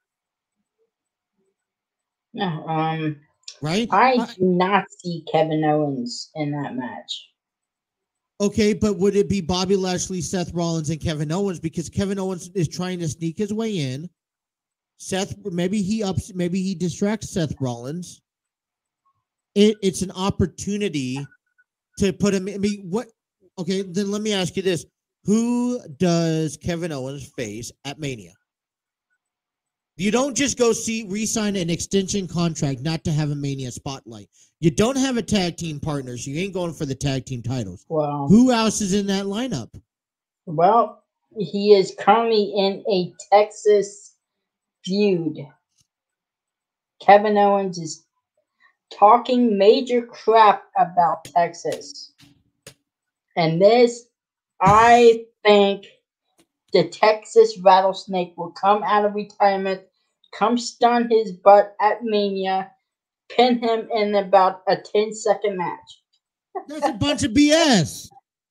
[SPEAKER 2] No, um,
[SPEAKER 1] right?
[SPEAKER 2] I
[SPEAKER 1] I-
[SPEAKER 2] do not see Kevin Owens in that match.
[SPEAKER 1] Okay, but would it be Bobby Lashley, Seth Rollins, and Kevin Owens? Because Kevin Owens is trying to sneak his way in. Seth, maybe he ups, maybe he distracts Seth Rollins. It, it's an opportunity to put him. I mean, what? Okay, then let me ask you this: who does Kevin Owens face at Mania? You don't just go see re-sign an extension contract not to have a Mania spotlight. You don't have a tag team partner, so you ain't going for the tag team titles.
[SPEAKER 2] Well,
[SPEAKER 1] Who else is in that lineup?
[SPEAKER 2] well, he is currently in a Texas feud. Kevin Owens is talking major crap about Texas. And this, I think the Texas Rattlesnake will come out of retirement, come stun his butt at Mania, pin him in about a ten second match.
[SPEAKER 1] That's a bunch of B S.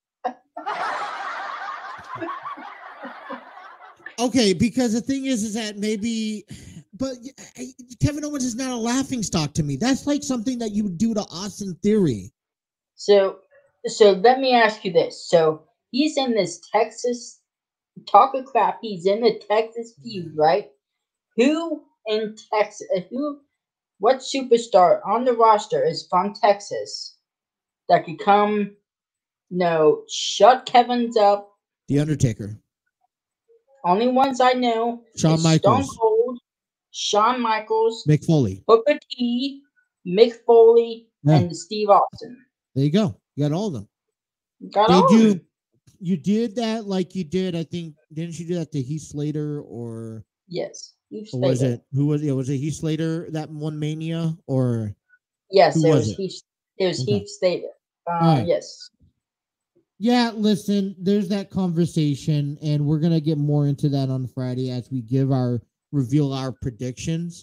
[SPEAKER 1] Okay, because the thing is, is that maybe, but Kevin Owens is not a laughing stock to me. That's like something that you would do to Austin Theory.
[SPEAKER 2] So, so let me ask you this. So he's in this Texas, talk of crap, he's in the Texas feud, right? Who in Texas, who, what superstar on the roster is from Texas that could come, no, shut Kevin's up?
[SPEAKER 1] The Undertaker.
[SPEAKER 2] Only ones I know.
[SPEAKER 1] Shawn
[SPEAKER 2] is
[SPEAKER 1] Michaels.
[SPEAKER 2] Stone Cold, Shawn Michaels,
[SPEAKER 1] Mick Foley.
[SPEAKER 2] Booker T, Mick Foley,
[SPEAKER 1] Yeah.
[SPEAKER 2] and Steve Austin.
[SPEAKER 1] There you go. You got all of them.
[SPEAKER 2] Got
[SPEAKER 1] Did
[SPEAKER 2] all of
[SPEAKER 1] you
[SPEAKER 2] them.
[SPEAKER 1] you did that like you did, I think, didn't you do that to Heath Slater or,
[SPEAKER 2] Yes. Heath
[SPEAKER 1] or was
[SPEAKER 2] Slater.
[SPEAKER 1] it who was it? Was it Heath Slater that one Mania or
[SPEAKER 2] Yes,
[SPEAKER 1] who
[SPEAKER 2] it
[SPEAKER 1] was
[SPEAKER 2] was
[SPEAKER 1] it?
[SPEAKER 2] Heath. It was
[SPEAKER 1] Okay.
[SPEAKER 2] Heath Slater. Uh,
[SPEAKER 1] All right.
[SPEAKER 2] Yes.
[SPEAKER 1] Yeah, listen, there's that conversation, and we're gonna get more into that on Friday as we give our reveal our predictions.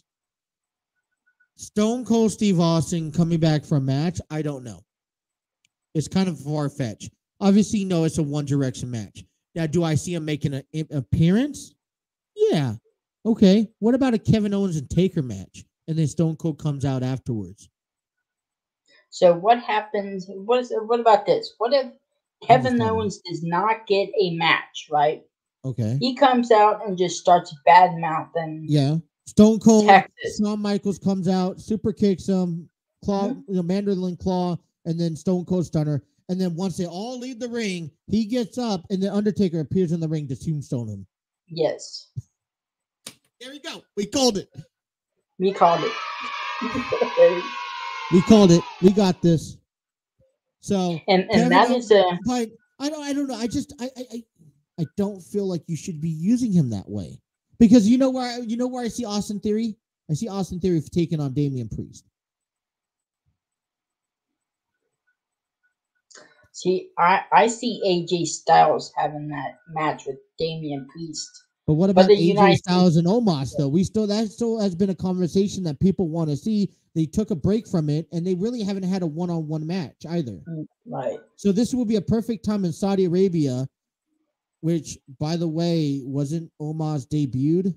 [SPEAKER 1] Stone Cold Steve Austin coming back for a match, I don't know. It's kind of far fetched. Obviously, no, it's a One Direction match. Now, do I see him making an appearance? Yeah. Okay. What about a Kevin Owens and Taker match, and then Stone Cold comes out afterwards?
[SPEAKER 2] So what happens? What is? What about this? What if Kevin
[SPEAKER 1] Understand.
[SPEAKER 2] Owens does not get a match? Right?
[SPEAKER 1] Okay.
[SPEAKER 2] He comes out and just starts bad mouthing.
[SPEAKER 1] Yeah. Stone Cold,
[SPEAKER 2] Texas.
[SPEAKER 1] Shawn Michaels comes out, super kicks him, claw,
[SPEAKER 2] Mhm.
[SPEAKER 1] you know, Mandolin claw, and then Stone Cold stunner. And then once they all leave the ring, he gets up, and the Undertaker appears in the ring to tombstone him.
[SPEAKER 2] Yes,
[SPEAKER 1] There we go. We called it.
[SPEAKER 2] we called it.
[SPEAKER 1] We called it. We got this. So,
[SPEAKER 2] and and
[SPEAKER 1] Kevin
[SPEAKER 2] that
[SPEAKER 1] Owens-
[SPEAKER 2] is a
[SPEAKER 1] but I don't. I don't know. I just. I. I. I I don't feel like you should be using him that way, because you know where. I, you know where I see Austin Theory. I see Austin Theory taking on Damian Priest.
[SPEAKER 2] see. I I see A J Styles having that match with Damian Priest.
[SPEAKER 1] But what
[SPEAKER 2] But
[SPEAKER 1] about
[SPEAKER 2] the
[SPEAKER 1] A J
[SPEAKER 2] United-
[SPEAKER 1] Styles and Omos though? We still that still has been a conversation that people want to see. They took a break from it, and they really haven't had a one-on-one match either.
[SPEAKER 2] Right.
[SPEAKER 1] So this will be a perfect time in Saudi Arabia, which, by the way, wasn't Omos debuted,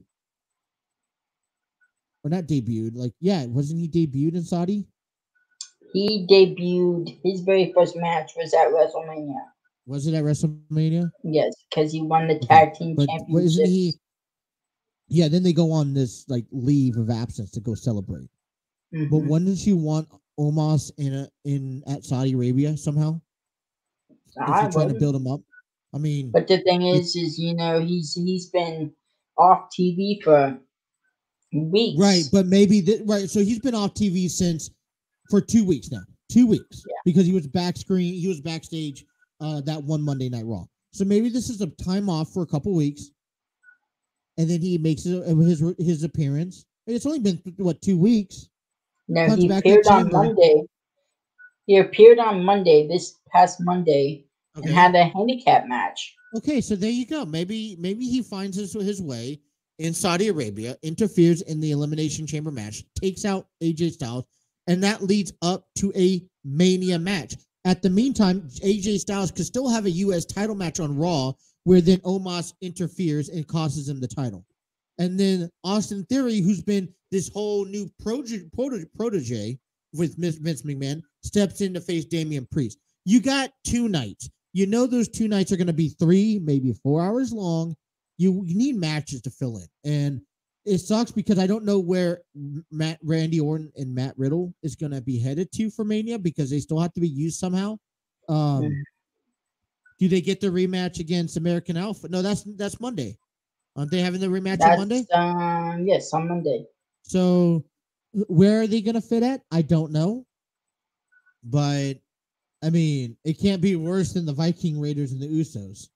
[SPEAKER 1] or not debuted? Like, yeah, wasn't he debuted in Saudi?
[SPEAKER 2] He debuted. His very first match was at WrestleMania.
[SPEAKER 1] Was it at WrestleMania?
[SPEAKER 2] Yes, because he won the tag team
[SPEAKER 1] But
[SPEAKER 2] championship.
[SPEAKER 1] what, isn't he? Yeah, then they go on this like leave of absence to go celebrate.
[SPEAKER 2] Mhm.
[SPEAKER 1] But when did you want Omos in a, in at Saudi Arabia somehow? If
[SPEAKER 2] I
[SPEAKER 1] you're trying to
[SPEAKER 2] wouldn't.
[SPEAKER 1] build him up, I mean,
[SPEAKER 2] But the thing is, is you know he's he's been off T V for weeks.
[SPEAKER 1] right? But maybe th- right. So he's been off T V since for two weeks now. Two weeks,
[SPEAKER 2] Yeah.
[SPEAKER 1] because he was back screen. He was backstage uh, that one Monday Night Raw. So maybe this is a time off for a couple weeks, and then he makes his his, his appearance. It's only been what two weeks.
[SPEAKER 2] No,
[SPEAKER 1] Comes
[SPEAKER 2] he
[SPEAKER 1] back
[SPEAKER 2] appeared
[SPEAKER 1] at
[SPEAKER 2] on
[SPEAKER 1] Chamber.
[SPEAKER 2] Monday. He appeared on Monday, this past Monday,
[SPEAKER 1] Okay.
[SPEAKER 2] and had a handicap match.
[SPEAKER 1] Okay, so there you go. Maybe maybe he finds his his way in Saudi Arabia, interferes in the Elimination Chamber match, takes out A J Styles, and that leads up to a Mania match. At the meantime, A J Styles could still have a U S title match on Raw, where then Omos interferes and costs him the title. And then Austin Theory, who's been this whole new protege, protege with Vince McMahon, steps in to face Damian Priest. You got two nights. You know those two nights are going to be three, maybe four hours long. You, you need matches to fill in. And it sucks because I don't know where Matt, Randy Orton and Matt Riddle is going to be headed to for Mania because they still have to be used somehow. Um, mm-hmm. Do they get the rematch against American Alpha? No, that's that's Monday. Aren't they having the rematch
[SPEAKER 2] that's,
[SPEAKER 1] on Monday?
[SPEAKER 2] Um, yes, on Monday.
[SPEAKER 1] So where are they going to fit at? I don't know. But, I mean, it can't be worse than the Viking Raiders and the Usos.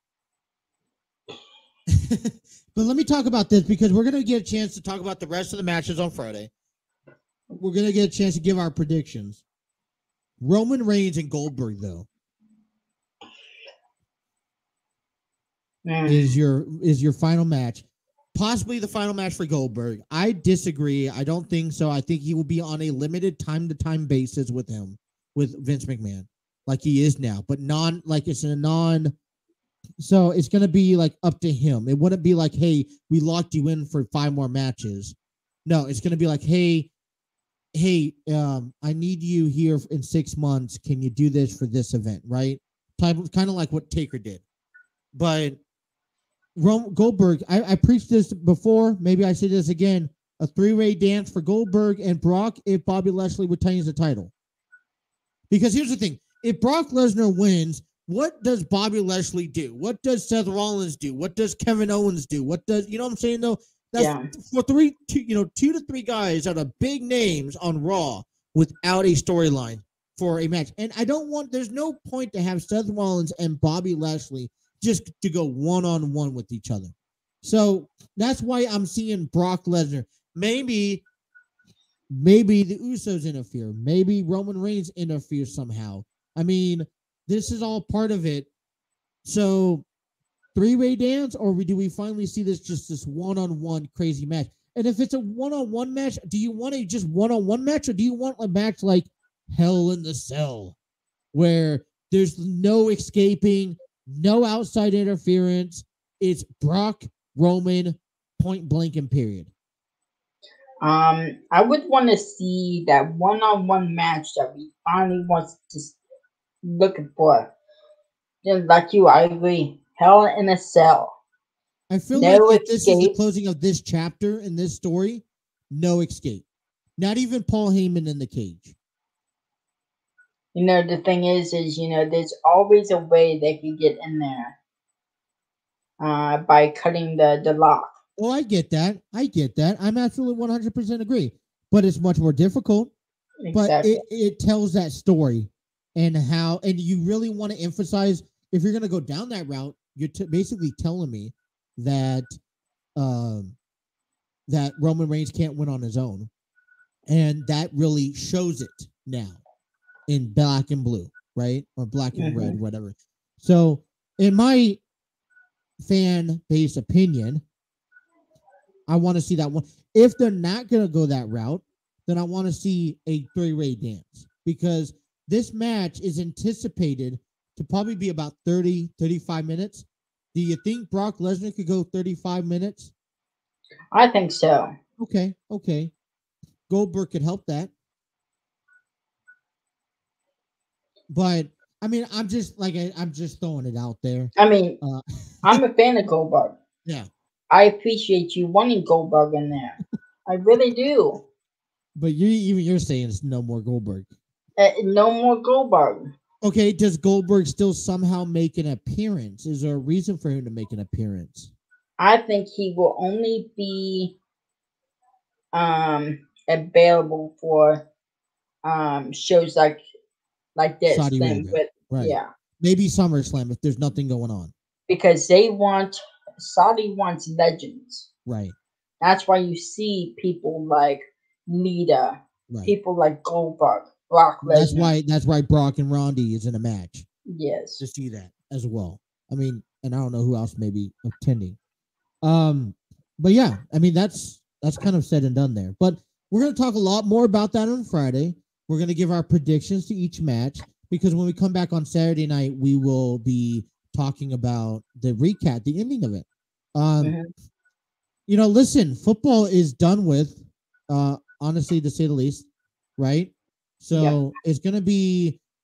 [SPEAKER 1] But let me talk about this because we're going to get a chance to talk about the rest of the matches on Friday. We're going to get a chance to give our predictions. Roman Reigns and Goldberg, though, mm. is your is your final match. Possibly the final match for Goldberg. I disagree. I don't think so. I think he will be on a limited time-to-time basis with him, with Vince McMahon, like he is now. But non, like it's a non... So it's going to be like up to him. It wouldn't be like, hey, we locked you in for five more matches. No, it's going to be like, hey, hey, um, I need you here in six months. Can you do this for this event, right? Type of, kind of like what Taker did. But Rome, Goldberg, I, I preached this before. Maybe I say this again. A three-way dance for Goldberg and Brock if Bobby Lashley retains the title. Because here's the thing. If Brock Lesnar wins, what does Bobby Lashley do? What does Seth Rollins do? What does Kevin Owens do? What does, you know what I'm saying, though? That's yeah. for three, two, you know, two to three guys that are big names on Raw without a storyline for a match. And I don't want, there's no point to have Seth Rollins and Bobby Lashley just to go one-on-one with each other. So that's why I'm seeing Brock Lesnar. Maybe, maybe the Usos interfere. Maybe Roman Reigns interfere somehow. I mean, this is all part of it. So, three-way dance, or do we finally see this just this one-on-one crazy match? And if it's a one-on-one match, do you want a just one-on-one match, or do you want a match like Hell in the Cell, where there's no escaping, no outside interference? It's Brock, Roman, point blank and period.
[SPEAKER 2] Um, I would want to see that one-on-one match that we finally want to looking for. Just like you, I agree. Hell in a Cell.
[SPEAKER 1] I feel no like if this is the closing of this chapter in this story, no escape. Not even Paul Heyman in the cage.
[SPEAKER 2] You know, the thing is, is, you know, there's always a way they can get in there uh, by cutting the, the lock.
[SPEAKER 1] Well, I get that. I get that. I'm absolutely one hundred percent agree. But it's much more difficult. Exactly. But it, it tells that story. And how, and you really want to emphasize, if you're going to go down that route, you're t- basically telling me that um, that Roman Reigns can't win on his own. And that really shows it now in black and blue, right? Or black and mm-hmm. red, whatever. So, in my fan base opinion, I want to see that one. If they're not going to go that route, then I want to see a three-way dance. Because this match is anticipated to probably be about thirty, thirty-five minutes. Do you think Brock Lesnar could go thirty-five minutes?
[SPEAKER 2] I think so.
[SPEAKER 1] Okay, okay. Goldberg could help that. But, I mean, I'm just, like, I, I'm just throwing it out there.
[SPEAKER 2] I mean, uh, I'm a fan of Goldberg.
[SPEAKER 1] Yeah.
[SPEAKER 2] I appreciate you wanting Goldberg in there. I really do.
[SPEAKER 1] But you even you're saying it's no more Goldberg.
[SPEAKER 2] Uh, no more Goldberg.
[SPEAKER 1] Okay, does Goldberg still somehow make an appearance? Is there a reason for him to make an appearance?
[SPEAKER 2] I think he will only be um, available for um, shows like like this.
[SPEAKER 1] Saudi Arabia,
[SPEAKER 2] with,
[SPEAKER 1] right?
[SPEAKER 2] Yeah,
[SPEAKER 1] maybe SummerSlam if there's nothing going on.
[SPEAKER 2] Because they want Saudi wants legends,
[SPEAKER 1] right?
[SPEAKER 2] That's why you see people like Lita, right. people like Goldberg. Brock Lesnar.
[SPEAKER 1] That's why that's why Brock and Rondy is in a match.
[SPEAKER 2] Yes.
[SPEAKER 1] To see that as well. I mean, and I don't know who else may be attending. Um, but yeah, I mean that's that's kind of said and done there. But we're gonna talk a lot more about that on Friday. We're gonna give our predictions to each match because when we come back on Saturday night, we will be talking about the recap, the ending of it. Um, mm-hmm. You know, listen, football is done with, uh, honestly, to say the least, right? So yeah. It's going to be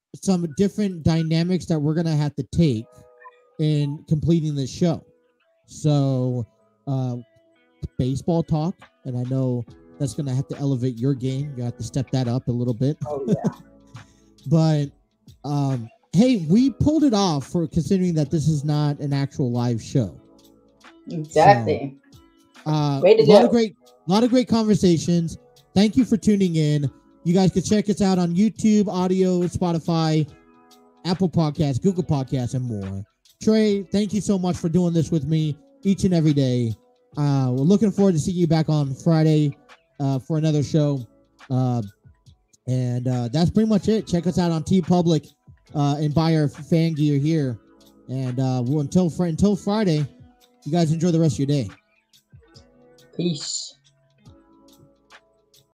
[SPEAKER 1] some different dynamics that we're gonna have to take in completing this show. So, uh, baseball talk, and I know that's gonna have to elevate your game. You have to step that up a little bit.
[SPEAKER 2] Oh yeah.
[SPEAKER 1] But um, hey, we pulled it off for considering that this is not an actual live show.
[SPEAKER 2] Exactly.
[SPEAKER 1] So, uh,
[SPEAKER 2] Way to
[SPEAKER 1] a lot
[SPEAKER 2] go.
[SPEAKER 1] of great, lot of great conversations. Thank you for tuning in. You guys can check us out on YouTube, audio, Spotify, Apple Podcasts, Google Podcasts, and more. Trey, thank you so much for doing this with me each and every day. Uh, we're looking forward to seeing you back on Friday uh, for another show. Uh, and uh, that's pretty much it. Check us out on TeePublic uh, and buy our fan gear here. And uh, well, until fr- until Friday, you guys enjoy the rest of your day.
[SPEAKER 2] Peace.